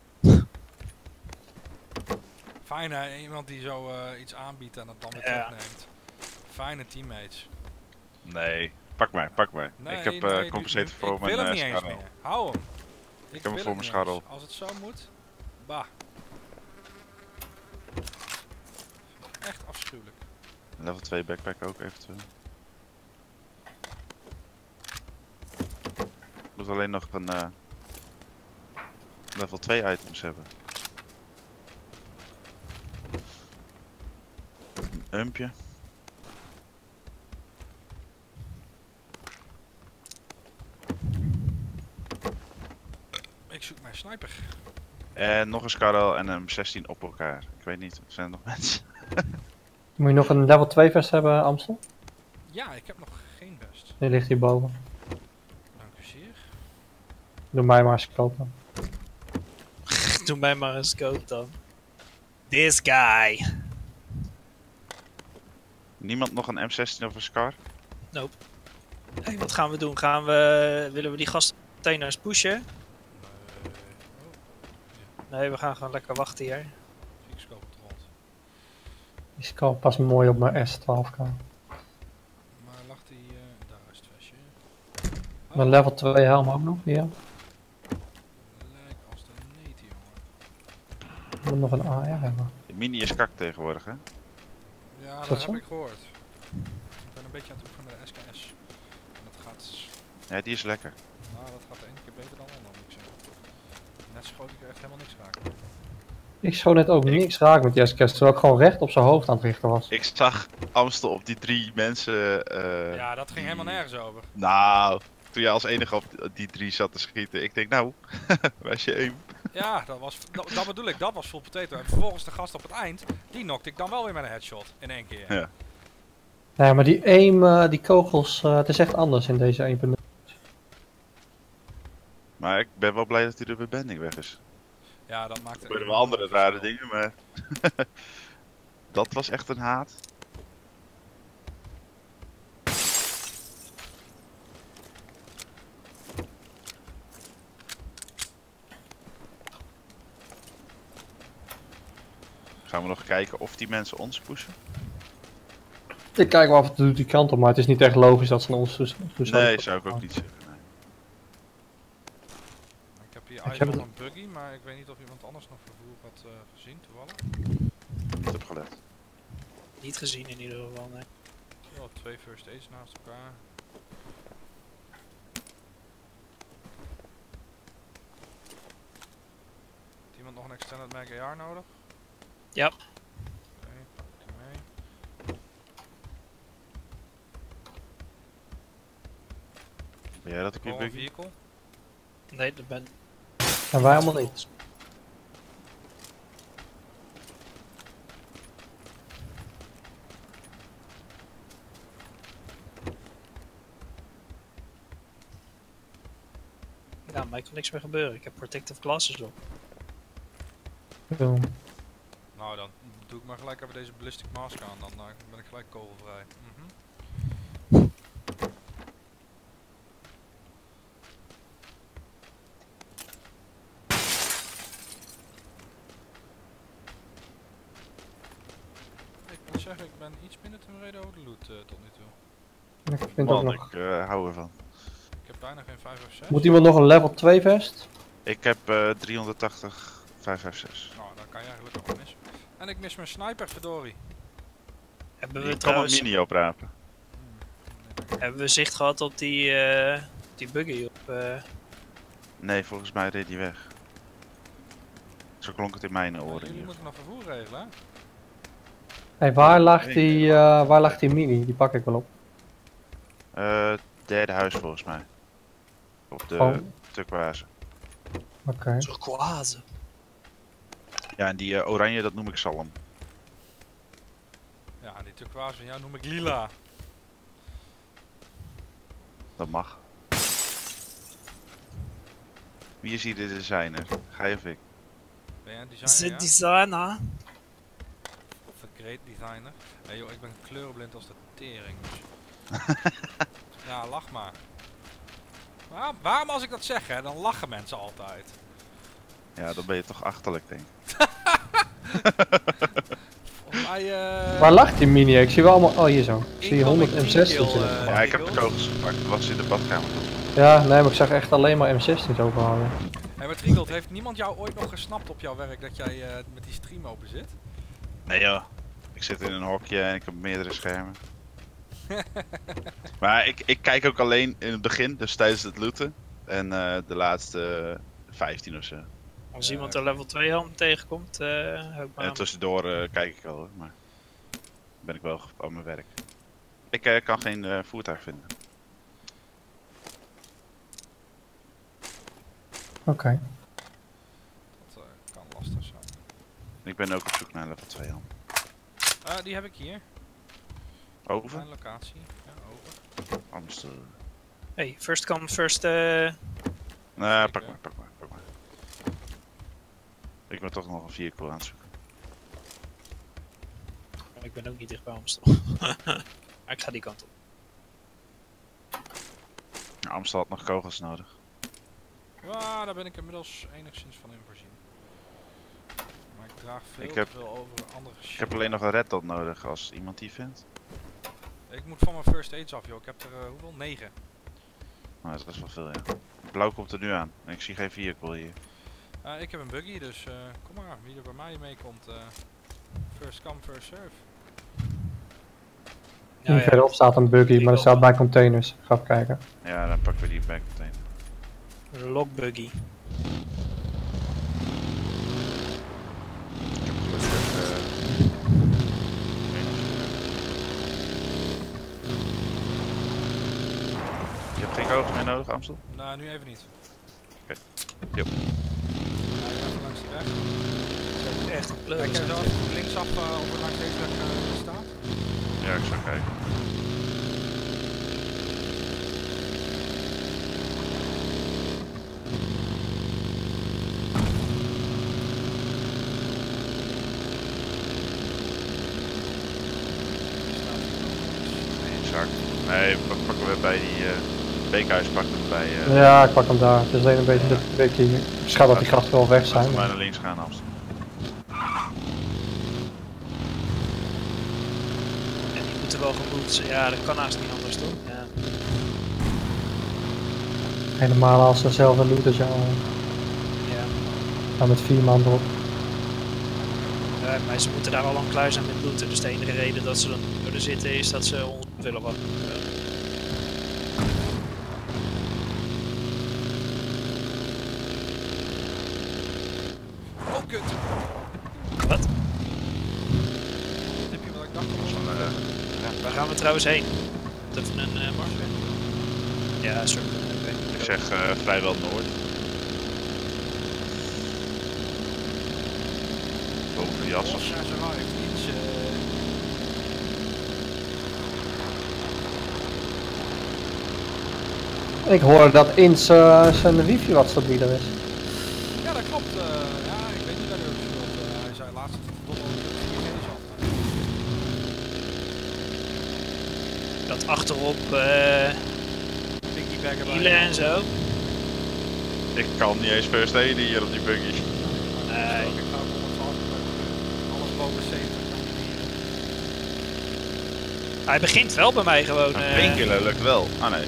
Fijn hè, iemand die zo uh, iets aanbiedt en het dan weer Ja. terugneemt. Fijne teammates. Nee. Pak mij, pak mij. Nee, ik heb uh, nee, compensator ik, voor ik mijn wil hem uh, niet eens S K R L. meer. Hou hem. heb Ik, hem wil voor het mijn niet schadel. eens. Als het zo moet. Bah. Echt afschuwelijk. Level twee backpack ook eventueel. Ik moet alleen nog een uh, level twee items hebben. Een umpje. Ik zoek mijn sniper. En nog een S K R L en een M zestien op elkaar. Ik weet niet, zijn er nog mensen? Moet je nog een level twee vest hebben, Amstel? Ja, ik heb nog geen best. Die ligt hierboven. Dank u zeer. Doe mij maar eens kopen. Doe mij maar een scope dan. This guy. Niemand nog een M zestien of een Scar? Hey, wat gaan we doen? Gaan we, willen we die gastcontainers pushen? Uh, oh, Nee, we gaan gewoon lekker wachten hier. ik scope het rond. Die scope past mooi op mijn S twaalf K. Maar lag die... Uh, daar is het vestje. Mijn level twee helm ook nog, hier. Lijkt als de neet hier, jongen. Ik moet nog een A R hebben. De mini is kak tegenwoordig, hè? Ja, dat dat zo? heb ik gehoord. Ik ben een beetje aan het oefenen de S K S. En dat gaat... Ja, die is lekker. Nou, dat gaat de ene keer beter dan de andere, moet ik zeggen. Net schoot ik er echt helemaal niks raken. Ik schoot net ook niks raak met Jessica, terwijl ik gewoon recht op zijn hoofd aan het richten was. Ik zag Amstel op die drie mensen. Uh, Ja, dat ging helemaal nergens over. Nou, toen jij als enige op die drie zat te schieten, ik denk nou, waar is je aim? Ja, dat, was, dat, dat bedoel ik, dat was full potato. En vervolgens de gast op het eind, die knockte ik dan wel weer met een headshot in één keer. Ja. Nee, maar die aim, uh, die kogels, uh, het is echt anders in deze één punt nul. Maar ik ben wel blij dat hij er bij Bending weg is. Ja, dat maakte... Er gebeuren wel andere rare dingen, maar dat was echt een haat. Gaan we nog kijken of die mensen ons pushen? Ik kijk wel af en toe die kant op, maar het is niet echt logisch dat ze naar ons toe toe zouden Nee, komen. zou ik ook niet zeggen. Nee. Ik heb hier Heb je heb nog het- een buggy, maar ik weet niet of iemand anders nog vervoer had uh, gezien toevallig. Niet heb gelet. Niet gezien in ieder geval, nee. Oh, twee first aids naast elkaar. Heeft iemand nog een extended mag A R nodig? Ja. Oké, pak ik die mee. Ben jij dat ik Oh, weer een buggy? vehicle. Nee, dat ben... En wij allemaal niet. Ja, mij kan niks meer gebeuren. Ik heb protective glasses op. Zo. Nou, dan doe ik maar gelijk even deze ballistic mask aan, dan uh, ben ik gelijk kogelvrij. Mhm. Ik moet zeggen, ik ben iets minder tevreden over de loot uh, tot nu toe. Ik vind ook Man, nog. ik uh, hou ervan. Ik heb bijna geen vijf of zes. Moet iemand nog een level twee vest? Ik heb uh, driehonderdtachtig, vijfhonderdvijfenzestig. Nou, dan kan je eigenlijk ook wel missen. En ik mis mijn sniper, verdorie. Hebben Ik we kan trouwens... een mini oprapen. Hmm. Hebben we zicht gehad op die, uh, die buggy op... Uh... Nee, volgens mij reed hij weg. Zo klonk het in mijn Ja, oren jullie hier. moeten nog vervoer regelen, hè? Hey, waar lag die, uh, waar lag die mini? Die pak ik wel op. Uh, derde huis volgens mij. Op de Oh. tukwazen. Oké. Turquoise. Ja, en die uh, oranje, dat noem ik zalm. Ja, die turquoise van jou noem ik lila. Dat mag. Wie is hier de designer? Ga je of ik? Ben jij een Is designer, het ja? designer? Of een great designer. Hé joh, ik ben kleurenblind als de tering. Dus. Ja, lach maar. Waar, waarom als ik dat zeg, hè, dan lachen mensen altijd. Ja, dan ben je toch achterlijk, denk ik. Volgens mij, eh, Waar lag die mini? Ik zie wel allemaal. Oh, hier zo. Ik zie incoming honderd M zestien team kill, zitten. eh, Ja, ik heb de vehicles. kogels gepakt. Dat was in de badkamer. Ja, nee, maar ik zag echt alleen maar M zestien overhalen. Hé, maar Trigold, heeft niemand jou ooit nog gesnapt op jouw werk dat jij eh, met die stream open zit? Nee joh. Ik zit in een hokje en ik heb meerdere schermen. Maar ik, ik kijk ook alleen in het begin, dus tijdens het looten. En uh, de laatste vijftien of zo. Als Ja, iemand een level twee helm tegenkomt, uh, hou ik maar En aan. tussendoor uh, kijk ik wel hoor, maar ben ik wel op mijn werk. Ik uh, kan geen uh, voertuig vinden. Oké. Okay. Dat uh, kan lastig zijn. Ik ben ook op zoek naar level twee helm. Uh, die heb ik hier. Over? Mijn locatie. Ja, over. Amsterdam. Hey, first come, first... Uh... Nee, pak maar, pak maar, pak maar. Ik ben toch nog een vehicle aan het zoeken. Ik ben ook niet dicht bij Amstel. Maar ik ga die kant op. Amstel had nog kogels nodig. Ja, daar ben ik inmiddels enigszins van in voorzien. Maar ik draag veel Ik heb- te veel over andere shit. Ik heb alleen nog een red dot nodig als iemand die vindt. Ik moet van mijn first aids af, joh. Ik heb er uh, hoeveel? negen. Nou, dat is wel veel, ja. Blauw komt er nu aan. En ik zie geen vehicle hier. Uh, ik heb een buggy, dus uh, kom maar. Wie er bij mij meekomt. Uh, first come, first serve. Nou Hier verderop staat een buggy, maar er staat bij containers. Ik ga even kijken. Ja, dan pakken we die back meteen. Een lock buggy. Ik heb gelukkig uh, Je hebt geen kogels meer nodig, Amstel? Nou, nu even niet. Oké. Yep. Ja, even langs die weg. Echt een Kijk pleur. jij zo even linksaf uh, of er langs deze weg uh, staat? Ja, ik zal kijken. Nee, zak. Nee, pak, pakken we bij die uh, beekhuis pakken we bij. Uh, Ja, ik pak hem daar. Het is alleen een beetje de beetje. Ik schat dat die gasten wel weg Laten zijn. we maar maar- naar links gaan, Amstel. En die moeten wel gemoed zijn. Ja, dat kan haast niet anders toch? Ja. Helemaal als ze zelf een loot als jou. Ja. staan met vier man erop. Uh, maar ze moeten daar al lang klaar zijn met looten. Dus de enige reden dat ze dan er zitten is dat ze ons willen wat. Oh, kut. Wat? Heb je wat ik dacht? Dat was van, uh, Ja, waar gaan we trouwens heen? Even een uh, markt. Ja, sorry. Okay. Ik zeg uh, vrijwel noord. Boven Jassen. Os has arrived. Iets, uh... Ik hoor dat Ins uh, zijn wifi wat stabieler is. Ja, dat klopt. Uh, ja, ik weet niet waar hij ook speelt. Uh, hij zei laatst dat het toch wel vier G zat. Dat achterop uh, wielen en zo. Ik kan niet eens first aiden hier op die buggy. Nee. Ik ga op honderdtwaalf, alles boven zeventig. Hij begint wel bij mij gewoon. Uh... Eén keer lukt wel. Ah nee.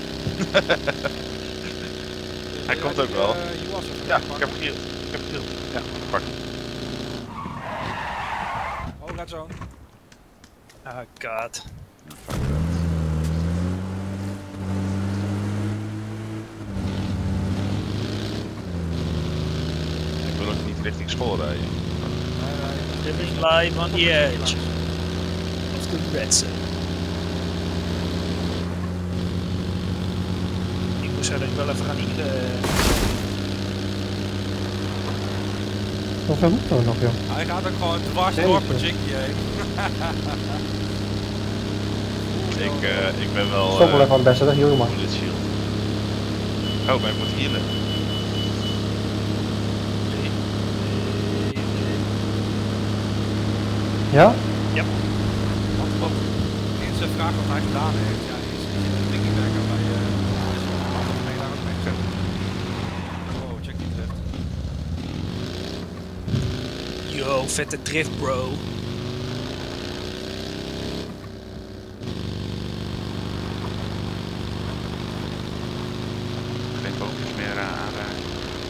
Hij komt ook wel. Ja, ik heb geheeld. Ik heb geheeld. Ja, pak. Oh, red zone. Oh god. Ik wil ook niet richting school rijden. Living live on the edge of the red zone. Ik moest er wel even gaan healen. Hoeveel moeten we nog, joh? Hij gaat ook gewoon dwars door Pajiki heen. Ik, uh, ik ben wel. Stop wel even aan het beste, dat hiel maar. Bullet shield. Oh, maar ik moet healen. Ja? Ja. Wat, wat in zijn vraag wat hij gedaan heeft, ja, is is een piggybacker bij je. Ben je daar ook mee gezet? Oh, check die drift. Yo, vette drift bro. Geen boompjes meer uh, aanraken.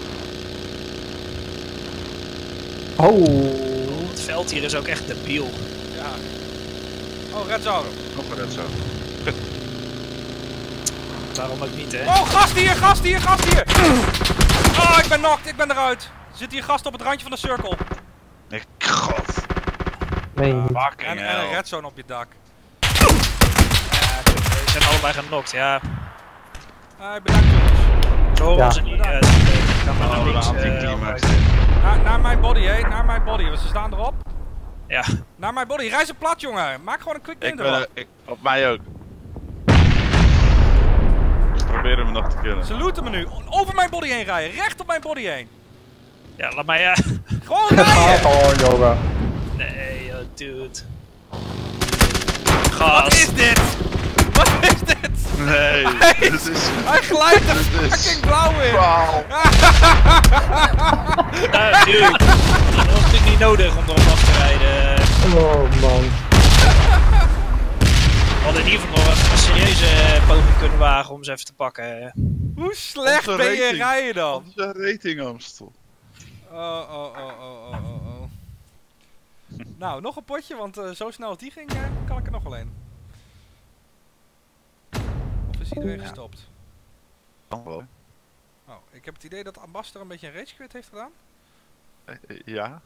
Oh. Het veld hier is ook echt debiel. Ja. Oh, red zone. Nog een red zo. Waarom ook niet, hè? Oh, gast hier, gast hier, gast hier! Oh, ik ben knocked, ik ben eruit. Er zit hier gast op het randje van de cirkel. Ik, god. Nee, Ja. niet. Fucking En, en een hell. red zone op je dak. Ja, ze zijn allebei genokt, ja. Uh, bedankt jongens. Zo horen Ja. ze niet. Uh, ik ga maar naar Oh, de links. anti-climax. eh, Naar, naar mijn body, hé, naar mijn body, want ze staan erop. ja. Naar mijn body, rij ze plat jongen. Maak gewoon een quick Ik win ben ervan. er, ik, op mij ook. Ze proberen me nog te killen. Ze looten me nu. Over mijn body heen rijden. Recht op mijn body heen. Ja, laat mij, ja. Gewoon Ga rijden. gewoon, yoga. Nee, oh, dude. Wat Gas. is dit? Wat is dit? Nee, Hij, dit is... hij glijdt er Dit is- fucking blauw in. Wauw. Nou, dude. Dat was natuurlijk niet nodig om erop af te rijden. Oh man. We hadden in ieder geval nog even een serieuze poging kunnen wagen om ze even te pakken. Hoe slecht Onze ben je rating. rijden dan? Onze rating, Amstel. Oh, oh, oh, oh, oh, oh, oh. Nou, nog een potje, want uh, zo snel als die ging, uh, kan ik er nog wel een. Of is iedereen gestopt? Kan wel. Oh, ik heb het idee dat Ambassador een beetje een rage quit heeft gedaan. Eh, eh, Ja.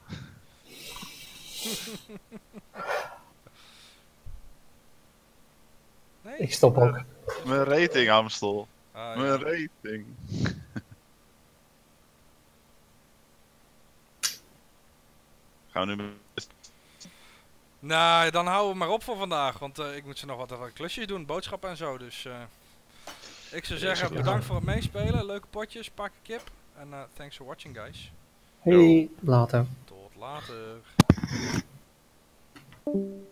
Nee? Ik stop ook. Mijn rating, Amstel. Ah, Mijn ja. rating. Gaan we nu met... Nou, dan houden we maar op voor vandaag, want uh, ik moet ze nog wat even klusjes doen, boodschappen en zo, dus... Uh, ik zou zeggen, bedankt voor het meespelen, leuke potjes, pak een kip. En uh, thanks for watching guys. Hey, later. Tot later.